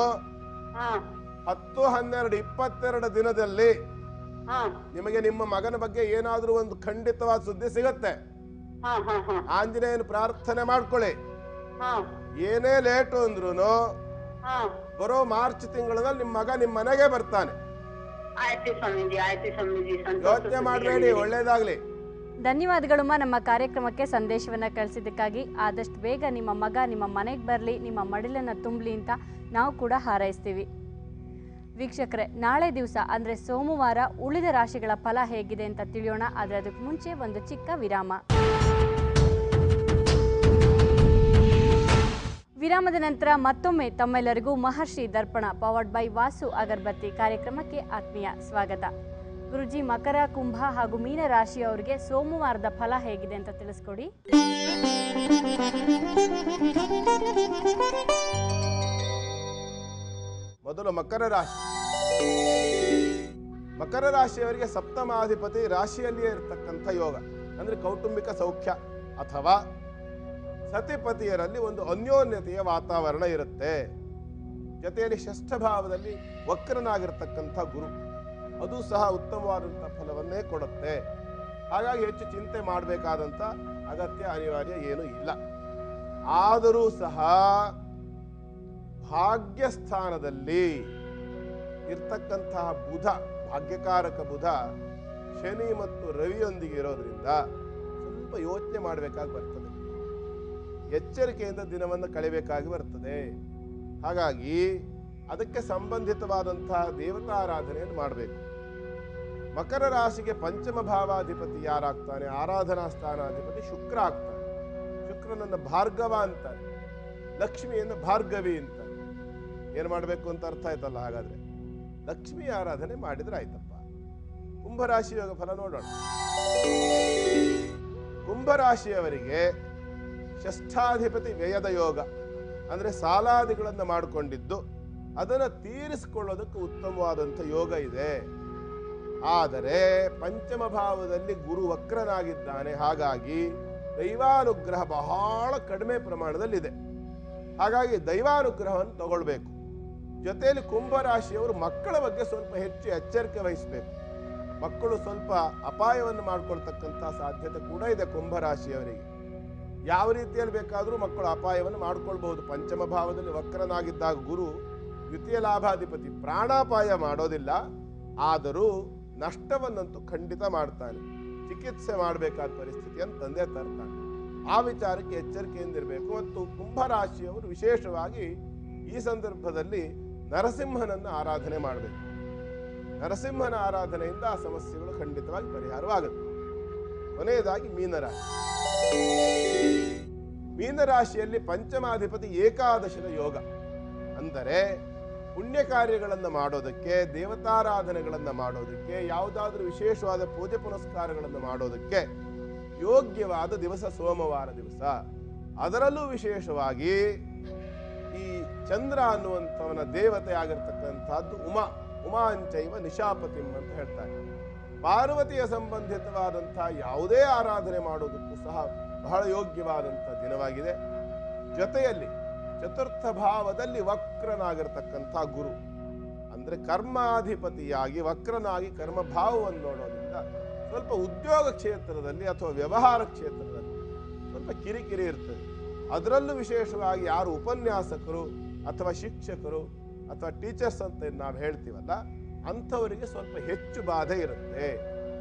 ಹಾ ಹತ್ತು ಹನ್ನೆರಡು ಇಪ್ಪತ್ತೆರಡು ದಿನದಲ್ಲಿ ಹಾ ನಿಮಗೆ ನಿಮ್ಮ ಮಗನ ಬಗ್ಗೆ ಏನಾದ್ರೂ ಒಂದು ಖಂಡಿತವಾದ ಸುದ್ದಿ ಸಿಗತ್ತೆ. ಹಾ ಹಾ ಹಾ ಆಂಜನೇಯನ ಪ್ರಾರ್ಥನೆ ಮಾಡ್ಕೊಳ್ಳಿ. ಹಾ ಏನೇ ಲೇಟು ಅಂದ್ರೂ ಹಾ ಬರೋ ಮಾರ್ಚ್ ತಿಂಗಳಲ್ಲಿ ನಿಮ್ಮ ಮಗ ನಿಮ್ಮ ಮನೆಗೆ ಬರ್ತಾನೆ. ಆಯ್ತು ಸ್ವಾಮೀಜಿ. ಆಯ್ತು ಸ್ವಾಮೀಜಿ. ಯೋಚನೆ ಮಾಡಬೇಡಿ, ಒಳ್ಳೇದಾಗ್ಲಿ. ಧನ್ಯವಾದಗಳಮ್ಮ ನಮ್ಮ ಕಾರ್ಯಕ್ರಮಕ್ಕೆ ಸಂದೇಶವನ್ನ ಕಳಿಸಿದ್ದಕ್ಕಾಗಿ. ಆದಷ್ಟು ಬೇಗ ನಿಮ್ಮ ಮಗ ನಿಮ್ಮ ಮನೆಗೆ ಬರಲಿ, ನಿಮ್ಮ ಮಡಿಲನ್ನು ತುಂಬಲಿ ಅಂತ ನಾವು ಕೂಡ ಹಾರೈಸ್ತೀವಿ. ವೀಕ್ಷಕರೇ, ನಾಳೆ ದಿವಸ ಅಂದರೆ ಸೋಮವಾರ ಉಳಿದ ರಾಶಿಗಳ ಫಲ ಹೇಗಿದೆ ಅಂತ ತಿಳಿಯೋಣ. ಆದರೆ ಅದಕ್ಕೆ ಮುಂಚೆ ಒಂದು ಚಿಕ್ಕ ವಿರಾಮ. ವಿರಾಮದ ನಂತರ ಮತ್ತೊಮ್ಮೆ ತಮ್ಮೆಲ್ಲರಿಗೂ ಮಹರ್ಷಿ ದರ್ಪಣ ಪವರ್ಡ್ ಬೈ ವಾಸು ಅಗರಬತ್ತಿ ಕಾರ್ಯಕ್ರಮಕ್ಕೆ ಆತ್ಮೀಯ ಸ್ವಾಗತ. ಗುರುಜಿ, ಮಕರ, ಕುಂಭ ಹಾಗೂ ಮೀನ ರಾಶಿಯವರಿಗೆ ಸೋಮವಾರದ ಫಲ ಹೇಗಿದೆ ಅಂತ ತಿಳಿಸ್ಕೊಡಿ. ಮೊದಲು ಮಕರ ರಾಶಿ. ಮಕರ ರಾಶಿಯವರಿಗೆ ಸಪ್ತಮಾಧಿಪತಿ ರಾಶಿಯಲ್ಲಿಯೇ ಇರತಕ್ಕಂಥ ಯೋಗ ಅಂದ್ರೆ ಕೌಟುಂಬಿಕ ಸೌಖ್ಯ ಅಥವಾ ಸತಿಪತಿಯರಲ್ಲಿ ಒಂದು ಅನ್ಯೋನ್ಯತೆಯ ವಾತಾವರಣ ಇರುತ್ತೆ. ಜೊತೆಯಲ್ಲಿ ಷಷ್ಠ ಭಾವದಲ್ಲಿ ವಕ್ರನಾಗಿರ್ತಕ್ಕಂಥ ಗುರು ಅದು ಸಹ ಉತ್ತಮವಾದಂಥ ಫಲವನ್ನೇ ಕೊಡುತ್ತೆ. ಹಾಗಾಗಿ ಹೆಚ್ಚು ಚಿಂತೆ ಮಾಡಬೇಕಾದಂಥ ಅಗತ್ಯ ಅನಿವಾರ್ಯ ಏನೂ ಇಲ್ಲ. ಆದರೂ ಸಹ ಭಾಗ್ಯಸ್ಥಾನದಲ್ಲಿ ಇರ್ತಕ್ಕಂತಹ ಬುಧ, ಭಾಗ್ಯಕಾರಕ ಬುಧ ಶನಿ ಮತ್ತು ರವಿಯೊಂದಿಗೆ ಇರೋದ್ರಿಂದ ಸ್ವಲ್ಪ ಯೋಚನೆ ಮಾಡಬೇಕಾಗಿ ಬರ್ತದೆ, ಎಚ್ಚರಿಕೆಯಿಂದ ದಿನವನ್ನು ಕಳೆಯಬೇಕಾಗಿ ಬರ್ತದೆ. ಹಾಗಾಗಿ ಅದಕ್ಕೆ ಸಂಬಂಧಿತವಾದಂತಹ ದೇವತಾರಾಧನೆಯನ್ನು ಮಾಡಬೇಕು. ಮಕರ ರಾಶಿಗೆ ಪಂಚಮ ಭಾವಾಧಿಪತಿ ಯಾರಾಗ್ತಾನೆ? ಆರಾಧನಾ ಸ್ಥಾನಾಧಿಪತಿ ಶುಕ್ರ ಆಗ್ತಾನೆ. ಶುಕ್ರನನ್ನು ಭಾರ್ಗವ ಅಂತಾರೆ, ಲಕ್ಷ್ಮಿಯನ್ನು ಭಾರ್ಗವಿ ಅಂತಾರೆ. ಏನು ಮಾಡಬೇಕು ಅಂತ ಅರ್ಥ ಆಯ್ತಲ್ಲ? ಹಾಗಾದ್ರೆ ಲಕ್ಷ್ಮಿ ಆರಾಧನೆ ಮಾಡಿದ್ರೆ ಆಯ್ತಪ್ಪ. ಕುಂಭರಾಶಿ ಯೋಗ ಫಲ ನೋಡೋಣ. ಕುಂಭರಾಶಿಯವರಿಗೆ ಷಷ್ಠಾಧಿಪತಿ ವ್ಯಯದ ಯೋಗ, ಅಂದರೆ ಸಾಲಾದಿಗಳನ್ನು ಮಾಡಿಕೊಂಡಿದ್ದು ಅದನ್ನು ತೀರಿಸಿಕೊಳ್ಳೋದಕ್ಕೆ ಉತ್ತಮವಾದಂಥ ಯೋಗ ಇದೆ. ಆದರೆ ಪಂಚಮ ಭಾವದಲ್ಲಿ ಗುರು ವಕ್ರನಾಗಿದ್ದಾನೆ. ಹಾಗಾಗಿ ದೈವಾನುಗ್ರಹ ಬಹಳ ಕಡಿಮೆ ಪ್ರಮಾಣದಲ್ಲಿದೆ. ಹಾಗಾಗಿ ದೈವಾನುಗ್ರಹವನ್ನು ತಗೊಳ್ಬೇಕು. ಜೊತೆಯಲ್ಲಿ ಕುಂಭರಾಶಿಯವರು ಮಕ್ಕಳ ಬಗ್ಗೆ ಸ್ವಲ್ಪ ಹೆಚ್ಚು ಎಚ್ಚರಿಕೆ ವಹಿಸಬೇಕು. ಮಕ್ಕಳು ಸ್ವಲ್ಪ ಅಪಾಯವನ್ನು ಮಾಡಿಕೊಳ್ತಕ್ಕಂಥ ಸಾಧ್ಯತೆ ಕೂಡ ಇದೆ ಕುಂಭರಾಶಿಯವರಿಗೆ. ಯಾವ ರೀತಿಯಲ್ಲಿ ಬೇಕಾದರೂ ಮಕ್ಕಳು ಅಪಾಯವನ್ನು ಮಾಡಿಕೊಳ್ಬಹುದು. ಪಂಚಮ ಭಾವದಲ್ಲಿ ವಕ್ರನಾಗಿದ್ದಾಗ ಗುರು ದ್ವಿತೀಯ ಲಾಭಾಧಿಪತಿ ಪ್ರಾಣಾಪಾಯ ಮಾಡೋದಿಲ್ಲ, ಆದರೂ ನಷ್ಟವನ್ನಂತೂ ಖಂಡಿತ ಮಾಡ್ತಾನೆ. ಚಿಕಿತ್ಸೆ ಮಾಡಬೇಕಾದ ಪರಿಸ್ಥಿತಿಯನ್ನು ತಂದೆ ತರ್ತಾನೆ. ಆ ವಿಚಾರಕ್ಕೆ ಎಚ್ಚರಿಕೆಯಿಂದಿರಬೇಕು. ಮತ್ತು ಕುಂಭರಾಶಿಯವರು ವಿಶೇಷವಾಗಿ ಈ ಸಂದರ್ಭದಲ್ಲಿ ನರಸಿಂಹನನ್ನು ಆರಾಧನೆ ಮಾಡಬೇಕು. ನರಸಿಂಹನ ಆರಾಧನೆಯಿಂದ ಆ ಸಮಸ್ಯೆಗಳು ಖಂಡಿತವಾಗಿ ಪರಿಹಾರವಾಗುತ್ತೆ. ಕೊನೆಯದಾಗಿ ಮೀನರಾಶಿ. ಮೀನರಾಶಿಯಲ್ಲಿ ಪಂಚಮಾಧಿಪತಿ ಏಕಾದಶದ ಯೋಗ, ಅಂದರೆ ಪುಣ್ಯ ಕಾರ್ಯಗಳನ್ನು ಮಾಡೋದಕ್ಕೆ, ದೇವತಾರಾಧನೆಗಳನ್ನು ಮಾಡೋದಕ್ಕೆ, ಯಾವುದಾದ್ರೂ ವಿಶೇಷವಾದ ಪೂಜೆ ಪುನಸ್ಕಾರಗಳನ್ನು ಮಾಡೋದಕ್ಕೆ ಯೋಗ್ಯವಾದ ದಿವಸ ಸೋಮವಾರ ದಿವಸ. ಅದರಲ್ಲೂ ವಿಶೇಷವಾಗಿ ಈ ಚಂದ್ರ ಅನ್ನುವಂಥವನ ದೇವತೆ ಆಗಿರ್ತಕ್ಕಂಥದ್ದು ಉಮಾ, ಉಮಾಂಚೈವ ನಿಶಾಪತಿಂ ಅಂತ ಹೇಳ್ತಾರೆ. ಪಾರ್ವತಿಯ ಸಂಬಂಧಿತವಾದಂಥ ಯಾವುದೇ ಆರಾಧನೆ ಮಾಡೋದಕ್ಕೂ ಸಹ ಬಹಳ ಯೋಗ್ಯವಾದಂಥ ದಿನವಾಗಿದೆ. ಜೊತೆಯಲ್ಲಿ ಚತುರ್ಥ ಭಾವದಲ್ಲಿ ವಕ್ರನಾಗಿರ್ತಕ್ಕಂಥ ಗುರು, ಅಂದರೆ ಕರ್ಮಾಧಿಪತಿಯಾಗಿ ವಕ್ರನಾಗಿ ಕರ್ಮಭಾವವನ್ನು ನೋಡೋದ್ರಿಂದ ಸ್ವಲ್ಪ ಉದ್ಯೋಗ ಕ್ಷೇತ್ರದಲ್ಲಿ ಅಥವಾ ವ್ಯವಹಾರ ಕ್ಷೇತ್ರದಲ್ಲಿ ಸ್ವಲ್ಪ ಕಿರಿಕಿರಿ ಇರ್ತದೆ. ಅದರಲ್ಲೂ ವಿಶೇಷವಾಗಿ ಯಾರು ಉಪನ್ಯಾಸಕರು ಅಥವಾ ಶಿಕ್ಷಕರು ಅಥವಾ ಟೀಚರ್ಸ್ ಅಂತ ನಾವು ಹೇಳ್ತೀವಲ್ಲ, ಅಂಥವರಿಗೆ ಸ್ವಲ್ಪ ಹೆಚ್ಚು ಬಾಧೆ ಇರುತ್ತೆ.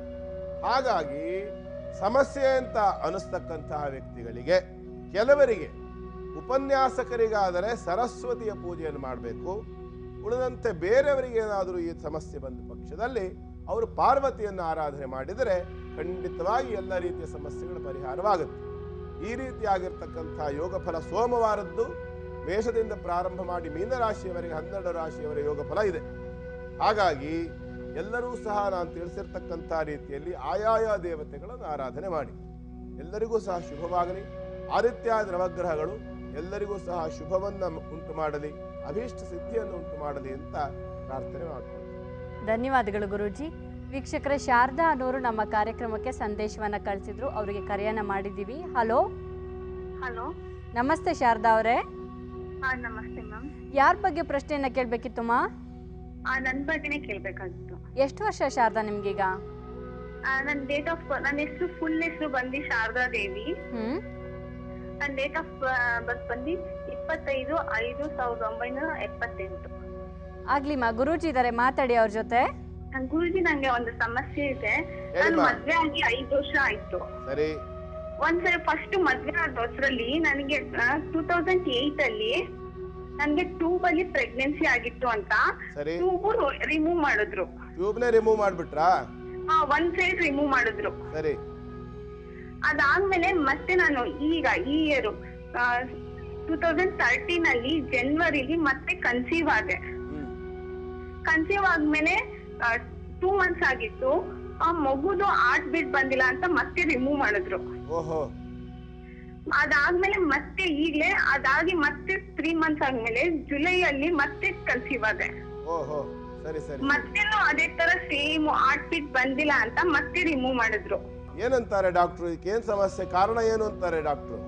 ಹಾಗಾಗಿ ಸಮಸ್ಯೆ ಅಂತ ಅನಿಸ್ತಕ್ಕಂತಹ ವ್ಯಕ್ತಿಗಳಿಗೆ, ಕೆಲವರಿಗೆ ಉಪನ್ಯಾಸಕರಿಗಾದರೆ ಸರಸ್ವತಿಯ ಪೂಜೆಯನ್ನು ಮಾಡಬೇಕು. ಉಳಿದಂತೆ ಬೇರೆಯವರಿಗೆ ಏನಾದರೂ ಈ ಸಮಸ್ಯೆ ಬಂದ ಪಕ್ಷದಲ್ಲಿ ಅವರು ಪಾರ್ವತಿಯನ್ನು ಆರಾಧನೆ ಮಾಡಿದರೆ ಖಂಡಿತವಾಗಿ ಎಲ್ಲ ರೀತಿಯ ಸಮಸ್ಯೆಗಳ ಪರಿಹಾರವಾಗುತ್ತೆ. ಈ ರೀತಿಯಾಗಿರ್ತಕ್ಕಂಥ ಯೋಗ ಫಲ ಸೋಮವಾರದ್ದು ಮೇಷದಿಂದ ಪ್ರಾರಂಭ ಮಾಡಿ ಮೀನರಾಶಿಯವರೆಗೆ ಹನ್ನೆರಡು ರಾಶಿಯವರ ಯೋಗ ಫಲ ಇದೆ. ಹಾಗಾಗಿ ಎಲ್ಲರೂ ಸಹ ನಾನು ತಿಳಿಸಿರ್ತಕ್ಕಂಥ ರೀತಿಯಲ್ಲಿ ಆಯಾಯ ದೇವತೆಗಳನ್ನು ಆರಾಧನೆ ಮಾಡಿ. ಎಲ್ಲರಿಗೂ ಸಹ ಶುಭವಾಗಲಿ. ಆದಿತ್ಯಾದಿ ನವಗ್ರಹಗಳು ಎಲ್ಲರಿಗೂ ಸಹ ಶುಭವನ್ನು ಉಂಟು ಮಾಡಲಿ, ಅಭೀಷ್ಟ ಸಿದ್ಧಿಯನ್ನು ಉಂಟು ಮಾಡಲಿ ಅಂತ ಪ್ರಾರ್ಥನೆ ಮಾಡ್ತೀನಿ. ಧನ್ಯವಾದಗಳು ಗುರೂಜಿ. ವೀಕ್ಷಕರೇ, ಶಾರದಾ ಅನ್ನೋರು ನಮ್ಮ ಕಾರ್ಯಕ್ರಮಕ್ಕೆ ಸಂದೇಶವನ್ನ ಕಳಿಸಿದ್ರು. ಅವರಿಗೆ ಕರೆಯನ್ನ ಮಾಡಿದ್ದೀವಿ. ಹಲೋ ಹಲೋ, ನಮಸ್ತೆ ಶಾರದಾ ಅವರೇ. ಹಾ ನಮಸ್ತೆ ಮ್ಯಾಮ್. ಯಾರ ಬಗ್ಗೆ ಪ್ರಶ್ನೆಯನ್ನ ಕೇಳಬೇಕಿತ್ತುಮ್ಮ? ನನ್ನ ಬಗ್ಗೆನೇ ಕೇಳಬೇಕಾಗಿತ್ತು. ಎಷ್ಟು ವರ್ಷ ಶಾರದಾ ನಿಮ್ಗೀಗ? ನನ್ನ ಡೇಟ್ ಆಫ್ ನನ್ನ ಹೆಸರು ಫುಲ್ ಹೆಸರು ಬಂದು ಶಾರದಾ ದೇವಿ. ಹ್ಮ್ ನನ್ನ ಡೇಟ್ ಆಫ್ ಬರ್ತ್ ಬಂದು ಇಪ್ಪತ್ತೈದು ಐದು ಸಾವಿರದ ಒಂಬೈನೂರ ಎಪ್ಪತ್ತೆಂಟು. ಆಗ್ಲಿಮ್ಮ, ಗುರೂಜಿ ಇದಾರೆ, ಮಾತಾಡಿ ಅವ್ರ ಜೊತೆ. ಗುರುಜಿ, ನಂಗೆ ಒಂದು ಸಮಸ್ಯೆ ಇದೆ. ನಾನು ಮದ್ವೆ ಆಗಿ ಐದು ವರ್ಷ ಆಯ್ತು. ಸರಿ. ಒಂದ್ಸರಿ ಫಸ್ಟ್ ಮದ್ವೆ ಆದ ವರ್ಷದಲ್ಲಿ ನನಗೆ ಟೂ ತೌಸಂಡ್ ಏಟ್ ಅಲ್ಲಿ ನನ್ಗೆ ಟ್ಯೂಬ್ ಅಲ್ಲಿ ಪ್ರೆಗ್ನೆನ್ಸಿ ಆಗಿತ್ತು ಅಂತ ಟ್ಯೂಬ್ ರಿಮೂವ್ ಮಾಡಿದ್ರು. ಟ್ಯೂಬ್ನೇ ರಿಮೂವ್ ಮಾಡ್ಬಿಟ್ರಾ? ಹಾ, ಒಂದ್ ಸೈಡ್ ರಿಮೂವ್ ಮಾಡಿದ್ರು. ಸರಿ. ಅದಾದ್ಮೇಲೆ ಮತ್ತೆ ನಾನು ಈಗ ಈ ಇಯರ್ ಟೂ ತೌಸಂಡ್ ತರ್ಟೀನ್ ಅಲ್ಲಿ ಜನವರಿಲಿ ಮತ್ತೆ ಕನ್ಸೀವ್ ಆದೆ. ಕನ್ಸೀವ್ ಆದ್ಮೇಲೆ ಟೂ ಮಂತ್ಸ್ ಆಗಿತ್ತು. ಆ ಮಗುದು ಹಾರ್ಟ್ ಬೀಟ್ ಬಂದಿಲ್ಲ ಅಂತ ಮತ್ತೆ ರಿಮೂವ್ ಮಾಡಿದ್ರು. ಅದಾದ್ಮೇಲೆ ಮತ್ತೆ ಈಗ್ಲೇ ಅದಾಗಿ ಮತ್ತೆ ತ್ರೀ ಮಂತ್ಸ್ ಆದ್ಮೇಲೆ ಜುಲೈ ಅಲ್ಲಿ ಮತ್ತೆ ಕನ್ಸೀವ್ ಆದೆ. ಮತ್ತೇನು ಅದೇ ತರ ಸೇಮ್ ಹಾರ್ಟ್ ಬೀಟ್ ಬಂದಿಲ್ಲ ಅಂತ ಮತ್ತೆ ರಿಮೂವ್ ಮಾಡಿದ್ರು. ಏನಂತಾರೆ ಡಾಕ್ಟ್ರು? ಏನ್ ಸಮಸ್ಯೆ, ಕಾರಣ ಏನು ಅಂತಾರೆ ಡಾಕ್ಟ್ರು?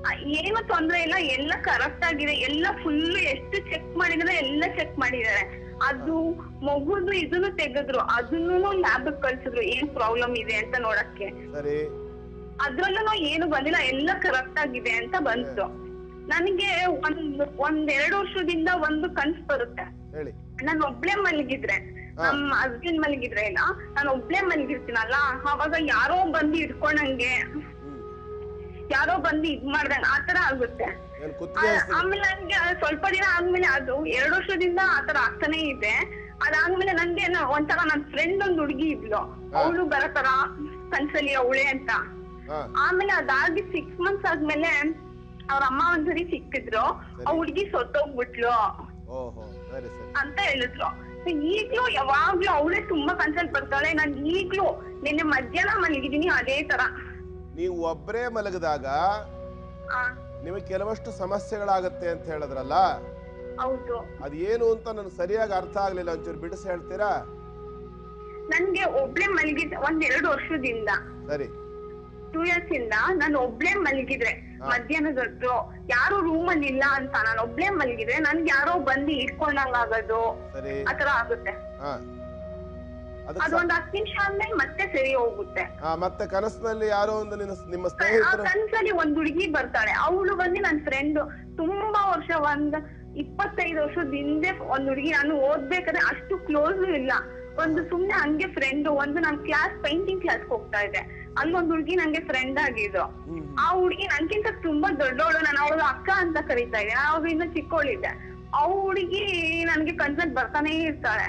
ಏನು ತೊಂದ್ರೆ ಇಲ್ಲ, ಎಲ್ಲ ಕರೆಕ್ಟ್ ಆಗಿದೆ. ಎಲ್ಲ ಫುಲ್ ಎಷ್ಟು ಚೆಕ್ ಮಾಡಿದ್ರೆ ಎಲ್ಲ ಚೆಕ್ ಮಾಡಿದ್ದಾರೆ. ಅದು ಮಗುದು ಇದನ್ನು ತೆಗೆದ್ರು, ಅದನ್ನು ಲ್ಯಾಬ್ ಕಳ್ಸಿದ್ರು ಏನ್ ಪ್ರಾಬ್ಲಮ್ ಇದೆ ಅಂತ ನೋಡಕ್ಕೆ. ಸರಿ. ಅದ್ರಲ್ಲೂ ಏನು ಬಂದಿಲ್ಲ, ಎಲ್ಲ ಕರೆಕ್ಟ್ ಆಗಿದೆ ಅಂತ ಬಂತು. ನನಗೆ ಒಂದ್ ಒಂದ್ ಎರಡು ವರ್ಷದಿಂದ ಒಂದು ಕನ್ಸ್ ಬರುತ್ತೆ. ಹೇಳಿ. ನಾನು ಒಬ್ಳೆ ಮಲಗಿದ್ರೆ, ನಮ್ಮ ಹಸ್ಬೆಂಡ್ ಮಲಗಿದ್ರೆ ಇಲ್ಲ, ನಾನು ಒಬ್ಳೆ ಮಲಗಿರ್ತೀನಲ್ಲ, ಅವಾಗ ಯಾರೋ ಬಂದು ಇಟ್ಕೊಂಡಂಗೆ, ಯಾರೋ ಬಂದು ಇದ್ ಮಾಡ್ದಂಗ ಆತರ ಆಗುತ್ತೆ. ಆಮೇಲೆ ನನ್ಗೆ ಸ್ವಲ್ಪ ದಿನ ಆದ್ಮೇಲೆ, ಅದು ಎರಡು ವರ್ಷದಿಂದ ಆತರ ಆಗ್ತಾನೆ ಇದೆ. ಅದಾದ್ಮೇಲೆ ನನ್ಗೆ ಒಂಥರ ನನ್ ಫ್ರೆಂಡ್ ಒಂದ್ ಹುಡ್ಗಿ ಇದ್ಲು, ಅವಳು ಬರತರ ಕನ್ಸಲ್ಲಿ ಅವಳೆ ಅಂತ. ಆಮೇಲೆ ಅದಾಗಿ ಸಿಕ್ಸ್ ಮಂತ್ಸ್ ಆದ್ಮೇಲೆ ಅವ್ರ ಅಮ್ಮ ಒಂದ್ಸರಿ ಸಿಕ್ಕಿದ್ರು, ಆ ಹುಡ್ಗಿ ಸೊತ್ತೋಗ್ಬಿಟ್ಲು ಅಂತ ಹೇಳಿದ್ರು. ಈಗ್ಲೂ ಯಾವಾಗ್ಲೂ ಅವಳೇ ತುಂಬಾ ಕನ್ಸಲ್ ಬರ್ತಾಳೆ. ನಾನ್ ಈಗ್ಲೂ ನಿನ್ನೆ ಮಧ್ಯಾಹ್ನ ಮಲಗಿದೀನಿ ಅದೇ ತರ. ನೀವು ಒಬ್ಬರೇ ಮಲಗಿದಾಗ ನಿಮಗೆ ಕೆಲವಷ್ಟು ಸಮಸ್ಯೆಗಳಾಗತ್ತೆ ಅಂತ ಹೇಳಿದ್ರಲ್ಲ, ಹೌದು. ಅದೇನು ಅಂತ ನನಗೆ ಸರಿಯಾಗಿ ಅರ್ಥ ಆಗ್ಲಿಲ್ಲ, ಒಂಚೂರು ಬಿಡಿಸಿ ಹೇಳ್ತೀರಾ? ನನ್ಗೆ ಒಬ್ಳೆ ಮಲಗಿದ್ ಒಂದ್ ಎರಡು ವರ್ಷದಿಂದ, ಸರಿ, ಟೂ ಇಯರ್ಸ್ ಇಂದ ನಾನು ಒಬ್ಳೆ ಮಲಗಿದ್ರೆ, ಮಧ್ಯಾಹ್ನದೊತ್ತು ಯಾರು ರೂಮ್ ಅಲ್ಲಿ ಇಲ್ಲ ಅಂತ ನಾನು ಒಬ್ಳೆ ಮಲಗಿದ್ರೆ ನನ್ಗೆ ಯಾರೋ ಬಂದು ಇಟ್ಕೊಂಡಂಗ ಆಗೋದು, ಆತರ ಆಗುತ್ತೆ. ಅದೊಂದ್ ಹತ್ತು ನಿಮಿಷ ಆದ್ಮೇಲೆ ಮತ್ತೆ ಸರಿ ಹೋಗುತ್ತೆ. ಮತ್ತೆ ಕನಸಿನಲ್ಲಿ ಯಾರೋ ಒಂದು ನಿಮ್ಮ ಸ್ನೇಹಿತರು, ಕನಸಲ್ಲಿ ಒಂದ್ ಹುಡುಗಿ ಬರ್ತಾಳೆ, ಅವಳು ಬಂದು ನನ್ ಫ್ರೆಂಡ್. ತುಂಬಾ ವರ್ಷ, ಒಂದ್ ಇಪ್ಪತ್ತೈದು ವರ್ಷದ ಹಿಂದೆ ಒಂದ್ ಹುಡುಗಿ, ನಾನು ಓದ್ಬೇಕಾದ್ರೆ ಅಷ್ಟು ಕ್ಲೋಸ್ ಇಲ್ಲ, ಒಂದು ಸುಮ್ನೆ ಹಂಗೆ ಫ್ರೆಂಡ್. ಒಂದು ನನ್ ಕ್ಲಾಸ್ ಪೇಂಟಿಂಗ್ ಕ್ಲಾಸ್ ಹೋಗ್ತಾ ಇದೆ, ಅಲ್ಲೊಂದ್ ಹುಡ್ಗಿ ನಂಗೆ ಫ್ರೆಂಡ್ ಆಗಿದ್ದು. ಆ ಹುಡ್ಗಿ ನನ್ಕಿಂತ ತುಂಬಾ ದೊಡ್ಡವಳು, ನಾನು ಅವಳು ಅಕ್ಕ ಅಂತ ಕರೀತಾ ಇದ್ದೆ, ಅವ್ರು ಇನ್ನು ಚಿಕ್ಕವಳಿದ್ದೆ. ಆ ಹುಡುಗಿ ನನ್ಗೆ ಕನ್ಸಲ್ ಬರ್ತಾನೆ ಇರ್ತಾಳೆ.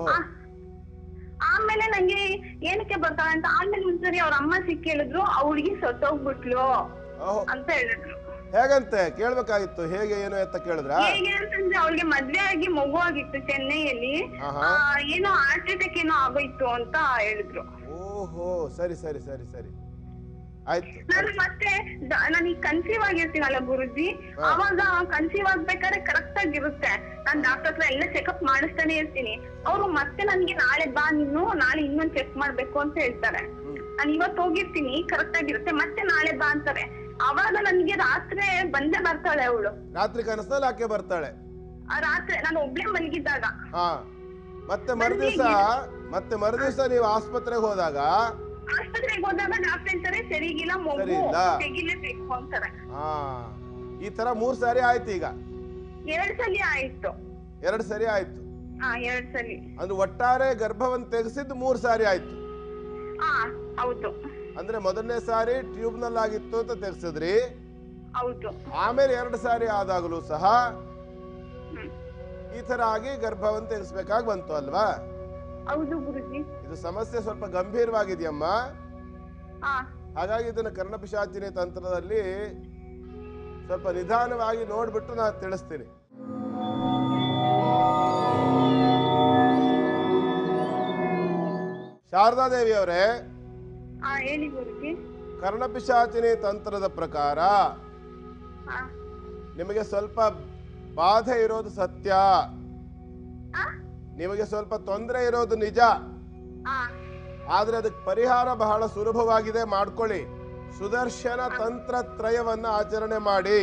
ಆಮೇಲೆ ನಂಗೆ ಏನಕ್ಕೆ ಬರ್ತಾಳೆ ಅಂತ ಆಮೇಲೆ ಒಂದ್ಸರಿ ಅವ್ರ ಅಮ್ಮ ಸಿಕ್ಕಿ ಹೇಳಿದ್ರು, ಆ ಹುಡ್ಗಿ ಸತ್ತೋಗ್ಬಿಟ್ಲು ಅಂತ ಹೇಳಿದ್ರು. ಹೇಗಂತೆ ಕೇಳ್ಬೇಕಾಗಿತ್ತು, ಹೇಗೆ ಏನು ಅಂತ ಕೇಳಿದ್ರ? ಹೇಗೆ ಅಂತಂದ್ರೆ ಅವಳಿಗೆ ಮದ್ವೆ ಆಗಿ ಮಗು ಆಗಿತ್ತು ಚೆನ್ನೈಯಲ್ಲಿ, ಏನೋ ಹಾರ್ಟ್ ಅಟ್ಯಾಕ್ ಏನೋ ಆಗೋಯ್ತು ಅಂತ ಹೇಳಿದ್ರು. ಓಹೋ, ಸರಿ ಸರಿ ಸರಿ ಸರಿ, ಆಯ್ತು. ನಾನು ಮತ್ತೆ ನಾನು ಈಗ ಕನ್ಸೀವ್ ಆಗಿರ್ತೀನಲ್ಲ ಗುರುಜಿ, ಅವಾಗ ಕನ್ಸೀವ್ ಆಗ್ಬೇಕಾದ್ರೆ ಕರೆಕ್ಟ್ ಆಗಿರುತ್ತೆ. ನಾನ್ ಡಾಕ್ಟರ್ ಹತ್ರ ಎಲ್ಲ ಚೆಕಪ್ ಮಾಡಿಸ್ತಾನೆ ಇರ್ತೀನಿ. ಅವ್ರು ಮತ್ತೆ ನನ್ಗೆ ನಾಳೆ ಬಾ ನೀನು, ನಾಳೆ ಇನ್ನೊಂದ್ ಚೆಕ್ ಮಾಡ್ಬೇಕು ಅಂತ ಹೇಳ್ತಾರೆ. ನಾನು ಇವತ್ತು ಹೋಗಿರ್ತೀನಿ, ಕರೆಕ್ಟ್ ಆಗಿರುತ್ತೆ, ಮತ್ತೆ ನಾಳೆ ಬಾ ಅಂತಾರೆ. ಅವಾಗ ನನ್ಗೆ ರಾತ್ರಿ ಬಂದೇ ಬರ್ತಾಳೆ ಅವಳು. ರಾತ್ರಿ ಕನಸಲ್ಲಿ ಆಕೆ ಬರ್ತಾಳೆ? ರಾತ್ರಿ ನಾನು ಒಬ್ಳೆ ಮಲಗಿದ್ದಾಗ. ಹಾ, ಮತ್ತೆ ಮರುದಿವಸ ಮತ್ತೆ ಮರುದಿವಸ ನೀವು ಆಸ್ಪತ್ರೆಗೆ ಹೋದಾಗ ಆಸ್ಪತ್ರೆಗೆ ಹೋದಾಗ ಡಾಕ್ಟರ್ ಹೇಳ್ತಾರೆ ಸರಿಗಿಲ್ಲ, ಮಗು ತೆಗಿಲೇಬೇಕು ಅಂತಾರೆ. ಹಾ, ಈ ತರ ಮೂರ್ ಸಾರಿ ಆಯ್ತು. ಈಗ ಎರಡ್ ಸಲ ಆಯ್ತು. ಎರಡ್ ಸರಿ ಆಯ್ತು. ಹಾ, ಎರಡ್ ಸಲಿ. ಅಂದ್ರೆ ಒಟ್ಟಾರೆ ಗರ್ಭವನ್ನು ತೆಗೆಸಿದ್ದು ಮೂರ್ ಸಾರಿ ಆಯ್ತು. ಹಾ, ಹೌದು. ಅಂದ್ರೆ ಮೊದಲನೇ ಸಾರಿ ಟ್ಯೂಬ್ ನಲ್ಲಿ ಆಗಿತ್ತು ಅಂತ ತೆಗೆಸಿದ್ರಿ, ಹೌದು. ಆಮೇಲೆ ಎರಡು ಸಾರಿ ಆದಾಗಲೂ ಸಹ ಈ ತರ ಆಗಿ ಗರ್ಭವನ್ನು ತೆಗೆಸ್ಬೇಕಾಗಿ ಬಂತು ಅಲ್ವಾ? ಹೌದು ಗುರುಜಿ. ಇದು ಸಮಸ್ಯೆ ಸ್ವಲ್ಪ ಗಂಭೀರವಾಗಿದೆಯಮ್ಮ. ಹಾಗಾಗಿ ಇದನ್ನ ಕರ್ಣಪಿಶಾಚಿನಿ ತಂತ್ರದಲ್ಲಿ ಸ್ವಲ್ಪ ನಿಧಾನವಾಗಿ ನೋಡ್ಬಿಟ್ಟು ನಾನು ತಿಳಿಸ್ತೀನಿ. ಶಾರದಾದೇವಿ ಅವರೇ, ಹೇಳಿ ಗುರುಜಿ. ಕರ್ಣಪಿಶಾಚಿನಿ ತಂತ್ರದ ಪ್ರಕಾರ ನಿಮಗೆ ಸ್ವಲ್ಪ ಬಾಧೆ ಇರೋದು ಸತ್ಯ, ನಿಮಗೆ ಸ್ವಲ್ಪ ತೊಂದರೆ ಇರೋದು ನಿಜ. ಆದ್ರೆ ಅದಕ್ಕೆ ಪರಿಹಾರ ಬಹಳ ಸುಲಭವಾಗಿದೆ, ಮಾಡ್ಕೊಳ್ಳಿ. ಸುದರ್ಶನ ತಂತ್ರ ತ್ರಯವನ್ನ ಆಚರಣೆ ಮಾಡಿ.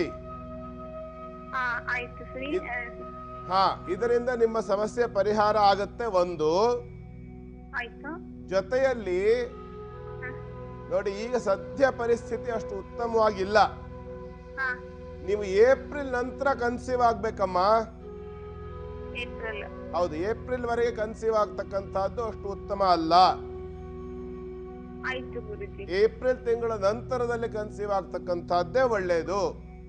ಹಾ, ಇದರಿಂದ ನಿಮ್ಮ ಸಮಸ್ಯೆ ಪರಿಹಾರ ಆಗತ್ತೆ ಒಂದು. ಜೊತೆಯಲ್ಲಿ ನೋಡಿ, ಈಗ ಸದ್ಯ ಪರಿಸ್ಥಿತಿ ಅಷ್ಟು ಉತ್ತಮವಾಗಿಲ್ಲ. ನೀವು ಏಪ್ರಿಲ್ ನಂತರ ಕನ್ಸೀವ್ ಆಗ್ಬೇಕಮ್ಮ. ಹೌದು, ಏಪ್ರಿಲ್ ವರೆಗೆ ಕನ್ಸೀವ್ ಆಗ್ತಕ್ಕಂಥದ್ದು ಅಷ್ಟು ಉತ್ತಮ ಅಲ್ಲ. ಏಪ್ರಿಲ್ ತಿಂಗಳ ನಂತರದಲ್ಲಿ ಕನ್ಸೀವ್ ಆಗ್ತಕ್ಕಂಥದ್ದೇ ಒಳ್ಳೆಯದು.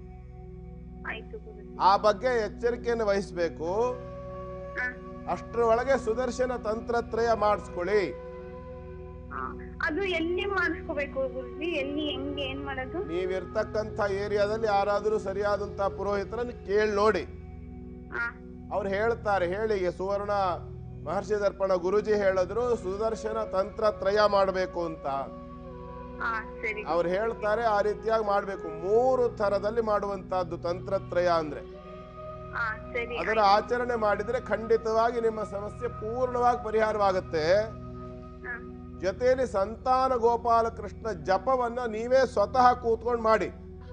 ಆ ಬಗ್ಗೆ ಎಚ್ಚರಿಕೆಯನ್ನು ವಹಿಸಬೇಕು. ಅಷ್ಟರೊಳಗೆ ಸುದರ್ಶನ ತಂತ್ರತ್ರಯ ಮಾಡಿಸ್ಕೊಳ್ಳಿ. ಅದು ಎಲ್ಲಿ ಮಾಡಿಸ್ಕೋಬೇಕು ಗುರುಜಿ? ಎಲ್ಲಿ, ಹೆಂಗೆ, ಏನ್ ಮಾಡೋದು? ನೀವಿರ್ತಕ್ಕಂಥ ಏರಿಯಾದಲ್ಲಿ ಯಾರಾದರೂ ಸರಿಯಾದಂತಹ ಪುರೋಹಿತರನ್ನು ಕೇಳಿ ನೋಡಿ, ಅವ್ರು ಹೇಳ್ತಾರೆ. ಹೇಳಿ, ಸುವರ್ಣ ಮಹರ್ಷಿ ದರ್ಪಣ ಗುರುಜಿ ಹೇಳಿದ್ರು ಸುದರ್ಶನ ತಂತ್ರತ್ರಯ ಮಾಡಬೇಕು ಅಂತ. ಅವ್ರು ಹೇಳ್ತಾರೆ ಆ ರೀತಿಯಾಗಿ ಮಾಡ್ಬೇಕು. ಮೂರು ಥರದಲ್ಲಿ ಮಾಡುವಂತಹದ್ದು ತಂತ್ರತ್ರಯ ಅಂದ್ರೆ. ಅದರ ಆಚರಣೆ ಮಾಡಿದ್ರೆ ಖಂಡಿತವಾಗಿ ನಿಮ್ಮ ಸಮಸ್ಯೆ ಪೂರ್ಣವಾಗಿ ಪರಿಹಾರವಾಗುತ್ತೆ. ಜೊತೆಯಲ್ಲಿ ಸಂತಾನ ಗೋಪಾಲಕೃಷ್ಣ ಜಪವನ್ನ ನೀವೇ ಸ್ವತಃ ಕೂತ್ಕೊಂಡು ಮಾಡಿ.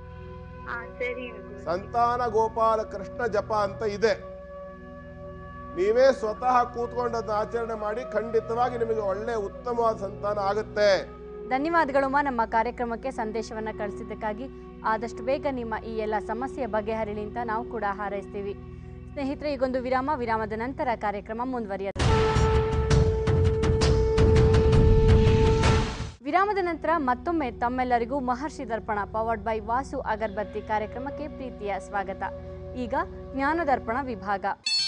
ಸಂತಾನ ಗೋಪಾಲಕೃಷ್ಣ ಜಪ ಅಂತ ಇದೆ, ನೀವೇ ಸ್ವತಃ ಕೂತ್ಕೊಂಡು ಅದನ್ನ ಆಚರಣೆ ಮಾಡಿ, ಖಂಡಿತವಾಗಿ ನಿಮಗೆ ಒಳ್ಳೆ ಉತ್ತಮವಾದ ಸಂತಾನ ಆಗುತ್ತೆ. ಧನ್ಯವಾದಗಳಮ್ಮ ನಮ್ಮ ಕಾರ್ಯಕ್ರಮಕ್ಕೆ ಸಂದೇಶವನ್ನು ಕಳಿಸಿದ್ದಕ್ಕಾಗಿ. ಆದಷ್ಟು ಬೇಗ ನಿಮ್ಮ ಈ ಎಲ್ಲ ಸಮಸ್ಯೆಯ ಬಗೆಹರಿಲಿ ಅಂತ ನಾವು ಕೂಡ ಹಾರೈಸ್ತೀವಿ. ಸ್ನೇಹಿತರೆ, ಈಗೊಂದು ವಿರಾಮ. ವಿರಾಮದ ನಂತರ ಕಾರ್ಯಕ್ರಮ ಮುಂದುವರಿಯುತ್ತೆ. ವಿರಾಮದ ನಂತರ ಮತ್ತೊಮ್ಮೆ ತಮ್ಮೆಲ್ಲರಿಗೂ ಮಹರ್ಷಿ ದರ್ಪಣ ಪವರ್ಡ್ ಬೈ ವಾಸು ಅಗರಬತ್ತಿ ಕಾರ್ಯಕ್ರಮಕ್ಕೆ ಪ್ರೀತಿಯ ಸ್ವಾಗತ. ಈಗ ಜ್ಞಾನದರ್ಪಣ ವಿಭಾಗ.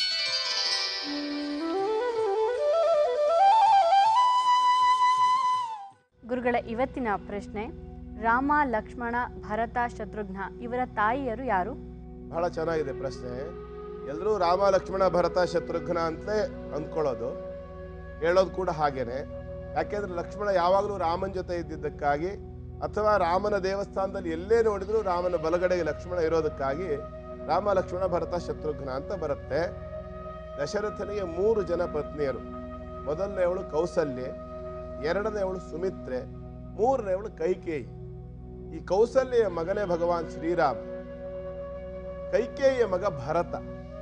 ಗುರುಗಳ ಇವತ್ತಿನ ಪ್ರಶ್ನೆ, ರಾಮ, ಲಕ್ಷ್ಮಣ, ಭರತ, ಶತ್ರುಘ್ನ ಇವರ ತಾಯಿಯರು ಯಾರು? ಬಹಳ ಚೆನ್ನಾಗಿದೆ ಪ್ರಶ್ನೆ. ಎಲ್ಲರೂ ರಾಮ, ಲಕ್ಷ್ಮಣ, ಭರತ, ಶತ್ರುಘ್ನ ಅಂತಲೇ ಅಂದ್ಕೊಳ್ಳೋದು, ಹೇಳೋದು ಕೂಡ ಹಾಗೇನೆ. ಯಾಕೆಂದ್ರೆ ಲಕ್ಷ್ಮಣ ಯಾವಾಗಲೂ ರಾಮನ ಜೊತೆ ಇದ್ದಿದ್ದಕ್ಕಾಗಿ, ಅಥವಾ ರಾಮನ ದೇವಸ್ಥಾನದಲ್ಲಿ ಎಲ್ಲೇ ನೋಡಿದ್ರು ರಾಮನ ಬಲಗಡೆಗೆ ಲಕ್ಷ್ಮಣ ಇರೋದಕ್ಕಾಗಿ ರಾಮ, ಲಕ್ಷ್ಮಣ, ಭರತ, ಶತ್ರುಘ್ನ ಅಂತ ಬರುತ್ತೆ. ದಶರಥನಿಗೆ ಮೂರು ಜನ ಪತ್ನಿಯರು. ಮೊದಲನೆಯವಳು ಕೌಸಲ್ಯೆ, ಎರಡನೆಯವಳು ಸುಮಿತ್ರೆ, ಮೂರನೆಯವಳು ಕೈಕೇಯಿ. ಈ ಕೌಸಲ್ಯೆಯ ಮಗನೇ ಭಗವಾನ್ ಶ್ರೀರಾಮ, ಕೈಕೇಯಿಯ ಮಗ ಭರತ.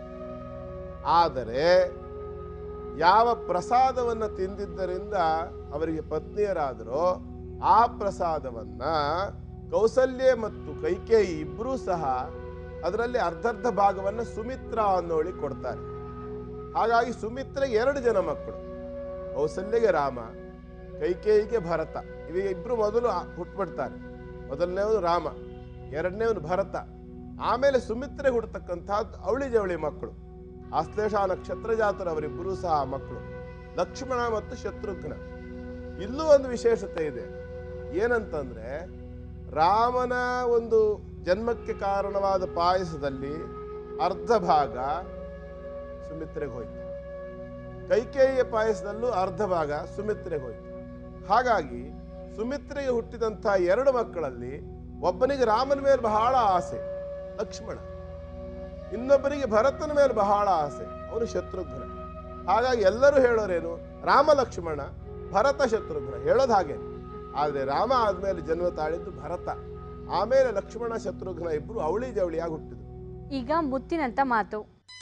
ಆದರೆ ಯಾವ ಪ್ರಸಾದವನ್ನ ತಿಂದಿದ್ದರಿಂದ ಅವರಿಗೆ ಪತ್ನಿಯರಾದರೋ ಆ ಪ್ರಸಾದವನ್ನ ಕೌಸಲ್ಯೆ ಮತ್ತು ಕೈಕೇಯಿ ಇಬ್ಬರೂ ಸಹ ಅದರಲ್ಲಿ ಅರ್ಧರ್ಧ ಭಾಗವನ್ನ ಸುಮಿತ್ರಾ ಅನ್ನೋಳಿಗೆ ಕೊಡ್ತಾರೆ. ಹಾಗಾಗಿ ಸುಮಿತ್ರೆಗೆ ಎರಡು ಜನ ಮಕ್ಕಳು, ಕೌಸಲ್ಯಗೆ ರಾಮ, ಕೈಕೇಯಿಗೆ ಭರತ. ಇವ ಇಬ್ರು ಮೊದಲು ಹುಟ್ಬಿಡ್ತಾರೆ. ಮೊದಲನೇವನು ರಾಮ, ಎರಡನೇವನು ಭರತ. ಆಮೇಲೆ ಸುಮಿತ್ರೆ ಹುಟ್ಟತಕ್ಕಂಥದ್ದು ಅವಳಿ ಜವಳಿ ಮಕ್ಕಳು, ಆಶ್ಲೇಷ ನಕ್ಷತ್ರ ಜಾತರು, ಅವರಿಬ್ಬರೂ ಸಹ ಮಕ್ಕಳು, ಲಕ್ಷ್ಮಣ ಮತ್ತು ಶತ್ರುಘ್ನ. ಇಲ್ಲೂ ಒಂದು ವಿಶೇಷತೆ ಇದೆ. ಏನಂತಂದ್ರೆ, ರಾಮನ ಒಂದು ಜನ್ಮಕ್ಕೆ ಕಾರಣವಾದ ಪಾಯಸದಲ್ಲಿ ಅರ್ಧ ಭಾಗ ಸುಮಿತ್ರೆಗೆ ಹೋಯ್ತು, ಕೈಕೇಯಿಯ ಪಾಯಸದಲ್ಲೂ ಅರ್ಧ ಭಾಗ ಸುಮಿತ್ರೆಗೆ ಹೋಯ್ತು. ಹಾಗಾಗಿ ಸುಮಿತ್ರೆಗೆ ಹುಟ್ಟಿದಂಥ ಎರಡು ಮಕ್ಕಳಲ್ಲಿ ಒಬ್ಬನಿಗೆ ರಾಮನ ಮೇಲೆ ಬಹಳ ಆಸೆ, ಲಕ್ಷ್ಮಣ. ಇನ್ನೊಬ್ಬನಿಗೆ ಭರತನ ಮೇಲೆ ಬಹಳ ಆಸೆ, ಅವನು ಶತ್ರುಘ್ನ. ಹಾಗಾಗಿ ಎಲ್ಲರೂ ಹೇಳೋರೇನು, ರಾಮ ಲಕ್ಷ್ಮಣ, ಭರತ ಶತ್ರುಘ್ನ ಹೇಳೋದು ಹಾಗೆ. ಆದರೆ ರಾಮ ಆದ್ಮೇಲೆ ಜನ್ಮ ತಾಳಿದ್ದು ಭರತ, ಆಮೇಲೆ ಲಕ್ಷ್ಮಣ ಶತ್ರುಘ್ನ ಇಬ್ರು ಅವಳಿ ಜವಳಿಯಾಗಿ ಹುಟ್ಟಿದ್ರು. ಈಗ ಮುತ್ತಿನಂತ ಮಾತು.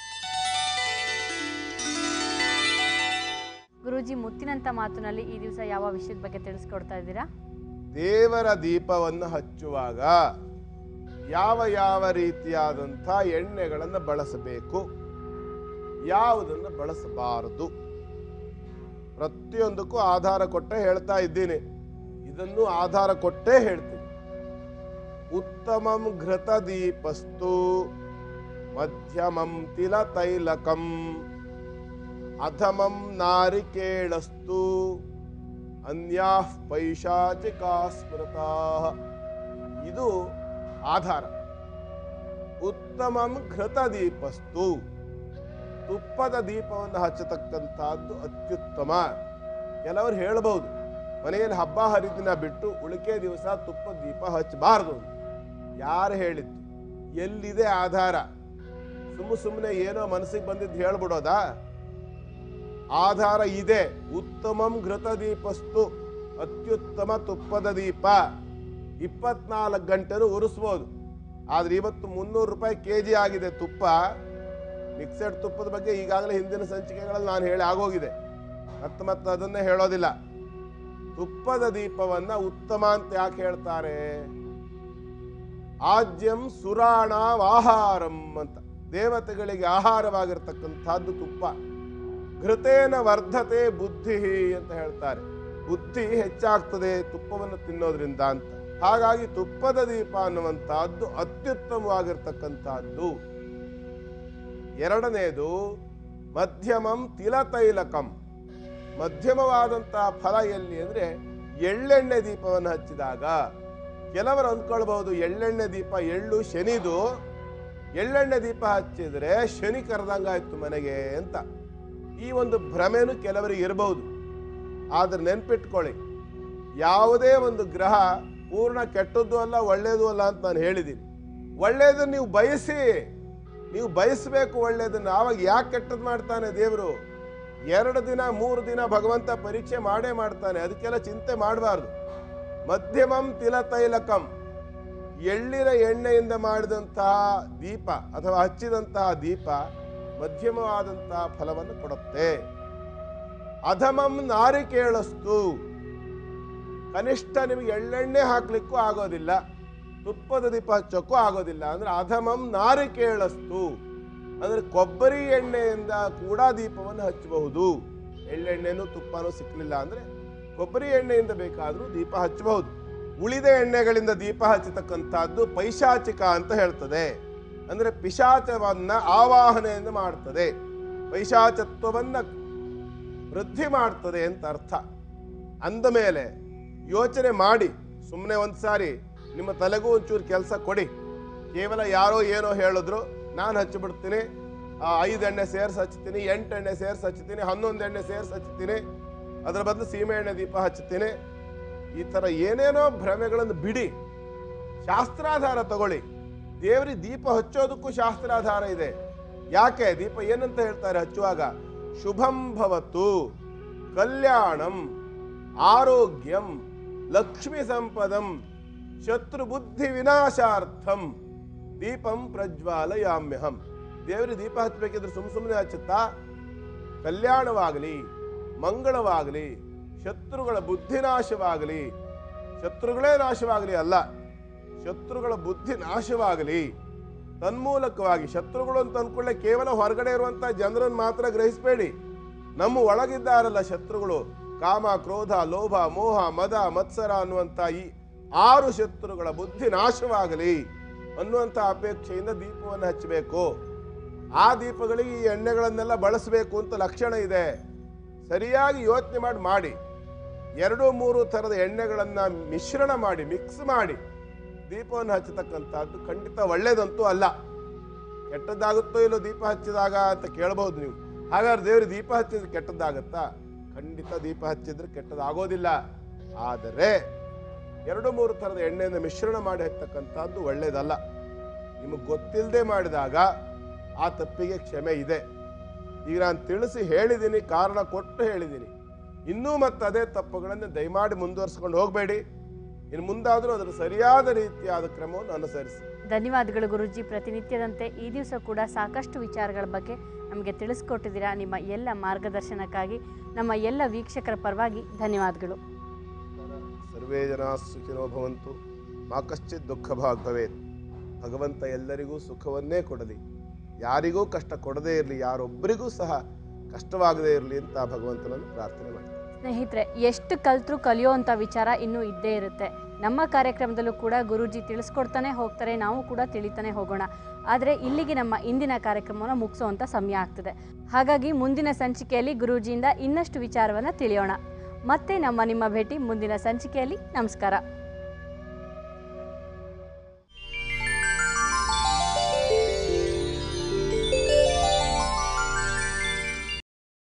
ಗುರೂಜಿ, ಮುತ್ತಿನಂತ ಮಾತಿನಲ್ಲಿ ಈ ದಿವಸ ಯಾವ ವಿಷಯದ ಬಗ್ಗೆ ತಿಳಿಸ್ಕೊಡ್ತಾ ಇದ್ದೀರಾ? ದೇವರ ದೀಪವನ್ನು ಹಚ್ಚುವಾಗ ಯಾವ ಯಾವ ರೀತಿಯಾದಂಥ ಎಣ್ಣೆಗಳನ್ನು ಬಳಸಬೇಕು, ಯಾವುದನ್ನು ಬಳಸಬಾರದು, ಪ್ರತಿಯೊಂದಕ್ಕೂ ಆಧಾರ ಕೊಟ್ಟೆ ಹೇಳ್ತಾ ಇದ್ದೀನಿ. ಇದನ್ನು ಆಧಾರ ಕೊಟ್ಟೇ ಹೇಳ್ತೀನಿ. ಉತ್ತಮಂ ಘೃತ ದೀಪಸ್ತು ಮಧ್ಯಮಂ ತಿಲ ತೈಲಕಂ ಅಧಮಂ ನಾರಿಕೇಳಸ್ತು ಅನ್ಯಾಃ ಪೈಶಾಚಿಕಾ ಸ್ಮೃತಾಃ. ಇದು ಆಧಾರ. ಉತ್ತಮಂ ಘೃತ ದೀಪಸ್ತು, ತುಪ್ಪದ ದೀಪವನ್ನು ಹಚ್ಚತಕ್ಕಂಥದ್ದು ಅತ್ಯುತ್ತಮ. ಕೆಲವರು ಹೇಳಬಹುದು, ಮನೆಯಲ್ಲಿ ಹಬ್ಬ ಹರಿದಿನ ಬಿಟ್ಟು ಉಳಿಕೆ ದಿವಸ ತುಪ್ಪದ ದೀಪ ಹಚ್ಚಬಾರದು. ಯಾರು ಹೇಳಿದ್ದು? ಎಲ್ಲಿದೆ ಆಧಾರ? ಸುಮ್ಮ ಸುಮ್ಮನೆ ಏನೋ ಮನಸ್ಸಿಗೆ ಬಂದಿದ್ದು ಹೇಳ್ಬಿಡೋದಾ? ಆಧಾರ ಇದೆ. ಉತ್ತಮಂ ಘೃತ ದೀಪಸ್ತು, ಅತ್ಯುತ್ತಮ ತುಪ್ಪದ ದೀಪ. ಇಪ್ಪತ್ನಾಲ್ಕು ಗಂಟೆನೂ ಉರಿಸ್ಬೋದು. ಆದ್ರೆ ಇವತ್ತು ಮುನ್ನೂರು ರೂಪಾಯಿ ಕೆ ಜಿ ಆಗಿದೆ ತುಪ್ಪ. ಮಿಕ್ಸೆಡ್ ತುಪ್ಪದ ಬಗ್ಗೆ ಈಗಾಗಲೇ ಹಿಂದಿನ ಸಂಚಿಕೆಗಳಲ್ಲಿ ನಾನು ಹೇಳಿ ಆಗೋಗಿದೆ, ಮತ್ತೆ ಮತ್ತೆ ಅದನ್ನೇ ಹೇಳೋದಿಲ್ಲ. ತುಪ್ಪದ ದೀಪವನ್ನ ಉತ್ತಮ ಅಂತ ಯಾಕೆ ಹೇಳ್ತಾರೆ? ಆಜ್ಯಂ ಸುರಾಣಾಂ ಆಹಾರಂ ಅಂತ, ದೇವತೆಗಳಿಗೆ ಆಹಾರವಾಗಿರ್ತಕ್ಕಂಥದ್ದು ತುಪ್ಪ. ಘೃತೇನ ವರ್ಧತೆ ಬುದ್ಧಿ ಅಂತ ಹೇಳ್ತಾರೆ, ಬುದ್ಧಿ ಹೆಚ್ಚಾಗ್ತದೆ ತುಪ್ಪವನ್ನು ತಿನ್ನೋದ್ರಿಂದ ಅಂತ. ಹಾಗಾಗಿ ತುಪ್ಪದ ದೀಪ ಅನ್ನುವಂತಹದ್ದು ಅತ್ಯುತ್ತಮವಾಗಿರ್ತಕ್ಕಂಥದ್ದು. ಎರಡನೇದು ಮಧ್ಯಮಂ ತಿಲತೈಲಕಂ, ಮಧ್ಯಮವಾದಂತಹ ಫಲ ಎಲ್ಲಿ ಅಂದ್ರೆ ಎಳ್ಳೆಣ್ಣೆ ದೀಪವನ್ನು ಹಚ್ಚಿದಾಗ. ಕೆಲವರು ಅಂದ್ಕೊಳ್ಬಹುದು ಎಳ್ಳೆಣ್ಣೆ ದೀಪ, ಎಳ್ಳು ಶನಿದು, ಎಳ್ಳೆಣ್ಣೆ ದೀಪ ಹಚ್ಚಿದ್ರೆ ಶನಿ ಕರೆದಂಗಾಯ್ತು ಮನೆಗೆ ಅಂತ. ಈ ಒಂದು ಭ್ರಮೆನೂ ಕೆಲವರಿಗೆ ಇರಬಹುದು. ಆದ್ರೆ ನೆನ್ಪಿಟ್ಕೊಳ್ಳಿ, ಯಾವುದೇ ಒಂದು ಗ್ರಹ ಪೂರ್ಣ ಕೆಟ್ಟದ್ದು ಅಲ್ಲ ಒಳ್ಳೇದು ಅಲ್ಲ ಅಂತ ನಾನು ಹೇಳಿದ್ದೀನಿ. ಒಳ್ಳೇದನ್ನು ನೀವು ಬಯಸಿ, ನೀವು ಬಯಸಬೇಕು ಒಳ್ಳೇದನ್ನು. ಆವಾಗ ಯಾಕೆ ಕೆಟ್ಟದ್ದು ಮಾಡ್ತಾನೆ ದೇವರು? ಎರಡು ದಿನ ಮೂರು ದಿನ ಭಗವಂತ ಪರೀಕ್ಷೆ ಮಾಡೇ ಮಾಡ್ತಾನೆ, ಅದಕ್ಕೆಲ್ಲ ಚಿಂತೆ ಮಾಡಬಾರ್ದು. ಮಧ್ಯಮಂ ತಿಲತೈಲಕಂ, ಎಳ್ಳಿನ ಎಣ್ಣೆಯಿಂದ ಮಾಡಿದಂತಹ ದೀಪ ಅಥವಾ ಹಚ್ಚಿದಂತಹ ದೀಪ ಮಧ್ಯಮವಾದಂಥ ಫಲವನ್ನು ಕೊಡುತ್ತೆ. ಅಧಮಂ ನಾರಿಕೇಳಸ್ತು, ಕನಿಷ್ಠ ನಿಮಗೆ ಎಳ್ಳೆಣ್ಣೆ ಹಾಕ್ಲಿಕ್ಕೂ ಆಗೋದಿಲ್ಲ, ತುಪ್ಪದ ದೀಪ ಹಚ್ಚೋಕ್ಕೂ ಆಗೋದಿಲ್ಲ. ಅಂದ್ರೆ ಅಧಮಂ ನಾರಿಕೇಳಸ್ತು ಅಂದ್ರೆ ಕೊಬ್ಬರಿ ಎಣ್ಣೆಯಿಂದ ಕೂಡ ದೀಪವನ್ನು ಹಚ್ಚಬಹುದು. ಎಳ್ಳೆಣ್ಣೆನೂ ತುಪ್ಪನೂ ಸಿಕ್ಕಲಿಲ್ಲ ಅಂದ್ರೆ ಕೊಬ್ಬರಿ ಎಣ್ಣೆಯಿಂದ ಬೇಕಾದರೂ ದೀಪ ಹಚ್ಚಬಹುದು. ಉಳಿದ ಎಣ್ಣೆಗಳಿಂದ ದೀಪ ಹಚ್ಚತಕ್ಕಂಥದ್ದು ಪೈಶಾಚಿಕ ಅಂತ ಹೇಳ್ತದೆ. ಅಂದ್ರೆ ಪಿಶಾಚವನ್ನ ಆವಾಹನೆಯಿಂದ ಮಾಡ್ತದೆ, ಪೈಶಾಚತ್ವವನ್ನ ವೃದ್ಧಿ ಮಾಡ್ತದೆ ಅಂತ ಅರ್ಥ. ಅಂದ ಮೇಲೆ ಯೋಚನೆ ಮಾಡಿ, ಸುಮ್ಮನೆ ಒಂದು ಸಾರಿ ನಿಮ್ಮ ತಲೆಗೂ ಒಂಚೂರು ಕೆಲಸ ಕೊಡಿ. ಕೇವಲ ಯಾರೋ ಏನೋ ಹೇಳಿದ್ರು ನಾನು ಹಚ್ಚಿಬಿಡ್ತೀನಿ, ಐದು ಎಣ್ಣೆ ಸೇರಿಸಿ ಹಚ್ತೀನಿ, ಎಂಟು ಎಣ್ಣೆ ಸೇರಿಸಿ ಹಚ್ತೀನಿ, ಹನ್ನೊಂದು ಎಣ್ಣೆ ಸೇರಿಸಿ ಹಚ್ತೀನಿ, ಅದರ ಬದಲು ಸೀಮೆ ಎಣ್ಣೆ ದೀಪ ಹಚ್ತೀನಿ, ಈ ಥರ ಏನೇನೋ ಭ್ರಮೆಗಳನ್ನು ಬಿಡಿ. ಶಾಸ್ತ್ರಾಧಾರ ತಗೊಳ್ಳಿ. ದೇವರಿಗೆ ದೀಪ ಹಚ್ಚೋದಕ್ಕೂ ಶಾಸ್ತ್ರಾಧಾರ ಇದೆ. ಯಾಕೆ? ದೀಪ ಏನಂತ ಹೇಳ್ತಾರೆ ಹಚ್ಚುವಾಗ? ಶುಭಂ ಭವತು, ಕಲ್ಯಾಣಂ, ಆರೋಗ್ಯಂ, ಲಕ್ಷ್ಮಿ ಸಂಪದಂ, ಶತ್ರು ಬುದ್ಧಿ ವಿನಾಶಾರ್ಥಂ ದೀಪಂ ಪ್ರಜ್ವಾಲಯಾಮ್ಯಹಂ. ದೇವರಿಗೆ ದೀಪ ಹಚ್ಚಬೇಕಿದ್ರೆ ಸುಮ್ ಸುಮ್ಮನೆ ಹಚ್ಚುತ್ತಾ? ಕಲ್ಯಾಣವಾಗಲಿ, ಮಂಗಳವಾಗಲಿ, ಶತ್ರುಗಳ ಬುದ್ಧಿ ನಾಶವಾಗಲಿ, ಶತ್ರುಗಳೇ ನಾಶವಾಗಲಿ ಅಲ್ಲ, ಶತ್ರುಗಳ ಬುದ್ಧಿ ನಾಶವಾಗಲಿ, ತನ್ಮೂಲಕವಾಗಿ ಶತ್ರುಗಳು ಅಂತ ಅನ್ಕೊಳ್ಳೆ ಕೇವಲ ಹೊರಗಡೆ ಇರುವಂತ ಜನರನ್ನು ಮಾತ್ರ ಗ್ರಹಿಸಬೇಡಿ. ನಮ್ಮ ಒಳಗಿದ್ದಾರಲ್ಲ ಶತ್ರುಗಳು, ಕಾಮ, ಕ್ರೋಧ, ಲೋಭ, ಮೋಹ, ಮದ, ಮತ್ಸರ ಅನ್ನುವಂಥ ಈ ಆರು ಶತ್ರುಗಳ ಬುದ್ಧಿ ನಾಶವಾಗಲಿ ಅನ್ನುವಂಥ ಅಪೇಕ್ಷೆಯಿಂದ ದೀಪವನ್ನು ಹಚ್ಚಬೇಕು. ಆ ದೀಪಗಳಿಗೆ ಈ ಎಣ್ಣೆಗಳನ್ನೆಲ್ಲ ಬಳಸಬೇಕು ಅಂತ ಲಕ್ಷಣ ಇದೆ. ಸರಿಯಾಗಿ ಯೋಚನೆ ಮಾಡಿ ಮಾಡಿ ಎರಡು ಮೂರು ಥರದ ಎಣ್ಣೆಗಳನ್ನು ಮಿಶ್ರಣ ಮಾಡಿ, ಮಿಕ್ಸ್ ಮಾಡಿ ದೀಪವನ್ನು ಹಚ್ಚತಕ್ಕಂಥದ್ದು ಖಂಡಿತ ಒಳ್ಳೇದಂತೂ ಅಲ್ಲ. ಕೆಟ್ಟದ್ದಾಗುತ್ತೋ ಇಲ್ಲೋ ದೀಪ ಹಚ್ಚಿದಾಗ ಅಂತ ಕೇಳಬಹುದು ನೀವು. ಹಾಗಾದ್ರೆ ದೇವ್ರಿಗೆ ದೀಪ ಹಚ್ಚಿದ್ರೆ ಕೆಟ್ಟದ್ದಾಗತ್ತಾ? ಖಂಡಿತ ದೀಪ ಹಚ್ಚಿದ್ರೆ ಕೆಟ್ಟದಾಗೋದಿಲ್ಲ. ಆದರೆ ಎರಡು ಮೂರು ಥರದ ಎಣ್ಣೆಯನ್ನು ಮಿಶ್ರಣ ಮಾಡಿ ಹಚ್ಚತಕ್ಕಂಥದ್ದು ಒಳ್ಳೇದಲ್ಲ. ನಿಮಗೆ ಗೊತ್ತಿಲ್ಲದೆ ಮಾಡಿದಾಗ ಆ ತಪ್ಪಿಗೆ ಕ್ಷಮೆ ಇದೆ. ಈಗ ನಾನು ತಿಳಿಸಿ ಹೇಳಿದ್ದೀನಿ, ಕಾರಣ ಕೊಟ್ಟು ಹೇಳಿದ್ದೀನಿ. ಇನ್ನೂ ಮತ್ತೆ ಅದೇ ತಪ್ಪುಗಳನ್ನು ದಯಮಾಡಿ ಮುಂದುವರಿಸ್ಕೊಂಡು ಹೋಗಬೇಡಿ. ಇನ್ನು ಮುಂದಾದರೂ ಅದರ ಸರಿಯಾದ ರೀತಿಯಾದ ಕ್ರಮವನ್ನು ಅನುಸರಿಸಿ. ಧನ್ಯವಾದಗಳು ಗುರೂಜಿ. ಪ್ರತಿನಿತ್ಯದಂತೆ ಈ ದಿವಸ ಕೂಡ ಸಾಕಷ್ಟು ವಿಚಾರಗಳ ಬಗ್ಗೆ ನಮಗೆ ತಿಳಿಸ್ಕೊಟ್ಟಿದ್ದೀರಾ. ನಿಮ್ಮ ಎಲ್ಲ ಮಾರ್ಗದರ್ಶನಕ್ಕಾಗಿ ನಮ್ಮ ಎಲ್ಲ ವೀಕ್ಷಕರ ಪರವಾಗಿ ಧನ್ಯವಾದಗಳು. ಸರ್ವೇ ಜನ ಸುಖಿನೋ ಭವಂತು, ಮಾ ಕಶ್ಚಿತ್ ದುಃಖ ಭಾಗ್ ಭವೇತ್. ಭಗವಂತ ಎಲ್ಲರಿಗೂ ಸುಖವನ್ನೇ ಕೊಡಲಿ, ಯಾರಿಗೂ ಕಷ್ಟ ಕೊಡದೇ ಇರಲಿ, ಯಾರೊಬ್ಬರಿಗೂ ಸಹ ಕಷ್ಟವಾಗದೇ ಇರಲಿ ಅಂತ ಭಗವಂತನನ್ನು ಪ್ರಾರ್ಥನೆ ಮಾಡಿ. ಸ್ನೇಹಿತರೆ, ಎಷ್ಟು ಕಲ್ತರೂ ಕಲಿಯೋವಂಥ ವಿಚಾರ ಇನ್ನೂ ಇದ್ದೇ ಇರುತ್ತೆ. ನಮ್ಮ ಕಾರ್ಯಕ್ರಮದಲ್ಲೂ ಕೂಡ ಗುರೂಜಿ ತಿಳಿಸ್ಕೊಡ್ತಾನೆ ಹೋಗ್ತಾರೆ, ನಾವು ಕೂಡ ತಿಳಿತಾನೆ ಹೋಗೋಣ. ಆದರೆ ಇಲ್ಲಿಗೆ ನಮ್ಮ ಇಂದಿನ ಕಾರ್ಯಕ್ರಮವನ್ನು ಮುಗಿಸೋವಂಥ ಸಮಯ ಆಗ್ತದೆ. ಹಾಗಾಗಿ ಮುಂದಿನ ಸಂಚಿಕೆಯಲ್ಲಿ ಗುರೂಜಿಯಿಂದ ಇನ್ನಷ್ಟು ವಿಚಾರವನ್ನು ತಿಳಿಯೋಣ. ಮತ್ತೆ ನಮ್ಮ ನಿಮ್ಮ ಭೇಟಿ ಮುಂದಿನ ಸಂಚಿಕೆಯಲ್ಲಿ. ನಮಸ್ಕಾರ.